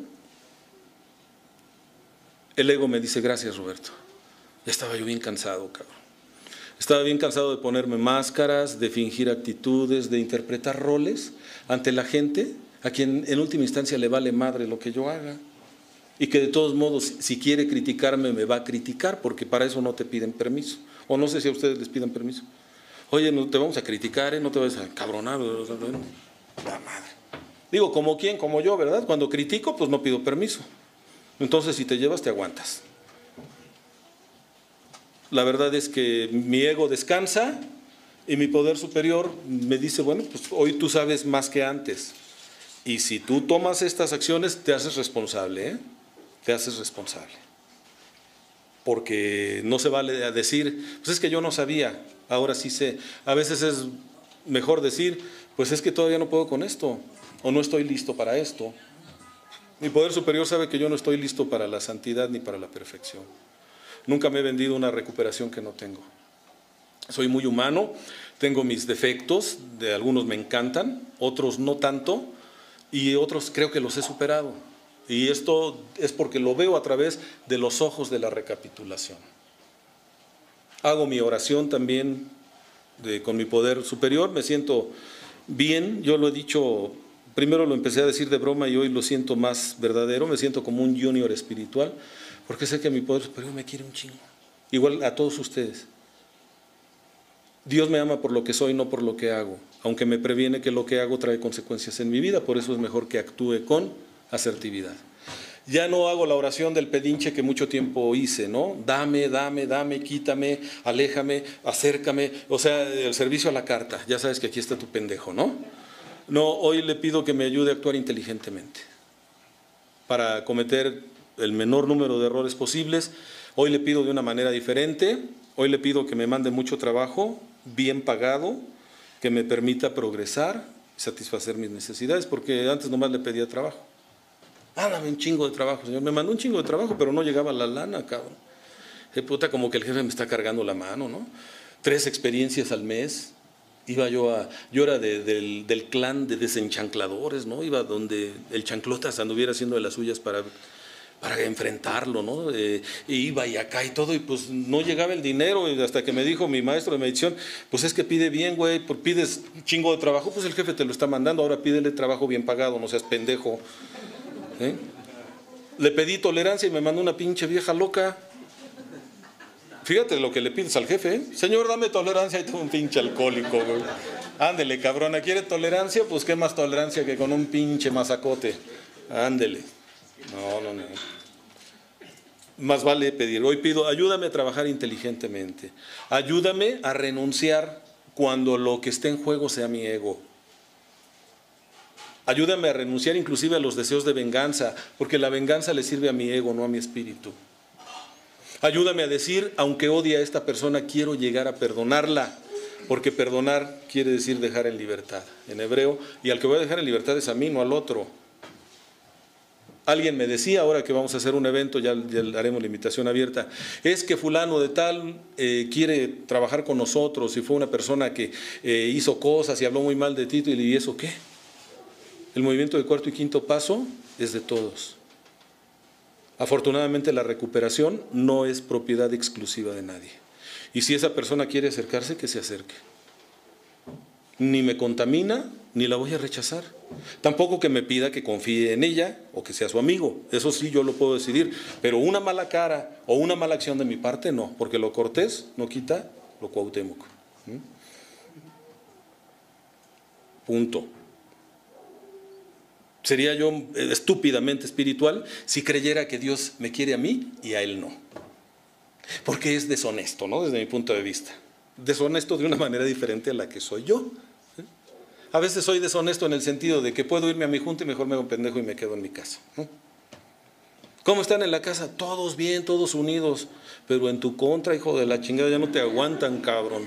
el ego me dice, gracias Roberto. Ya estaba yo bien cansado, cabrón. Estaba bien cansado de ponerme máscaras, de fingir actitudes, de interpretar roles ante la gente, a quien en última instancia le vale madre lo que yo haga. Y que de todos modos, si quiere criticarme, me va a criticar, porque para eso no te piden permiso. O no sé si a ustedes les piden permiso. Oye, no te vamos a criticar, ¿eh? No te vas a cabronar. La madre. Digo, como quién, como yo, ¿verdad? Cuando critico, pues no pido permiso. Entonces, si te llevas, te aguantas. La verdad es que mi ego descansa y mi poder superior me dice, bueno, pues hoy tú sabes más que antes. Y si tú tomas estas acciones, te haces responsable, ¿eh? Te haces responsable. Porque no se vale a decir, pues es que yo no sabía, ahora sí sé. A veces es mejor decir, pues es que todavía no puedo con esto, o no estoy listo para esto. Mi poder superior sabe que yo no estoy listo para la santidad ni para la perfección. Nunca me he vendido una recuperación que no tengo. Soy muy humano, tengo mis defectos, de algunos me encantan, otros no tanto, y otros creo que los he superado. Y esto es porque lo veo a través de los ojos de la recapitulación. Hago mi oración también de, con mi poder superior, me siento bien, yo lo he dicho. Primero lo empecé a decir de broma y hoy lo siento más verdadero, me siento como un junior espiritual, porque sé que mi poder superior me quiere un chingo, igual a todos ustedes. Dios me ama por lo que soy, no por lo que hago, aunque me previene que lo que hago trae consecuencias en mi vida, por eso es mejor que actúe con asertividad. Ya no hago la oración del pedinche que mucho tiempo hice, ¿no? Dame, dame, dame, quítame, aléjame, acércame, o sea, el servicio a la carta, ya sabes que aquí está tu pendejo, ¿no? No, hoy le pido que me ayude a actuar inteligentemente para cometer el menor número de errores posibles. Hoy le pido de una manera diferente, hoy le pido que me mande mucho trabajo, bien pagado, que me permita progresar, satisfacer mis necesidades, porque antes nomás le pedía trabajo. Ah, dame un chingo de trabajo, señor. Me mandó un chingo de trabajo, pero no llegaba la lana, cabrón. Eh, puta, como que el jefe me está cargando la mano, ¿no? Tres experiencias al mes. Iba yo a, yo era de, del, del clan de desenchancladores, ¿no? Iba donde el chanclotas anduviera haciendo de las suyas para, para enfrentarlo, ¿no? Eh, e iba y acá y todo, y pues no llegaba el dinero, y hasta que me dijo mi maestro de medición, pues es que pide bien, güey, pues pides un chingo de trabajo, pues el jefe te lo está mandando, ahora pídele trabajo bien pagado, no seas pendejo. ¿Eh? Le pedí tolerancia y me mandó una pinche vieja loca. Fíjate lo que le pides al jefe, ¿eh? Señor, dame tolerancia y tengo un pinche alcohólico, güey. Ándele, cabrona, ¿quiere tolerancia? Pues qué más tolerancia que con un pinche mazacote. Ándele. No, no, no. Más vale pedir. Hoy pido, ayúdame a trabajar inteligentemente. Ayúdame a renunciar cuando lo que esté en juego sea mi ego. Ayúdame a renunciar inclusive a los deseos de venganza, porque la venganza le sirve a mi ego, no a mi espíritu. Ayúdame a decir, aunque odie a esta persona, quiero llegar a perdonarla, porque perdonar quiere decir dejar en libertad, en hebreo, y al que voy a dejar en libertad es a mí, no al otro. Alguien me decía, ahora que vamos a hacer un evento, ya, ya haremos la invitación abierta, es que fulano de tal eh, quiere trabajar con nosotros y fue una persona que eh, hizo cosas y habló muy mal de ti, y le dije, ¿y eso qué? El movimiento de cuarto y quinto paso es de todos. Afortunadamente la recuperación no es propiedad exclusiva de nadie. Y si esa persona quiere acercarse, que se acerque. Ni me contamina, ni la voy a rechazar. Tampoco que me pida que confíe en ella o que sea su amigo. Eso sí yo lo puedo decidir. Pero una mala cara o una mala acción de mi parte, no. Porque lo cortés no quita lo Cuauhtémoc. ¿Mm? punto. Sería yo estúpidamente espiritual si creyera que Dios me quiere a mí y a Él no. Porque es deshonesto, ¿no? Desde mi punto de vista. Deshonesto de una manera diferente a la que soy yo. A veces soy deshonesto en el sentido de que puedo irme a mi junta y mejor me hago pendejo y me quedo en mi casa, ¿no? ¿Cómo están en la casa? Todos bien, todos unidos, pero en tu contra, hijo de la chingada, ya no te aguantan, cabrón.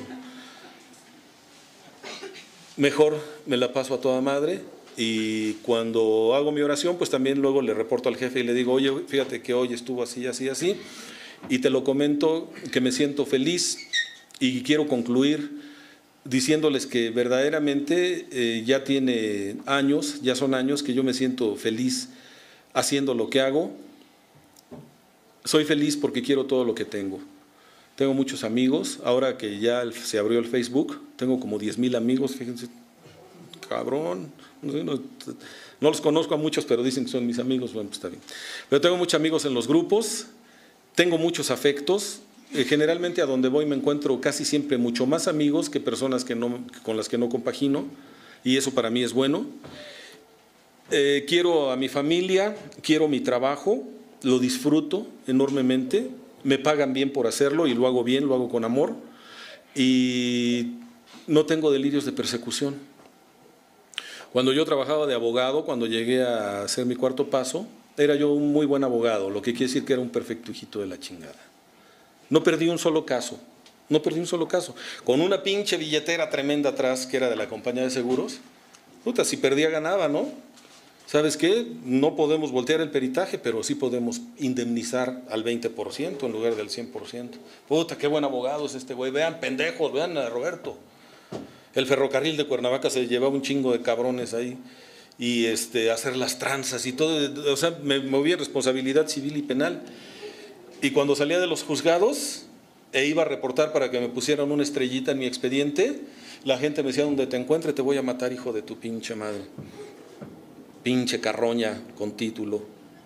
Mejor me la paso a toda madre y cuando hago mi oración, pues también luego le reporto al jefe y le digo, oye, fíjate que hoy estuvo así, así, así, y te lo comento que me siento feliz y quiero concluir diciéndoles que verdaderamente eh, ya tiene años, ya son años que yo me siento feliz haciendo lo que hago. Soy feliz porque quiero todo lo que tengo. Tengo muchos amigos, ahora que ya se abrió el Facebook, tengo como diez mil amigos, fíjense, cabrón, no, no, no los conozco a muchos, pero dicen que son mis amigos, bueno, pues está bien. Pero tengo muchos amigos en los grupos, tengo muchos afectos, eh, generalmente a donde voy me encuentro casi siempre mucho más amigos que personas que no, con las que no compagino, y eso para mí es bueno. Eh, quiero a mi familia, quiero mi trabajo, lo disfruto enormemente, me pagan bien por hacerlo y lo hago bien, lo hago con amor y no tengo delirios de persecución. Cuando yo trabajaba de abogado, cuando llegué a hacer mi cuarto paso, era yo un muy buen abogado, lo que quiere decir que era un perfecto hijito de la chingada. No perdí un solo caso, no perdí un solo caso. Con una pinche billetera tremenda atrás que era de la compañía de seguros, puta, si perdía ganaba, ¿no? ¿Sabes qué? No podemos voltear el peritaje, pero sí podemos indemnizar al veinte por ciento en lugar del cien por ciento. Puta, qué buen abogado es este güey. Vean, pendejos, vean a Roberto. El ferrocarril de Cuernavaca se llevaba un chingo de cabrones ahí. Y este, hacer las tranzas y todo. O sea, me movía responsabilidad civil y penal. Y cuando salía de los juzgados e iba a reportar para que me pusieran una estrellita en mi expediente, la gente me decía, donde te encuentre te voy a matar, hijo de tu pinche madre. Pinche carroña con título.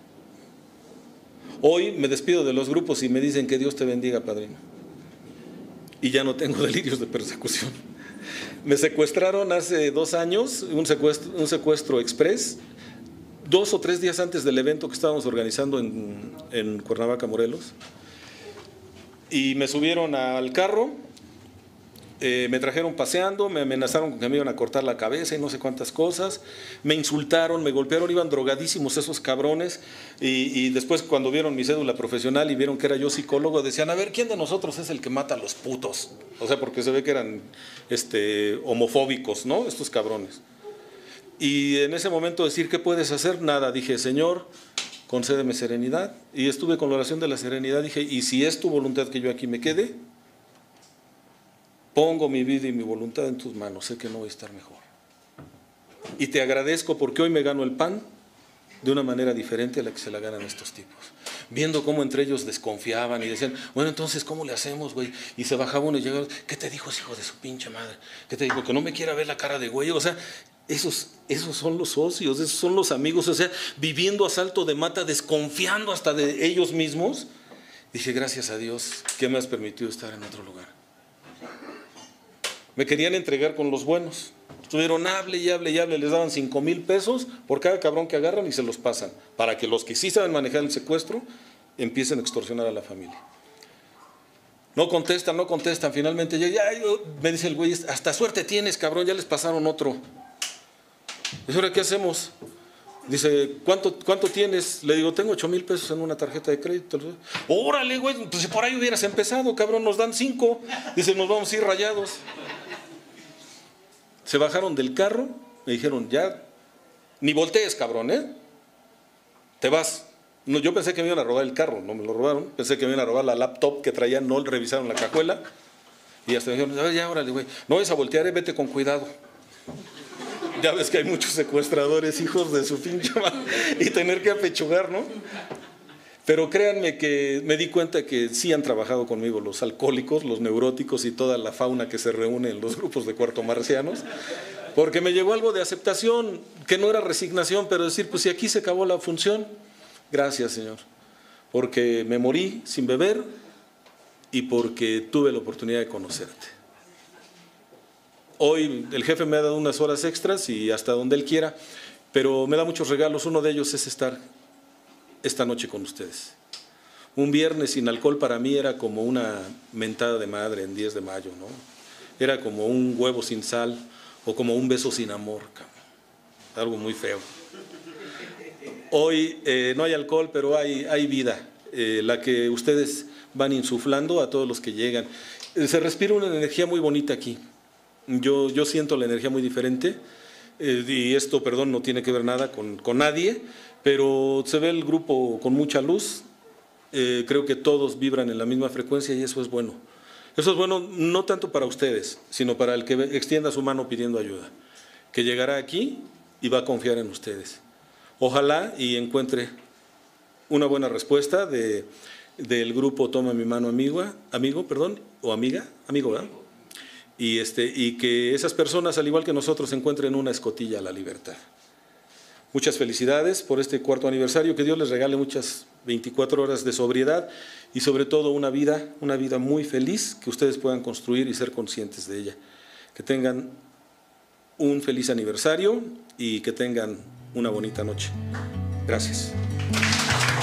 Hoy me despido de los grupos y me dicen que Dios te bendiga, padrino. Y ya no tengo delirios de persecución. Me secuestraron hace dos años, un secuestro, un secuestro express, dos o tres días antes del evento que estábamos organizando en, en Cuernavaca, Morelos. Y me subieron al carro. Eh, me trajeron paseando, me amenazaron con que me iban a cortar la cabeza y no sé cuántas cosas, me insultaron, me golpearon, iban drogadísimos esos cabrones y, y después cuando vieron mi cédula profesional y vieron que era yo psicólogo, decían, a ver, ¿quién de nosotros es el que mata a los putos? O sea, porque se ve que eran este, homofóbicos, ¿no? Estos cabrones. Y en ese momento decir, ¿qué puedes hacer? Nada, dije, Señor, concédeme serenidad, y estuve con la oración de la serenidad, dije, y si es tu voluntad que yo aquí me quede, pongo mi vida y mi voluntad en tus manos, sé que no voy a estar mejor. Y te agradezco porque hoy me gano el pan de una manera diferente a la que se la ganan estos tipos. Viendo cómo entre ellos desconfiaban y decían, bueno, entonces, ¿cómo le hacemos, güey? Y se bajaba uno y llegaba, ¿qué te dijo ese hijo de su pinche madre? ¿Qué te dijo? Que no me quiera ver la cara de güey. O sea, esos, esos son los socios, esos son los amigos. O sea, viviendo a salto de mata, desconfiando hasta de ellos mismos. Dije, gracias a Dios que me has permitido estar en otro lugar. Me querían entregar con los buenos. Estuvieron hable y hable y hable, les daban cinco mil pesos por cada cabrón que agarran y se los pasan, para que los que sí saben manejar el secuestro empiecen a extorsionar a la familia. No contestan, no contestan, finalmente ya, ya, me dice el güey, hasta suerte tienes, cabrón, ya les pasaron otro. ¿Y ahora qué hacemos? Dice, ¿cuánto, cuánto tienes? Le digo, tengo ocho mil pesos en una tarjeta de crédito. Órale, güey, pues si por ahí hubieras empezado, cabrón, nos dan cinco. Dice, nos vamos a ir rayados. Se bajaron del carro, me dijeron, ya, ni voltees, cabrón, ¿eh? Te vas. No, yo pensé que me iban a robar el carro, no me lo robaron. Pensé que me iban a robar la laptop que traían, no revisaron la cajuela. Y hasta me dijeron, a ver, ya, órale, güey, no vayas a voltear, eh, vete con cuidado. Ya ves que hay muchos secuestradores, hijos de su pinche madre, y tener que apechugar, ¿no? Pero créanme que me di cuenta que sí han trabajado conmigo los alcohólicos, los neuróticos y toda la fauna que se reúne en los grupos de cuartomarcianos, porque me llegó algo de aceptación, que no era resignación, pero decir, pues si aquí se acabó la función, gracias, Señor, porque me morí sin beber y porque tuve la oportunidad de conocerte. Hoy el jefe me ha dado unas horas extras y hasta donde él quiera, pero me da muchos regalos. Uno de ellos es estar esta noche con ustedes. Un viernes sin alcohol para mí era como una mentada de madre en diez de mayo, ¿no? Era como un huevo sin sal o como un beso sin amor, cabrón. Algo muy feo. Hoy eh, no hay alcohol, pero hay, hay vida, eh, la que ustedes van insuflando a todos los que llegan. Eh, se respira una energía muy bonita aquí. Yo, yo siento la energía muy diferente, eh, y esto, perdón, no tiene que ver nada con, con nadie, pero se ve el grupo con mucha luz. Eh, creo que todos vibran en la misma frecuencia y eso es bueno. Eso es bueno no tanto para ustedes, sino para el que extienda su mano pidiendo ayuda, que llegará aquí y va a confiar en ustedes. Ojalá y encuentre una buena respuesta de, del grupo Toma mi mano amigo, amigo, perdón, o amiga, amigo, ¿verdad? Y, este, y que esas personas, al igual que nosotros, encuentren una escotilla a la libertad. Muchas felicidades por este cuarto aniversario, que Dios les regale muchas veinticuatro horas de sobriedad y sobre todo una vida, una vida muy feliz que ustedes puedan construir y ser conscientes de ella. Que tengan un feliz aniversario y que tengan una bonita noche. Gracias.